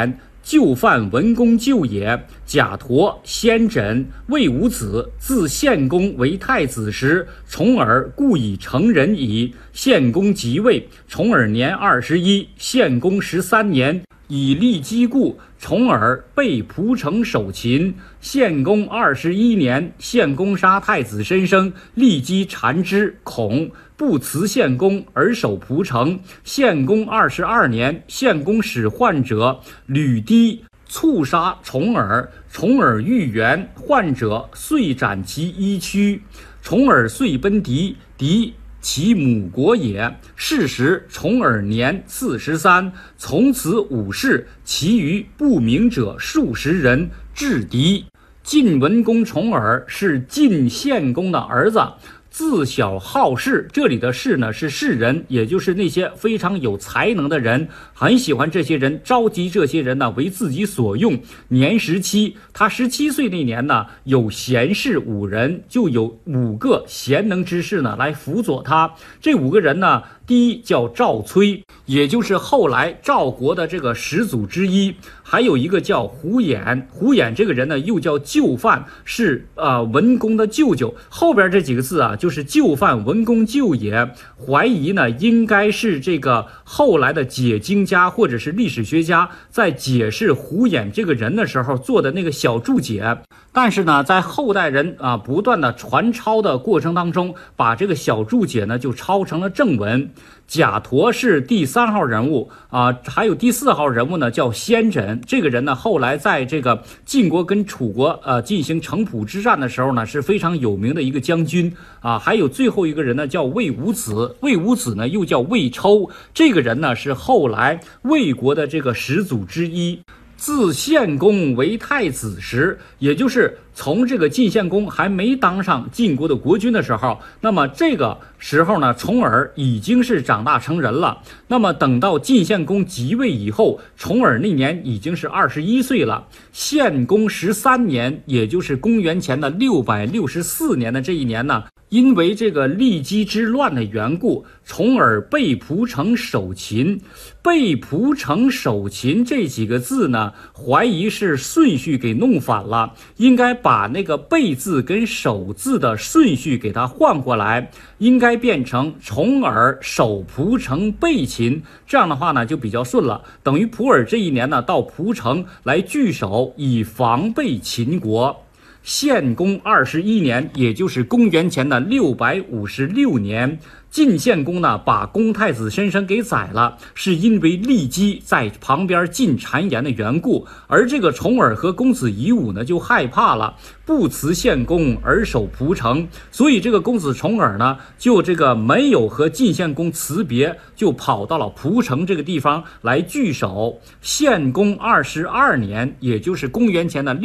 就范文公舅也。贾佗、先轸、魏武子，自献公为太子时，重耳故已成人矣。献公即位，重耳年21，献公13年，以立基故，重耳被蒲城守秦。献公21年，献公杀太子申生，立基禅之，恐不辞献公而守蒲城。献公22年，献公使患者吕低促杀重耳，重耳欲援，患者遂斩其衣躯。重耳遂奔狄，狄其母国也。是时重耳年43，从此武士，其余不明者数十人，至狄。晋文公重耳是晋献公的儿子，自小好士，这里的士呢是士人，也就是那些非常有才能的人，很喜欢这些人，召集这些人呢为自己所用。年17，他17岁那年呢，有贤士5人，就有5个贤能之士呢来辅佐他。这5个人呢，第一叫赵崔，也就是后来赵国的这个始祖之一，还有一个叫胡衍。胡衍这个人呢又叫就范，是文公的舅舅。后边这几个字啊，就是就范文公舅也。怀疑呢应该是这个后来的解经家或者是历史学家在解释胡衍这个人的时候做的那个小注解。但是呢，在后代人不断的传抄的过程当中，把这个小注解呢就抄成了正文。贾佗是第3号人物还有第4号人物呢，叫先轸。这个人呢，后来在这个晋国跟楚国进行城濮之战的时候呢，是非常有名的一个将军还有最后一个人呢，叫魏武子。魏武子呢，又叫魏抽。这个人呢，是后来魏国的这个始祖之一。自献公为太子时，也就是从这个晋献公还没当上晋国的国君的时候，那么这个时候呢，重耳已经是长大成人了。那么等到晋献公即位以后，重耳那年已经是21岁了。献公13年，也就是公元前的664年的这一年呢，因为这个骊姬之乱的缘故，重耳被蒲城守秦。被蒲城守秦这几个字呢，怀疑是顺序给弄反了，应该把那个被字跟守字的顺序给它换过来，应该变成重耳守蒲城被秦，这样的话呢就比较顺了。等于普洱这一年呢到蒲城来据守，以防备秦国。献公21年，也就是公元前的656年，晋献公呢把公太子申生给宰了，是因为骊姬在旁边进谗言的缘故。而这个重耳和公子夷吾呢就害怕了，不辞献公而守蒲城，所以这个公子重耳呢就这个没有和晋献公辞别，就跑到了蒲城这个地方来据守。献公22年，也就是公元前的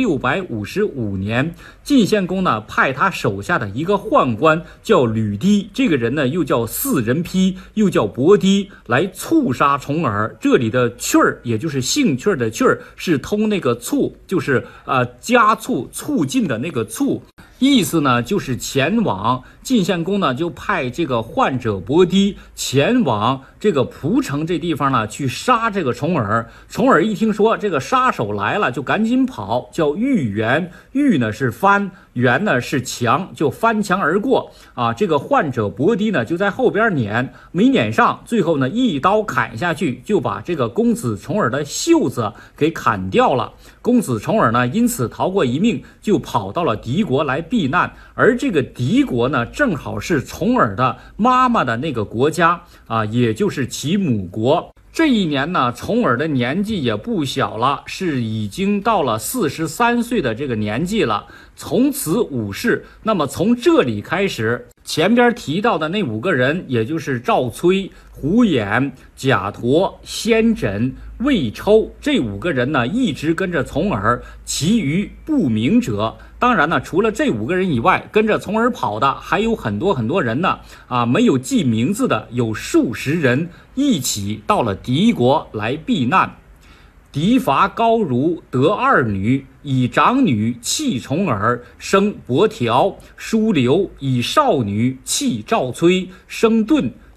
655年，晋献公呢派他手下的一个宦官叫吕低，这个人呢又叫四人丕，又叫伯低，来促杀重耳。这里的趣儿，也就是兴趣的趣儿，是通那个促，就是加速促进的那个促，意思呢就是前往。晋献公呢就派这个患者伯低前往这个蒲城这地方呢去杀这个重耳。重耳一听说这个杀手来了，就赶紧跑，叫御援。御呢是翻，援呢是墙，就翻墙而过这个患者伯低呢就在后边撵，没撵上，最后呢一刀砍下去，就把这个公子重耳的袖子给砍掉了。公子重耳呢因此逃过一命，就跑到了狄国来避难。而这个狄国呢正好是重耳的妈妈的那个国家也就是其母国。这一年呢，重耳的年纪也不小了，是已经到了43岁的这个年纪了。从此武士，那么从这里开始，前边提到的那5个人，也就是赵崔、胡衍、贾佗、先轸、魏抽，这5个人呢一直跟着重耳，其余不明者。当然呢，除了这5个人以外，跟着重耳跑的还有很多人呢没有记名字的有数十人，一起到了狄国来避难。狄伐高如，得2女，以长女弃重耳，生伯条；叔刘以少女弃赵崔，生盾。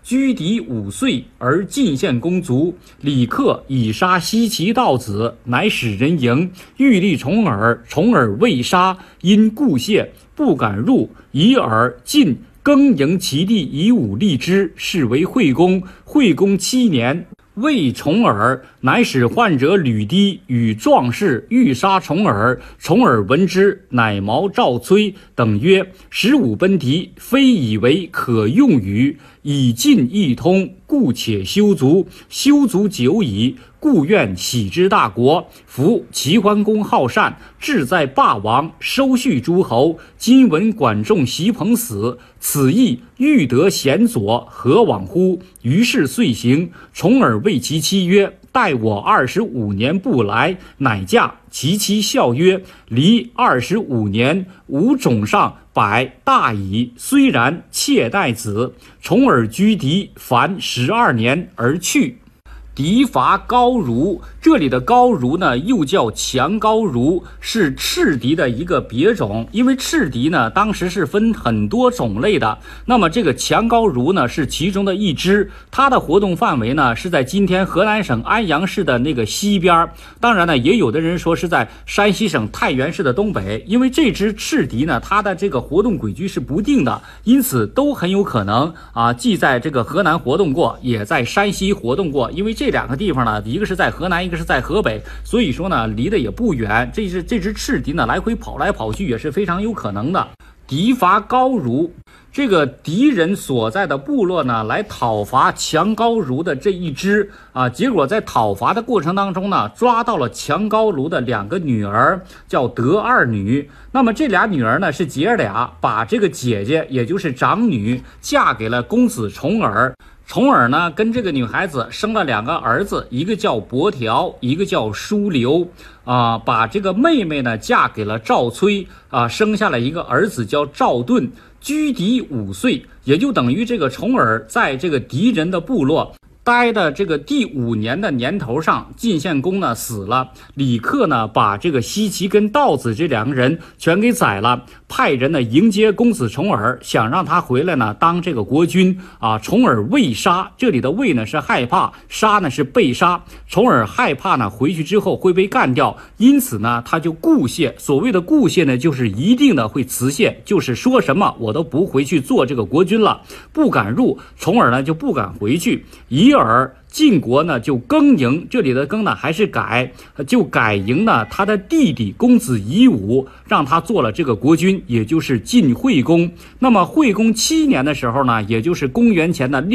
居敌5岁而进献公卒。李克以杀西岐道子，乃使人迎，欲立重耳，重耳未杀，因故谢，不敢入，以耳进。更迎其弟以武立之，是为惠公。惠公7年，魏重耳，乃使患者吕低与壮士欲杀重耳。重耳闻之，乃谋赵崔等曰：“15奔狄，非以为可用与？以尽一通，故且修足。修足久矣，故愿喜之大国。夫齐桓公好善，志在霸王，收续诸侯。今闻管仲、袭彭死，此意欲得贤佐，何往乎？”于是遂行。重耳谓其妻曰：“待我25年不来，乃嫁。”其妻笑曰：“离25年，吾冢上百大矣。”虽然，妾待子。重耳居狄，凡12年而去。狄伐高卢，这里的高卢呢，又叫强高卢，是赤狄的一个别种。因为赤狄呢，当时是分很多种类的，那么这个强高卢呢，是其中的一支。它的活动范围呢，是在今天河南省安阳市的那个西边。当然呢，也有的人说是在山西省太原市的东北。因为这支赤狄呢，它的这个活动轨迹是不定的，因此都很有可能既在这个河南活动过，也在山西活动过。因为这两个地方呢，一个是在河南，一个是在河北，所以说呢，离得也不远。这支赤狄呢，来回跑来跑去也是非常有可能的。狄伐高卢，这个敌人所在的部落呢，来讨伐强高卢的这一支结果在讨伐的过程当中呢，抓到了强高卢的2个女儿，叫德二女。那么这俩女儿呢是姐儿俩，把这个姐姐也就是长女嫁给了公子重耳。重耳呢跟这个女孩子生了2个儿子，一个叫伯条，一个叫叔留把这个妹妹呢嫁给了赵崔生下了一个儿子叫赵盾。居狄5岁，也就等于这个重耳在这个敌人的部落待的这个第5年的年头上，晋献公呢死了，李克呢把这个西岐跟道子这2个人全给宰了，派人呢迎接公子重耳，想让他回来呢当这个国君重耳畏杀，这里的畏呢是害怕，杀呢是被杀。重耳害怕呢回去之后会被干掉，因此呢他就固谢。所谓的固谢呢，就是一定的会辞谢，就是说什么我都不回去做这个国君了，不敢入。重耳呢就不敢回去。以耳晋国呢就更迎，这里的更呢还是改，就改迎呢他的弟弟公子夷吾，让他做了这个国君，也就是晋惠公。那么惠公7年的时候呢，也就是公元前的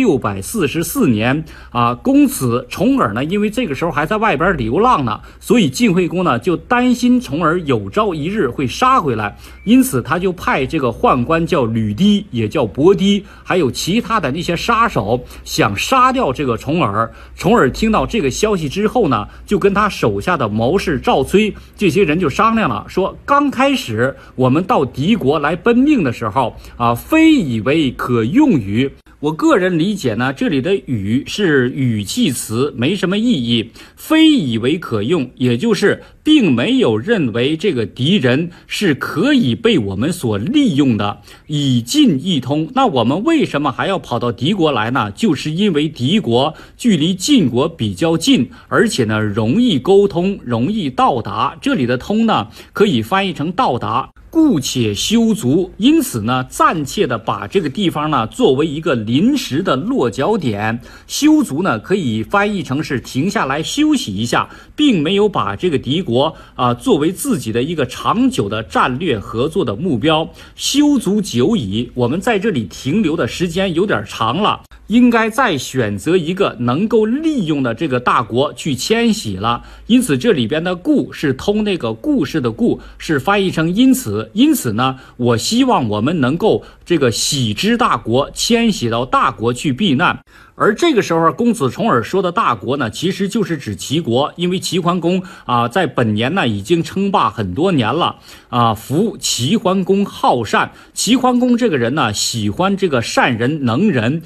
644年公子重耳呢，因为这个时候还在外边流浪呢，所以晋惠公呢就担心重耳有朝一日会杀回来，因此他就派这个宦官叫吕低，也叫伯低，还有其他的那些杀手，想杀掉这个重耳。重耳听到这个消息之后呢，就跟他手下的谋士赵崔这些人就商量了，说刚开始我们到敌国来奔命的时候非以为可用与。我个人理解呢，这里的语是语气词，没什么意义。非以为可用，也就是并没有认为这个敌人是可以被我们所利用的。以晋一通，那我们为什么还要跑到敌国来呢？就是因为敌国距离晋国比较近，而且呢容易沟通，容易到达。这里的通呢，可以翻译成到达。故且修足，因此呢，暂且的把这个地方呢作为一个临时的落脚点。修足呢，可以翻译成是停下来休息一下，并没有把这个敌国作为自己的一个长久的战略合作的目标。修足久矣，我们在这里停留的时间有点长了，应该再选择一个能够利用的这个大国去迁徙了。因此这里边的故是通那个故事的故，是翻译成因此。因此呢，我希望我们能够这个徙之大国，迁徙到大国去避难。而这个时候公子重耳说的大国呢，其实就是指齐国，因为齐桓公在本年呢已经称霸很多年了夫齐桓公好善，齐桓公这个人呢喜欢这个善人能人，志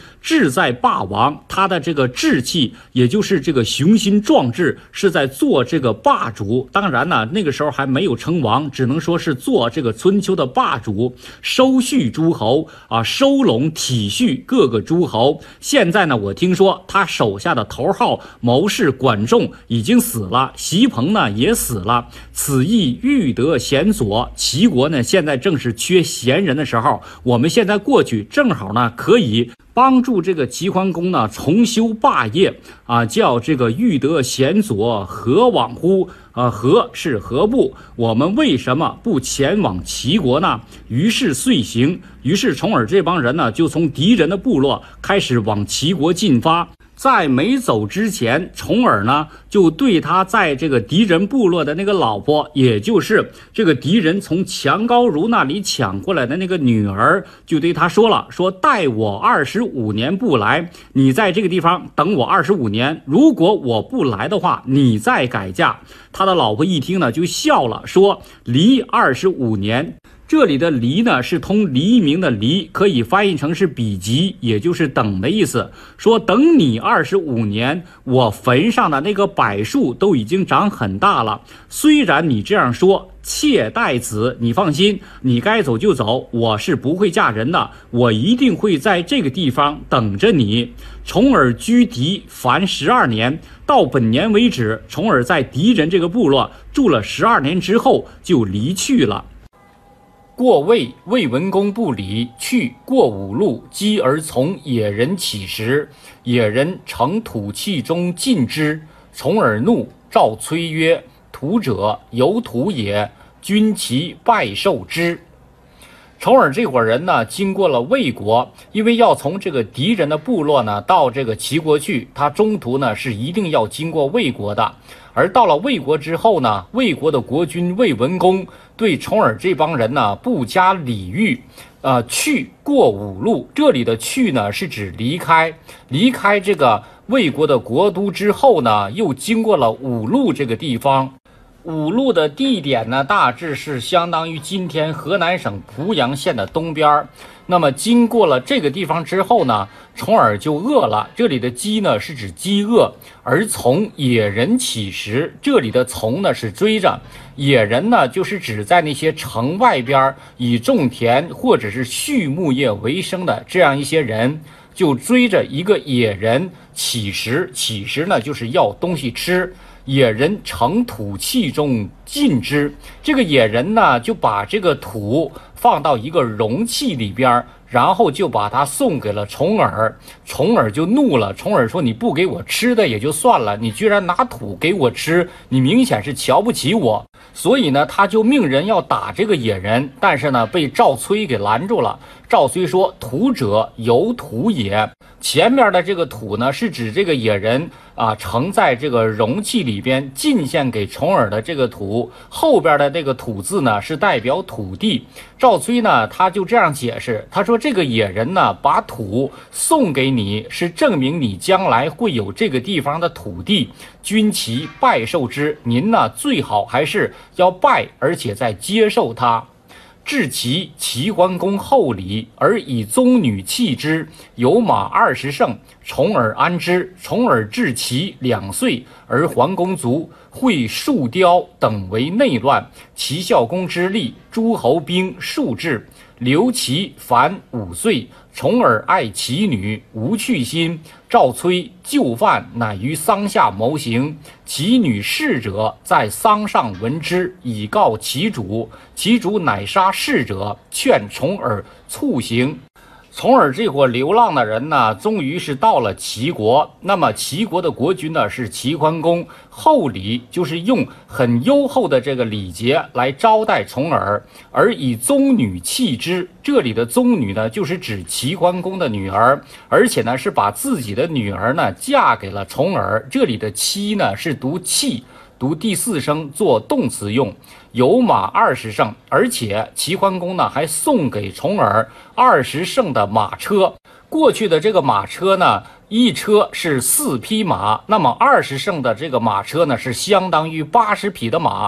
志在霸王，他的这个志气，也就是这个雄心壮志，是在做这个霸主。当然呢，那个时候还没有称王，只能说是做这个春秋的霸主，收续诸侯啊，收拢体恤各个诸侯。现在呢，我听说他手下的头号谋士管仲已经死了，席鹏呢也死了，此亦欲得贤所。齐国呢现在正是缺贤人的时候，我们现在过去正好呢可以帮助这个齐桓公呢重修霸业啊，叫这个欲得贤所，何往乎？何是何不？我们为什么不前往齐国呢？于是遂行。于是重耳这帮人呢，就从敌人的部落开始往齐国进发。在没走之前，重耳呢就对他在这个敌人部落的那个老婆，也就是这个敌人从强高如那里抢过来的那个女儿，就对他说了，说待我25年不来，你在这个地方等我25年，如果我不来的话，你再改嫁。他的老婆一听呢就笑了，说离25年。这里的离呢是通黎明的黎，可以翻译成是比及，也就是等的意思。说等你25年，我坟上的那个柏树都已经长很大了。虽然你这样说，妾待子，你放心，你该走就走，我是不会嫁人的，我一定会在这个地方等着你。重耳居敌凡12年，到本年为止，重耳在敌人这个部落住了12年之后就离去了。过魏，魏文公不理，去过五路，击而从野人起时，野人乘土器中尽之。重耳怒，召崔曰：土者，有土也，君其拜受之。重耳这伙人呢，经过了魏国，因为要从这个敌人的部落呢到这个齐国去，他中途呢是一定要经过魏国的。而到了魏国之后呢，魏国的国君魏文公对重耳这帮人呢不加礼遇，去过五路。这里的去呢是指离开这个魏国的国都之后呢，又经过了五路这个地方。五路的地点呢，大致是相当于今天河南省濮阳县的东边。那么经过了这个地方之后呢，重耳就饿了。这里的饥呢是指饥饿，而从野人起时，这里的从呢是追着，野人呢就是指在那些城外边以种田或者是畜牧业为生的这样一些人，就追着一个野人起时。起时呢就是要东西吃。野人乘土器中尽之，这个野人呢就把这个土放到一个容器里边，然后就把它送给了重耳。重耳就怒了，重耳说你不给我吃的也就算了，你居然拿土给我吃，你明显是瞧不起我。所以呢他就命人要打这个野人，但是呢被赵崔给拦住了。赵崔说土者，有土也。前面的这个土呢是指这个野人盛在这个容器里边进献给重耳的这个土，后边的这个土字呢是代表土地。赵崔呢他就这样解释，他说这个野人呢把土送给你，是证明你将来会有这个地方的土地，君其拜受之，您呢最好还是要拜，而且再接受它。至齐，齐桓公厚礼，而以宗女弃之，有马20乘，重耳安之。重耳至齐2岁，而桓公卒，会树雕等为内乱。齐孝公之立，诸侯兵数至，刘齐凡5岁。重耳爱其女，无去心。赵崔就犯，乃于桑下谋行。其女侍者在桑上闻之，以告其主。其主乃杀侍者，劝重耳促行。重耳这伙流浪的人呢，终于是到了齐国。那么齐国的国君呢是齐桓公，厚礼就是用很优厚的这个礼节来招待重耳，而以宗女弃之。这里的宗女呢就是指齐桓公的女儿，而且呢是把自己的女儿呢嫁给了重耳。这里的妻呢是读弃，读第4声做动词用。有马20乘，而且齐桓公呢还送给重耳20乘的马车。过去的这个马车呢，一车是4匹马，那么20乘的这个马车呢是相当于80匹的马。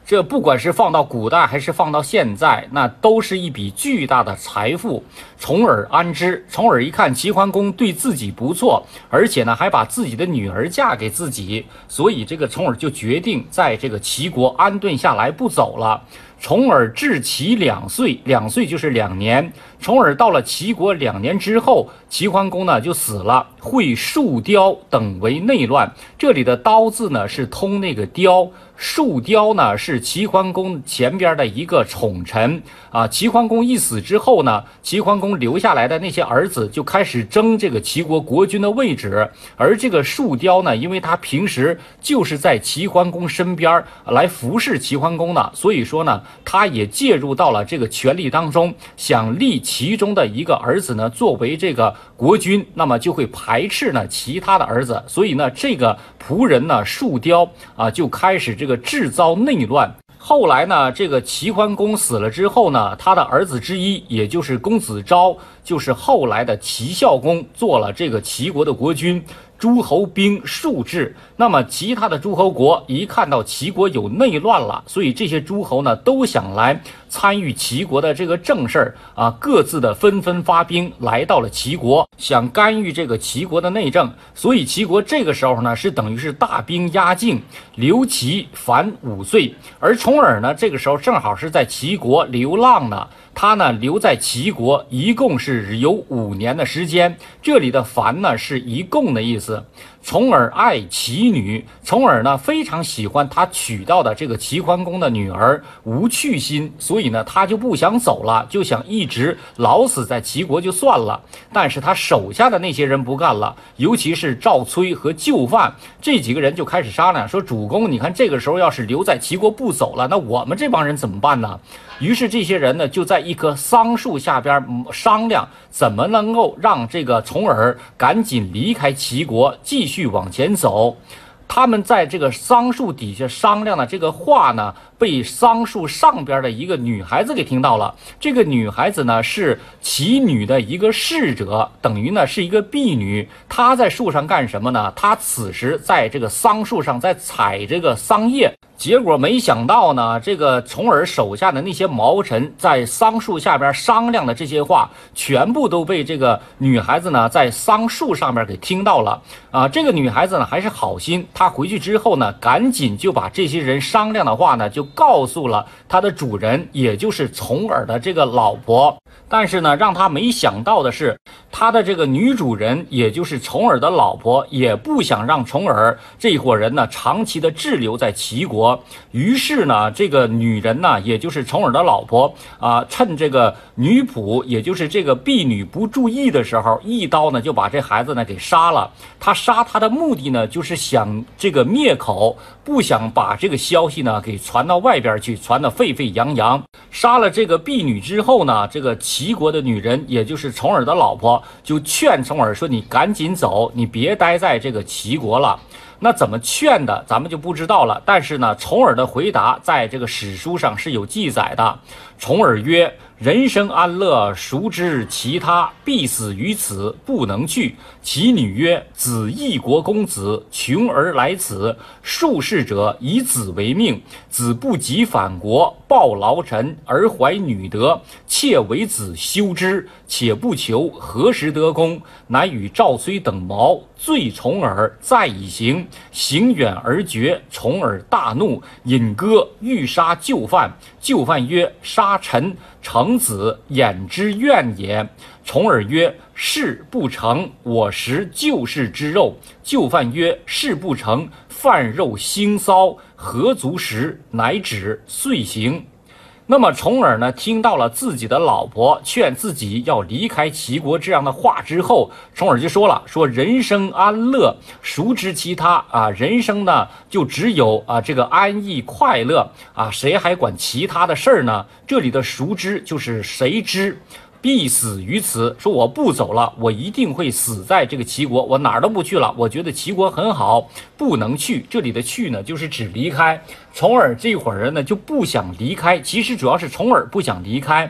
这不管是放到古代还是放到现在，那都是一笔巨大的财富。重耳安之，重耳一看齐桓公对自己不错，而且呢还把自己的女儿嫁给自己，所以这个重耳就决定在这个齐国安顿下来不走了。重耳至齐2岁，2岁就是2年。重耳到了齐国2年之后，齐桓公呢就死了，会树雕等为内乱。这里的刀字呢是通那个雕，树雕呢是齐桓公前边的一个宠臣啊。齐桓公一死之后呢，齐桓公留下来的那些儿子就开始争这个齐国国君的位置，而这个树雕呢，因为他平时就是在齐桓公身边来服侍齐桓公的，所以说呢，他也介入到了这个权力当中，想立其中的一个儿子呢作为这个国君，那么就会排斥呢其他的儿子，所以呢，这个仆人呢树雕啊就开始这个制造内乱。后来呢，这个齐桓公死了之后呢，他的儿子之一，也就是公子昭，就是后来的齐孝公，做了这个齐国的国君。诸侯兵数至，那么其他的诸侯国一看到齐国有内乱了，所以这些诸侯呢都想来参与齐国的这个正事儿啊，各自的纷纷发兵来到了齐国，想干预这个齐国的内政。所以齐国这个时候呢是等于是大兵压境，刘齐凡5岁，而重耳呢这个时候正好是在齐国流浪呢。他呢留在齐国一共是有5年的时间，这里的凡呢是一共的意思。重耳爱齐女，重耳呢非常喜欢他娶到的这个齐桓公的女儿，无去心，所以呢他就不想走了，就想一直老死在齐国就算了。但是他手下的那些人不干了，尤其是赵崔和就范这几个人就开始商量，说主公，你看这个时候要是留在齐国不走了，那我们这帮人怎么办呢？于是这些人呢就在一棵桑树下边商量，怎么能够让这个重耳赶紧离开齐国，继续往前走。他们在这个桑树底下商量的这个话呢，被桑树上边的一个女孩子给听到了。这个女孩子呢是齐女的一个侍者，等于呢是一个婢女。她在树上干什么呢？她此时在这个桑树上在采这个桑叶。结果没想到呢，这个重耳手下的那些毛臣在桑树下边商量的这些话，全部都被这个女孩子呢在桑树上边给听到了啊。这个女孩子呢还是好心，她回去之后呢，赶紧就把这些人商量的话呢就告诉了她的主人，也就是重耳的这个老婆。但是呢，让他没想到的是，他的这个女主人，也就是重耳的老婆，也不想让重耳这伙人呢长期的滞留在齐国。于是呢，这个女人呢，也就是重耳的老婆啊，趁这个女仆，也就是这个婢女不注意的时候，一刀呢就把这孩子呢给杀了。他杀他的目的呢，就是想这个灭口，不想把这个消息呢给传到外边去，传得沸沸扬扬。杀了这个婢女之后呢，这个齐国的女人，也就是重耳的老婆，就劝重耳说：“你赶紧走，你别待在这个齐国了。”那怎么劝的，咱们就不知道了。但是呢，重耳的回答在这个史书上是有记载的。重耳曰：“人生安乐，孰知其他？必死于此，不能去。”其女曰：“子异国公子，穷而来此，术士者以子为命。子不及反国，报劳臣而怀女德，妾为子修之，且不求何时得功，乃与赵崔等谋，罪重耳，再以行。行远而绝。重耳大怒，引戈欲杀就范。就范曰：‘杀臣，成子，掩之怨也。’重耳曰：‘事不成，我食旧氏之肉。’就范曰：‘事不成，饭肉腥骚，何足食？’乃止，遂行。”那么重耳呢，听到了自己的老婆劝自己要离开齐国这样的话之后，重耳就说了：“说人生安乐，孰知其他啊？人生呢，就只有这个安逸快乐啊，谁还管其他的事儿呢？这里的孰知就是谁知。”必死于此，说我不走了，我一定会死在这个齐国，我哪儿都不去了。我觉得齐国很好，不能去。这里的去呢，就是指离开。重耳这伙人呢就不想离开，其实主要是重耳不想离开。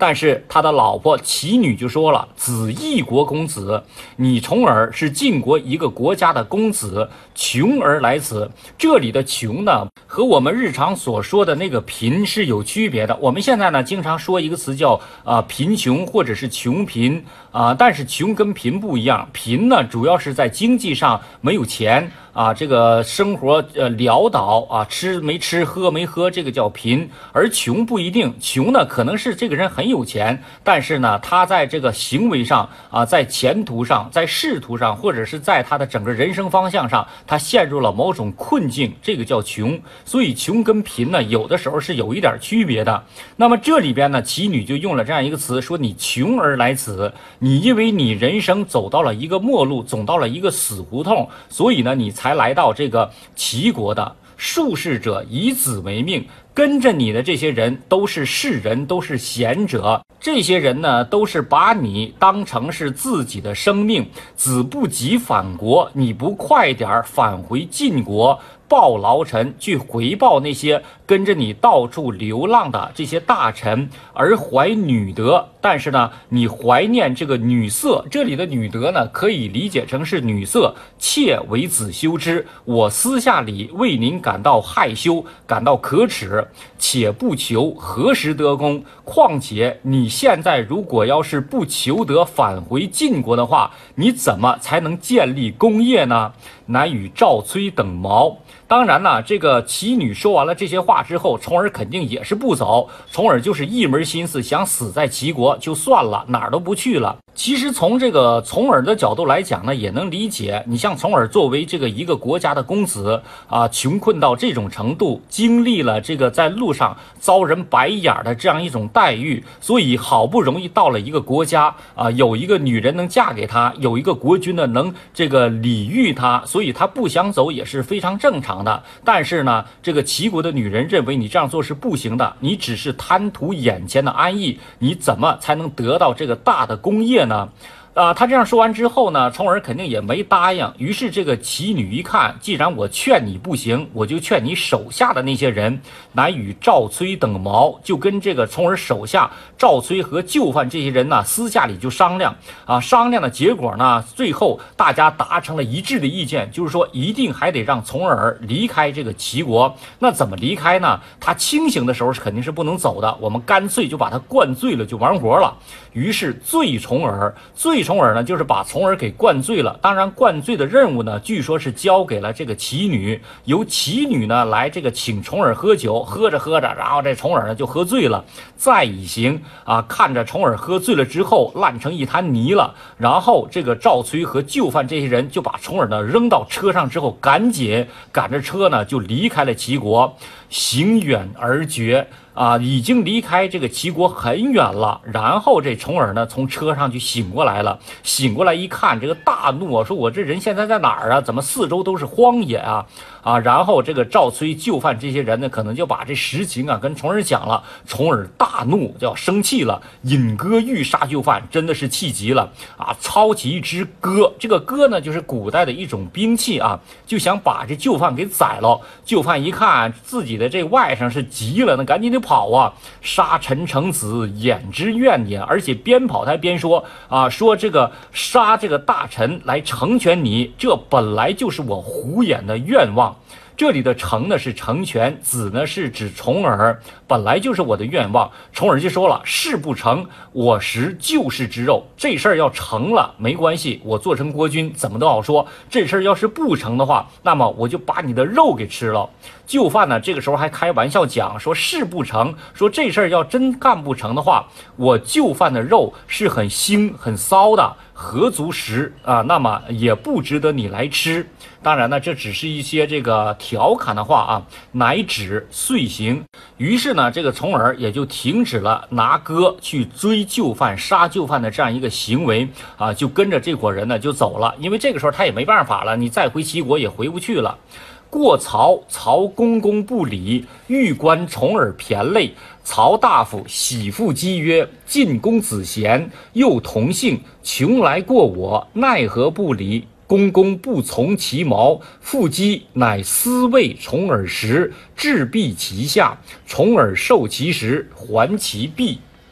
但是他的老婆齐女就说了：“子异国公子，你重耳是晋国一个国家的公子，穷而来此。”这里的穷呢，和我们日常所说的那个贫是有区别的。我们现在呢经常说一个词叫贫穷或者是穷贫但是穷跟贫不一样，贫呢主要是在经济上没有钱这个生活潦倒吃没吃喝没喝，这个叫贫。而穷不一定，穷呢可能是这个人很有钱，但是呢他在这个行为上在前途上，在仕途上，或者是在他的整个人生方向上，他陷入了某种困境，这个叫穷。所以穷跟贫呢有的时候是有一点区别的。那么这里边呢齐女就用了这样一个词，说你穷而来此，你因为你人生走到了一个末路，走到了一个死胡同，所以呢你才来到这个齐国的。术士者以子为命，跟着你的这些人都是士人，都是贤者，这些人呢都是把你当成是自己的生命。子不及反国，你不快点返回晋国，报劳臣，去回报那些跟着你到处流浪的这些大臣，而怀女德。但是呢你怀念这个女色，这里的女德呢可以理解成是女色，妾为子羞之。我私下里为您感到害羞，感到可耻，且不求何时得功。况且你现在如果要是不求得返回晋国的话，你怎么才能建立功业呢？乃与赵崔等谋。当然呢这个齐女说完了这些话之后，重耳肯定也是不走，重耳就是一门心思想死在齐国就算了，哪儿都不去了。其实从这个重耳的角度来讲呢，也能理解。你像重耳作为这个一个国家的公子穷困到这种程度，经历了这个在路上遭人白眼的这样一种待遇，所以好不容易到了一个国家有一个女人能嫁给他，有一个国君呢能这个礼遇他，所以他不想走也是非常正常的。但是呢这个齐国的女人认为你这样做是不行的，你只是贪图眼前的安逸，你怎么才能得到这个大的功业呢？他这样说完之后呢，重耳肯定也没答应。于是这个齐女一看，既然我劝你不行，我就劝你手下的那些人，乃与赵崔等谋，就跟这个重耳手下赵崔和就范这些人呢私下里就商量商量的结果呢，最后大家达成了一致的意见，就是说一定还得让重耳离开这个齐国。那怎么离开呢？他清醒的时候是肯定是不能走的，我们干脆就把他灌醉了就完活了。于是醉重耳呢就是把重耳给灌醉了。当然灌醉的任务呢据说是交给了这个齐女，由齐女呢来这个请重耳喝酒，喝着喝着，然后这重耳呢就喝醉了。再以行看着重耳喝醉了之后烂成一滩泥了，然后这个赵崔和就范这些人就把重耳呢扔到车上之后，赶紧赶着车呢就离开了齐国，行远而绝已经离开这个齐国很远了。然后这重耳呢从车上就醒过来了，醒过来一看，这个大怒说我这人现在在哪儿怎么四周都是荒野然后这个赵崔就范这些人呢可能就把这实情跟重耳讲了。重耳大怒，就要生气了，引戈欲杀就范，真的是气急了操起一支戈，这个戈呢就是古代的一种兵器就想把这就范给宰了。就范一看自己的这外甥是急了，那赶紧得跑杀陈成子，掩之怨也。而且边跑他边说说这个杀这个大臣来成全你，这本来就是我胡眼的愿望。这里的成呢是成全，子呢是指重耳，本来就是我的愿望。重耳就说了，事不成，我食旧氏之肉。这事儿要成了没关系，我做成国君怎么都好说，这事儿要是不成的话，那么我就把你的肉给吃了。就范呢这个时候还开玩笑讲说，事不成，说这事儿要真干不成的话，我就范的肉是很腥很骚的，何足食那么也不值得你来吃。当然呢这只是一些这个调侃的话乃止遂行。于是呢这个重耳也就停止了拿戈去追就范杀就范的这样一个行为就跟着这伙人呢就走了。因为这个时候他也没办法了，你再回齐国也回不去了。过曹，曹公公不理，欲观重耳骈类。曹大夫喜父姬曰：晋公子贤，又同姓，穷来过我，奈何不理？公公不从其谋，父姬乃私喂重耳食，置璧其下。重耳受其食，还其璧。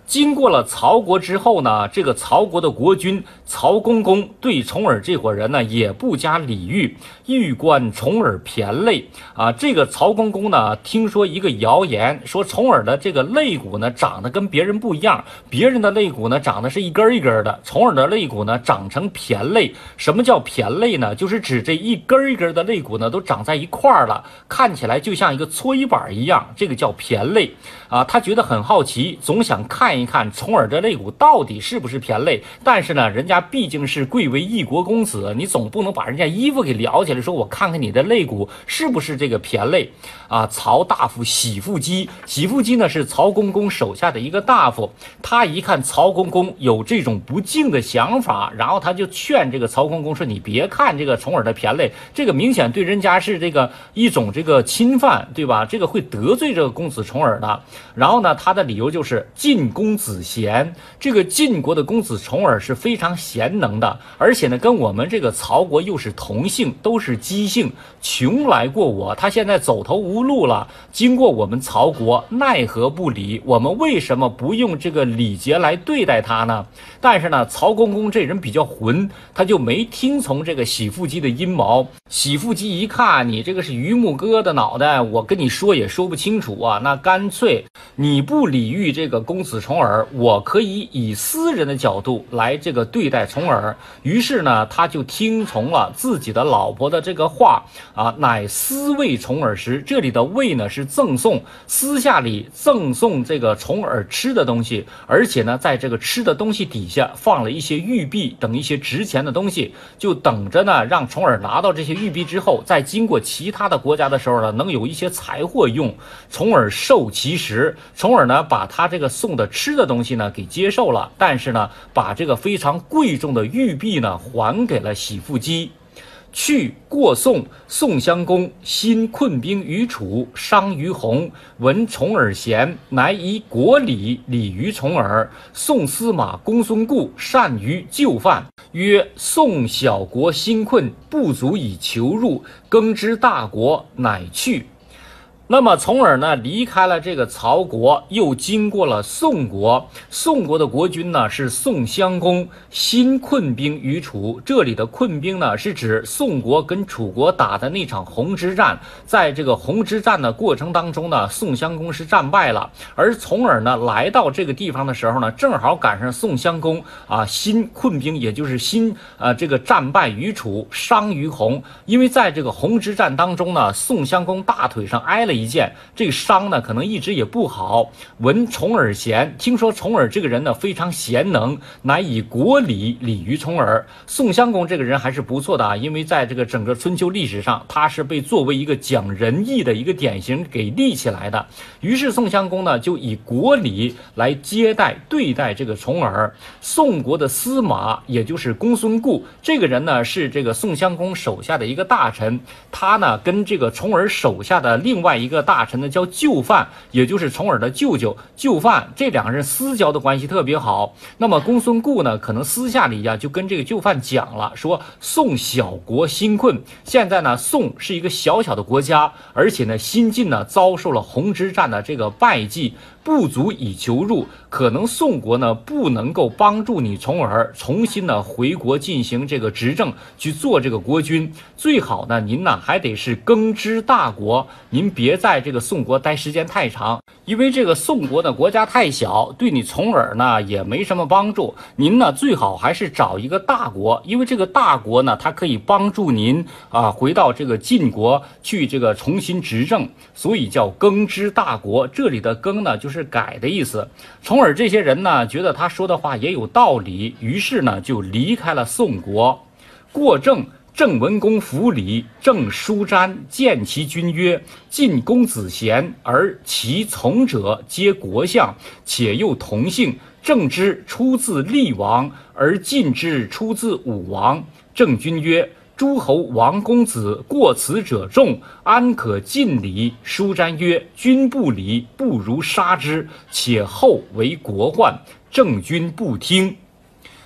经过了曹国之后呢，这个曹国的国君曹公公对重耳这伙人呢也不加礼遇，欲观重耳骈类啊。这个曹公公呢听说一个谣言，说重耳的这个肋骨呢长得跟别人不一样，别人的肋骨呢长得是一根一根的，重耳的肋骨呢长成骈类。什么叫骈类呢？就是指这一根一根的肋骨呢都长在一块儿了，看起来就像一个搓衣板一样，这个叫骈类啊。他觉得很好奇，总想看一看重耳这肋骨到底是不是骈类。但是呢，人家毕竟是贵为一国公子，你总不能把人家衣服给撩起来，说我看看你的肋骨是不是这个骈类啊。曹大夫喜父姬，喜父姬呢是曹公公手下的一个大夫，他一看曹公公有这种不敬的想法，然后他就劝这个曹公公说，你别看这个重耳的骈类，这个明显对人家是这个一种这个侵犯，对吧？这个会得罪这个公子重耳的。然后呢，他的理由就是晋公子贤，这个晋国的公子重耳是非常贤能的，而且呢跟我们这个曹国又是同姓，都是姬姓，穷来过我，他现在走投无路了，经过我们曹国，奈何不理，我们为什么不用这个礼节来对待他呢？但是呢，曹公公这人比较混，他就没听从这个喜父姬的阴谋。喜父姬一看你这个是榆木哥的脑袋，我跟你说也说不清楚啊，那干脆你不礼遇这个公子重耳，我可以以私人的角度来这个对待重耳。于是呢，他就听从了自己的老婆的这个话啊，乃私喂重耳食。这里的喂呢是赠送，私下里赠送这个重耳吃的东西，而且呢，在这个吃的东西底下放了一些玉璧等一些值钱的东西，就等着呢让重耳拿到这些玉璧之后，在经过其他的国家的时候呢，能有一些财货用。重耳受其实，重耳呢把他这个送的吃的东西呢给接受了，但是呢把这个非常贵重的玉璧呢还给了喜父姬。去过宋，宋襄公新困兵于楚，伤于洪，闻重耳贤，乃以国礼礼于重耳。宋司马公孙固善于就犯，曰：宋小国新困，不足以求入，耕之大国，乃去。那么重耳呢离开了这个曹国，又经过了宋国。宋国的国君呢是宋襄公，新困兵于楚。这里的困兵呢是指宋国跟楚国打的那场洪之战。在这个洪之战的过程当中呢，宋襄公是战败了，而重耳呢来到这个地方的时候呢，正好赶上宋襄公新困兵，也就是这个战败于楚，伤于洪。因为在这个洪之战当中呢，宋襄公大腿上挨了一箭，这个伤呢可能一直也不好。闻重耳贤，听说重耳这个人呢非常贤能，乃以国礼礼于重耳。宋襄公这个人还是不错的啊，因为在这个整个春秋历史上，他是被作为一个讲仁义的一个典型给立起来的。于是宋襄公呢就以国礼来接待对待这个重耳。宋国的司马，也就是公孙固，这个人呢是这个宋襄公手下的一个大臣，他呢跟这个重耳手下的另外一个大臣呢叫就范，也就是重耳的舅舅就范，这两个人私交的关系特别好。那么公孙固呢可能私下里就跟这个就范讲了，说宋小国新困，现在呢宋是一个小小的国家，而且呢新晋呢遭受了洪之战的这个败绩，不足以求入，可能宋国呢不能够帮助你重耳重新呢回国进行这个执政，去做这个国君。最好呢您呢还得是耕之大国，您别在这个宋国待时间太长，因为这个宋国的国家太小，对你重耳呢也没什么帮助。您呢最好还是找一个大国，因为这个大国呢它可以帮助您回到这个晋国去这个重新执政，所以叫耕之大国。这里的耕呢就是改的意思。重耳这些人呢觉得他说的话也有道理，于是呢就离开了宋国。过郑，郑文公服礼，郑叔瞻见其君曰：晋公子贤，而其从者皆国相，且又同姓。郑之出自厉王，而晋之出自武王。郑君曰：诸侯王公子过此者众，安可尽礼？叔瞻曰：君不礼，不如杀之，且后为国患。郑君不听。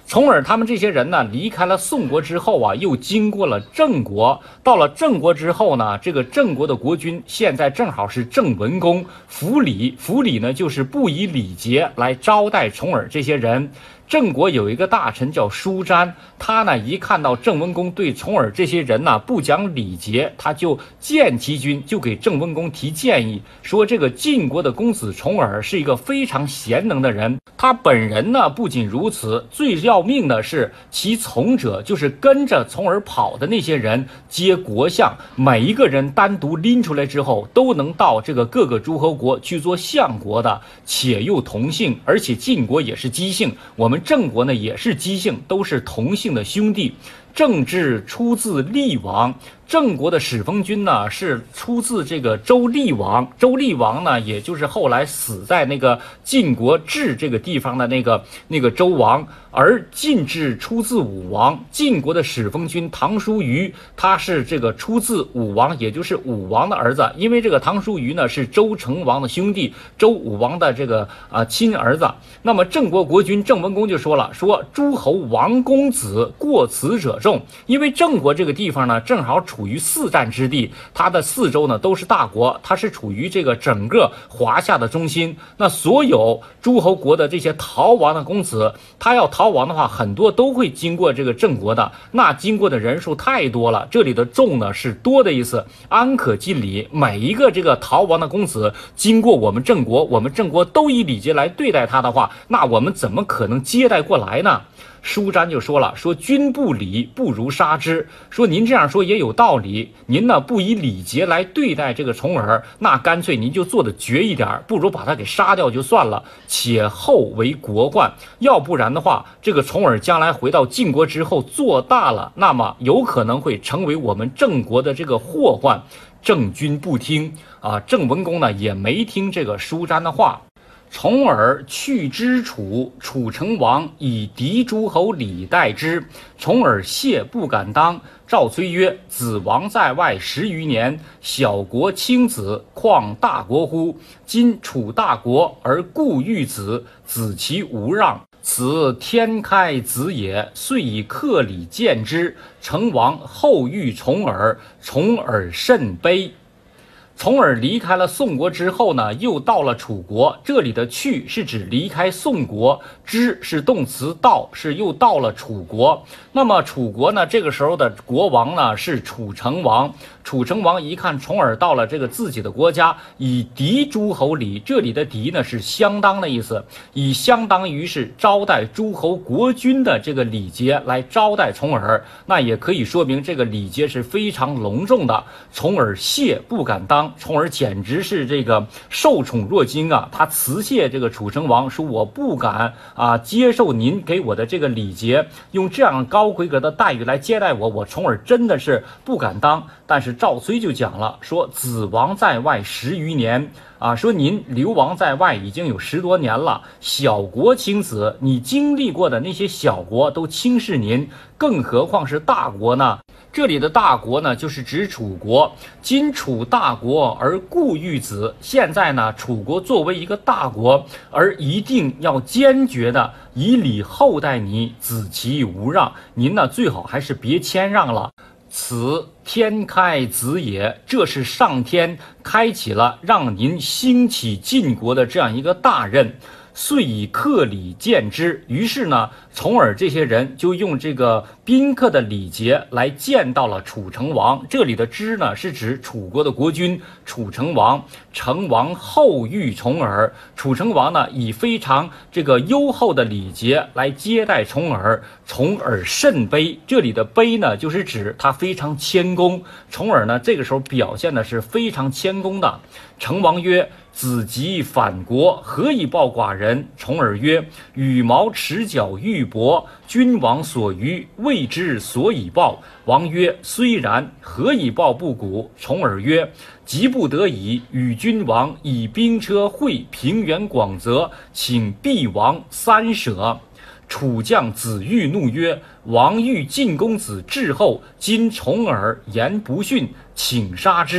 重耳他们这些人呢，离开了宋国之后啊，又经过了郑国。到了郑国之后呢，这个郑国的国君现在正好是郑文公，府礼呢就是不以礼节来招待重耳这些人。郑国有一个大臣叫舒詹，他呢一看到郑文公对重耳这些人呢不讲礼节，他就见其君，就给郑文公提建议，说这个晋国的公子重耳是一个非常贤能的人。他本人呢不仅如此，最要命的是其从者，就是跟着重耳跑的那些人皆国相，每一个人单独拎出来之后，都能到这个各个诸侯国去做相国的，且又同姓，而且晋国也是姬姓，我们郑国呢也是姬姓，都是同姓的兄弟。郑治出自厉王，郑国的始封君呢是出自这个周厉王，周厉王呢也就是后来死在那个晋国治这个地方的那个周王，而晋治出自武王，晋国的始封君唐叔虞，他是这个出自武王，也就是武王的儿子，因为这个唐叔虞呢是周成王的兄弟，周武王的这个亲儿子。那么郑国国君郑文公就说了，说诸侯王公子过此者众，因为郑国这个地方呢正好处于四战之地，它的四周呢都是大国，它是处于这个整个华夏的中心。那所有诸侯国的这些逃亡的公子，他要逃亡的话，很多都会经过这个郑国的，那经过的人数太多了，这里的众呢是多的意思，安可尽礼，每一个这个逃亡的公子经过我们郑国，我们郑国都以礼节来对待他的话，那我们怎么可能接待过来呢？舒詹就说了，说君不礼，不如杀之。说您这样说也有道理，您呢不以礼节来对待这个重耳，那干脆您就做的绝一点，不如把他给杀掉就算了，且后为国患。要不然的话，这个重耳将来回到晋国之后做大了，那么有可能会成为我们郑国的这个祸患。郑君不听啊，郑文公呢也没听这个舒詹的话。重耳去之楚，楚成王以敌诸侯礼待之，重耳谢不敢当。赵崔曰：子王在外10余年，小国轻子，况大国乎？今楚大国而故欲子，子其无让，此天开子也，遂以克礼见之。成王后遇重耳，重耳甚悲。重耳离开了宋国之后呢，又到了楚国。这里的去是指离开宋国，之是动词，到是又到了楚国。那么楚国呢，这个时候的国王呢是楚成王。楚成王一看重耳到了这个自己的国家，以敌诸侯礼，这里的敌呢是相当的意思，以相当于是招待诸侯国君的这个礼节来招待重耳，那也可以说明这个礼节是非常隆重的。重耳谢不敢当，重耳简直是这个受宠若惊啊！他辞谢这个楚成王，说我不敢接受您给我的这个礼节，用这样高规格的待遇来接待我，我重耳真的是不敢当。但是赵崔就讲了，说子王在外10余年说您流亡在外已经有10多年了，小国轻子，你经历过的那些小国都轻视您，更何况是大国呢？这里的大国呢，就是指楚国。今楚大国而故欲子，现在呢，楚国作为一个大国，而一定要坚决的以礼厚待你，子其无让。您呢，最好还是别谦让了。此天开子也，这是上天开启了让您兴起晋国的这样一个大任。遂以克礼见之，于是呢，重耳这些人就用这个宾客的礼节来见到了楚成王。这里的之呢，是指楚国的国君楚成王。成王厚遇重耳，楚成王呢以非常这个优厚的礼节来接待重耳，重耳甚悲。这里的悲呢，就是指他非常谦恭。重耳呢，这个时候表现的是非常谦恭的。成王曰：子及反国，何以报寡人？重耳曰：羽毛持角玉帛，君王所余，谓之所以报。王曰：虽然，何以报不古？重耳曰：急不得已，与君王以兵车会平原广泽，请毕王3舍。楚将子玉怒曰：王欲晋公子至后，今重耳言不逊，请杀之。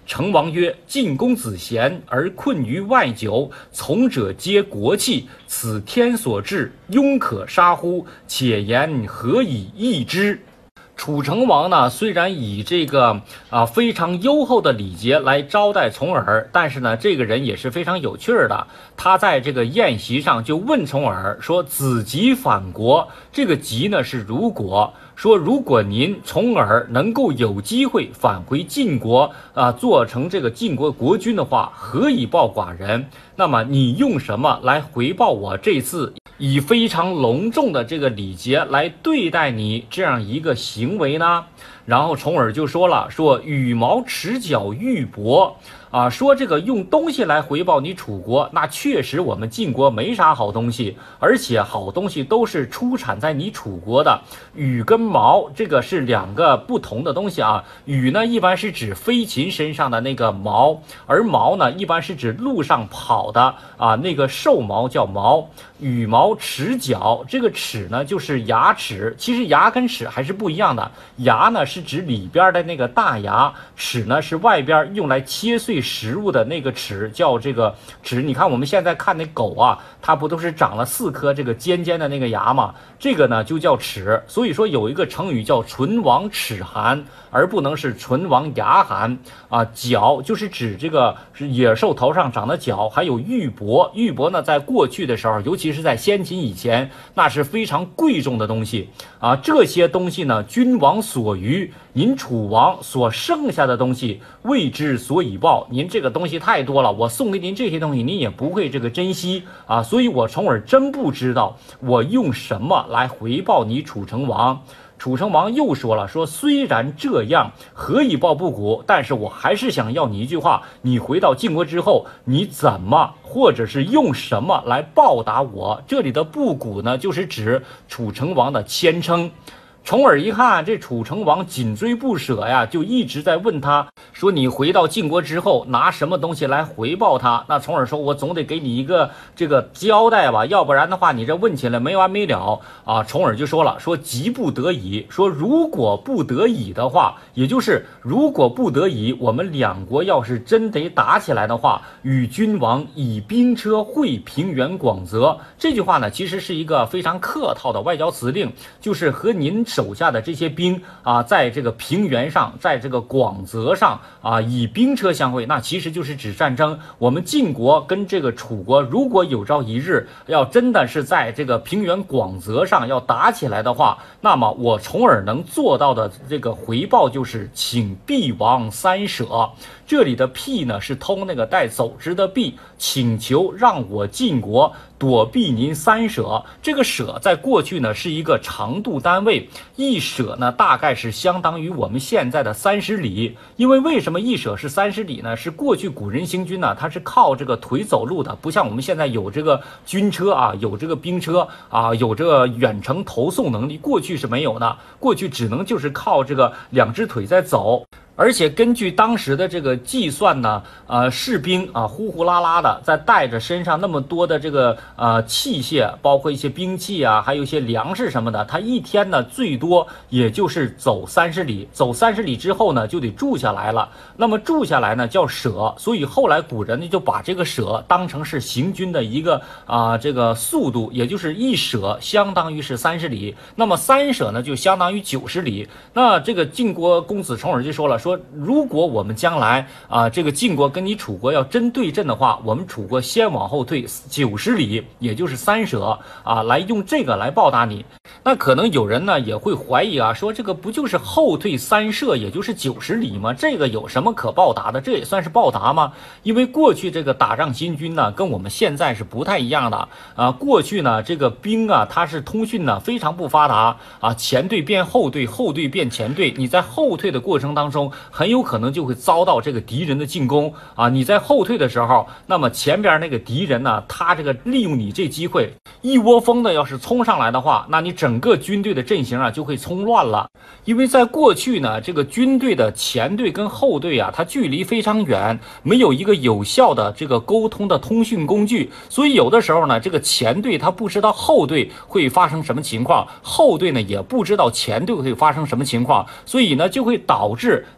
成王曰：晋公子贤而困于外久，从者皆国弃，此天所至，庸可杀乎？且言何以易之？楚成王呢，虽然以这个非常优厚的礼节来招待重耳，但是呢，这个人也是非常有趣的。他在这个宴席上就问重耳说：“子及反国，这个及呢是如果。”说如果您重耳能够有机会返回晋国做成这个晋国国君的话，何以报寡人？那么你用什么来回报我这次以非常隆重的这个礼节来对待你这样一个行为呢？然后重耳就说了，说羽毛持角玉帛说这个用东西来回报你楚国，那确实我们晋国没啥好东西，而且好东西都是出产在你楚国的。羽跟毛这个是两个不同的东西啊。羽呢一般是指飞禽身上的那个毛，而毛呢一般是指路上跑的那个兽毛叫毛。羽毛齿角，这个齿呢就是牙齿，其实牙跟齿还是不一样的。牙呢是指里边的那个大牙，齿呢是外边用来切碎食物的那个齿，叫这个齿。你看我们现在看那狗它不都是长了4颗这个尖尖的那个牙吗？这个呢就叫齿。所以说有一个成语叫唇亡齿寒，而不能是唇亡牙寒角就是指这个是野兽头上长的角。还有玉帛，玉帛呢在过去的时候，尤其是在先秦以前，那是非常贵重的东西这些东西呢，君王所余，您楚王所剩下的东西，未之所以报。您这个东西太多了，我送给您这些东西，您也不会这个珍惜所以我重耳真不知道我用什么来回报你楚成王。楚成王又说了，说虽然这样，何以报不谷？但是我还是想要你一句话，你回到晋国之后，你怎么或者是用什么来报答我？这里的不谷呢，就是指楚成王的谦称。重耳一看这楚成王紧追不舍呀，就一直在问他说，你回到晋国之后拿什么东西来回报他？那重耳说，我总得给你一个这个交代吧，要不然的话你这问起来没完没了重耳就说了，说急不得已，说如果不得已的话，也就是如果不得已，我们两国要是真得打起来的话，与君王以兵车会平原广泽。这句话呢其实是一个非常客套的外交辞令，就是和您手下的这些兵在这个平原上，在这个广泽上以兵车相会，那其实就是指战争。我们晋国跟这个楚国如果有朝一日要真的是在这个平原广泽上要打起来的话，那么我重耳能做到的这个回报就是请毕王三舍。这里的辟呢是通那个带走之的辟，请求让我晋国躲避您三舍。这个舍在过去呢是一个长度单位，一舍呢大概是相当于我们现在的30里。因为为什么一舍是30里呢？是过去古人行军呢，他是靠这个腿走路的，不像我们现在有这个军车有这个兵车有这个远程投送能力，过去是没有的，过去只能就是靠这个2只腿在走。而且根据当时的这个计算呢，士兵呼呼啦啦的在带着身上那么多的这个器械，包括一些兵器还有一些粮食什么的，他一天呢最多也就是走30里，走30里之后呢就得住下来了。那么住下来呢叫舍，所以后来古人呢就把这个舍当成是行军的一个这个速度，也就是一舍相当于是30里，那么3舍呢就相当于90里。那这个晋国公子重耳就说了，说如果我们将来这个晋国跟你楚国要真对阵的话，我们楚国先往后退90里，也就是3舍来用这个来报答你。那可能有人呢也会怀疑说这个不就是后退3舍，也就是90里吗？这个有什么可报答的？这也算是报答吗？因为过去这个打仗行军呢跟我们现在是不太一样的过去呢这个兵它是通讯呢非常不发达前队变后队，后队变前队，你在后退的过程当中很有可能就会遭到这个敌人的进攻你在后退的时候，那么前边那个敌人呢，他这个利用你这机会一窝蜂的要是冲上来的话，那你整个军队的阵型就会冲乱了。因为在过去呢，这个军队的前队跟后队它距离非常远，没有一个有效的这个沟通的通讯工具，所以有的时候呢，这个前队他不知道后队会发生什么情况，后队呢也不知道前队会发生什么情况，所以呢就会导致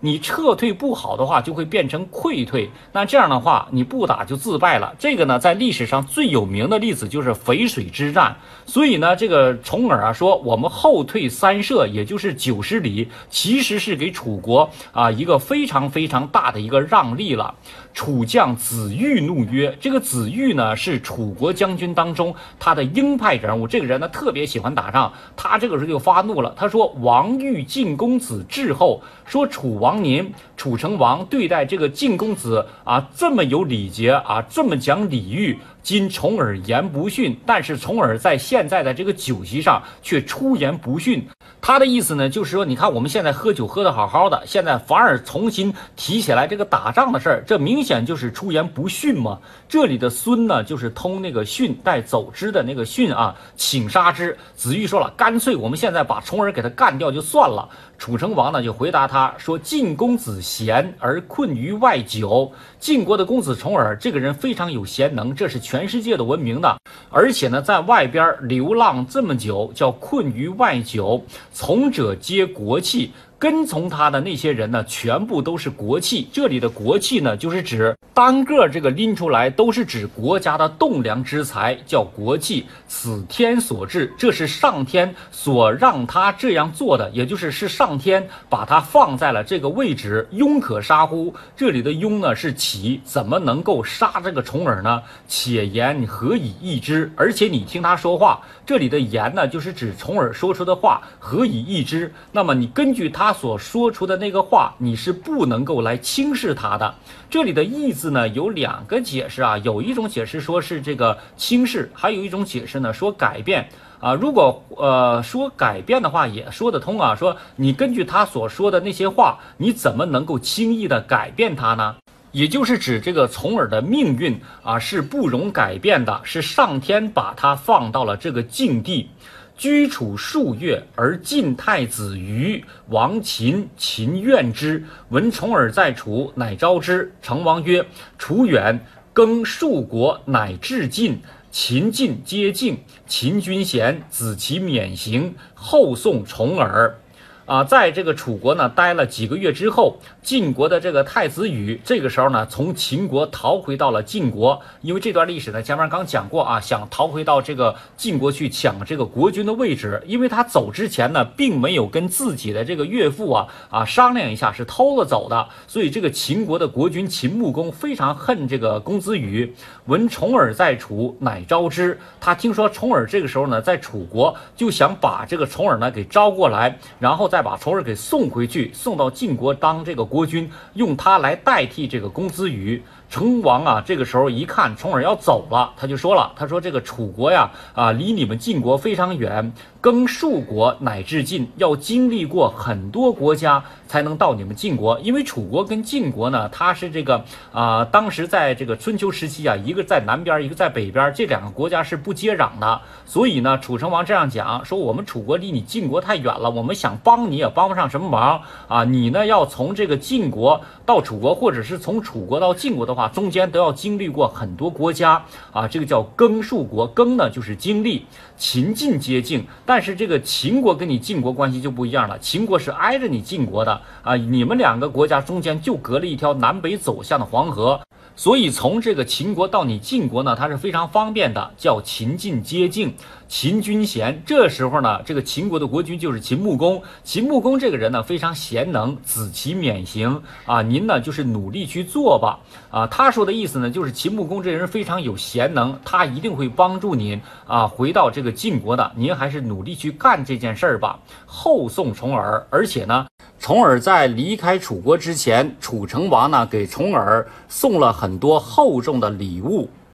你撤退不好的话，就会变成溃退。那这样的话，你不打就自败了。这个呢，在历史上最有名的例子就是淝水之战。所以呢，这个重耳啊说，我们后退3舍，也就是90里，其实是给楚国一个非常非常大的一个让利了。楚将子玉怒曰：“这个子玉呢，是楚国将军当中他的鹰派人物。这个人呢，特别喜欢打仗。他这个时候就发怒了，他说：‘王欲晋公子至厚，说楚王您楚成王对待这个晋公子这么有礼节这么讲礼遇。’今重耳言不逊，但是重耳在现在的这个酒席上却出言不逊。他的意思呢，就是说，你看我们现在喝酒喝得好好的，现在反而重新提起来这个打仗的事儿，这明显就是出言不逊嘛。这里的孙呢，就是通那个逊带走之的那个逊请杀之。子玉说了，干脆我们现在把重耳给他干掉就算了。楚成王呢就回答他说：“晋公子贤而困于外久。”晋国的公子重耳这个人非常有贤能，这是全世界都闻名的。而且呢，在外边流浪这么久，叫困于外久。从者皆国戚。跟从他的那些人呢，全部都是国戚。这里的国戚呢，就是指单个这个拎出来都是指国家的栋梁之才，叫国戚。此天所至，这是上天所让他这样做的，也就是上天把他放在了这个位置。庸可杀乎？这里的庸呢是启，怎么能够杀这个重耳呢？且言何以易之？而且你听他说话，这里的言呢，就是指重耳说出的话，何以易之？那么你根据他所说出的那个话，你是不能够来轻视他的。这里的义字呢有2个解释有一种解释说是这个轻视，还有一种解释呢说改变如果说改变的话也说得通说你根据他所说的那些话，你怎么能够轻易的改变他呢？也就是指这个重耳的命运是不容改变的，是上天把他放到了这个境地。居楚数月，而晋太子虞王秦，秦怨之。闻重耳在楚，乃召之。成王曰：“楚远，更数国，乃至晋。秦晋皆敬。秦君贤，子其免刑。后送重耳。”在这个楚国呢待了几个月之后，晋国的这个太子羽这个时候呢从秦国逃回到了晋国。因为这段历史呢前面刚讲过想逃回到这个晋国去抢这个国君的位置。因为他走之前呢并没有跟自己的这个岳父商量一下，是偷了走的。所以这个秦国的国君秦穆公非常恨这个公子羽。闻重耳在楚，乃召之。他听说重耳这个时候呢在楚国，就想把这个重耳呢给招过来，然后再把重耳给送回去，送到晋国当这个国君，用他来代替这个公子羽。成王这个时候一看重耳要走了，他就说了，他说这个楚国离你们晋国非常远，更数国乃至晋，要经历过很多国家才能到你们晋国。因为楚国跟晋国呢，它是这个当时在这个春秋时期一个在南边，一个在北边，这2个国家是不接壤的。所以呢，楚成王这样讲说，我们楚国离你晋国太远了，我们想帮你也帮不上什么忙你呢要从这个晋国到楚国，或者是从楚国到晋国的话，中间都要经历过很多国家这个叫更数国。更呢就是经历。秦晋皆敬，但是这个秦国跟你晋国关系就不一样了，秦国是挨着你晋国的你们2个国家中间就隔了一条南北走向的黄河。所以从这个秦国到你晋国呢，它是非常方便的，叫秦晋皆敬。秦君贤，这时候呢，这个秦国的国君就是秦穆公。秦穆公这个人呢非常贤能，子其免刑您呢就是努力去做吧他说的意思呢就是秦穆公这人非常有贤能，他一定会帮助您回到这个晋国的，您还是努力去干这件事儿吧。后送重耳，而且呢重耳在离开楚国之前，楚成王呢给重耳送了很多厚重的礼物。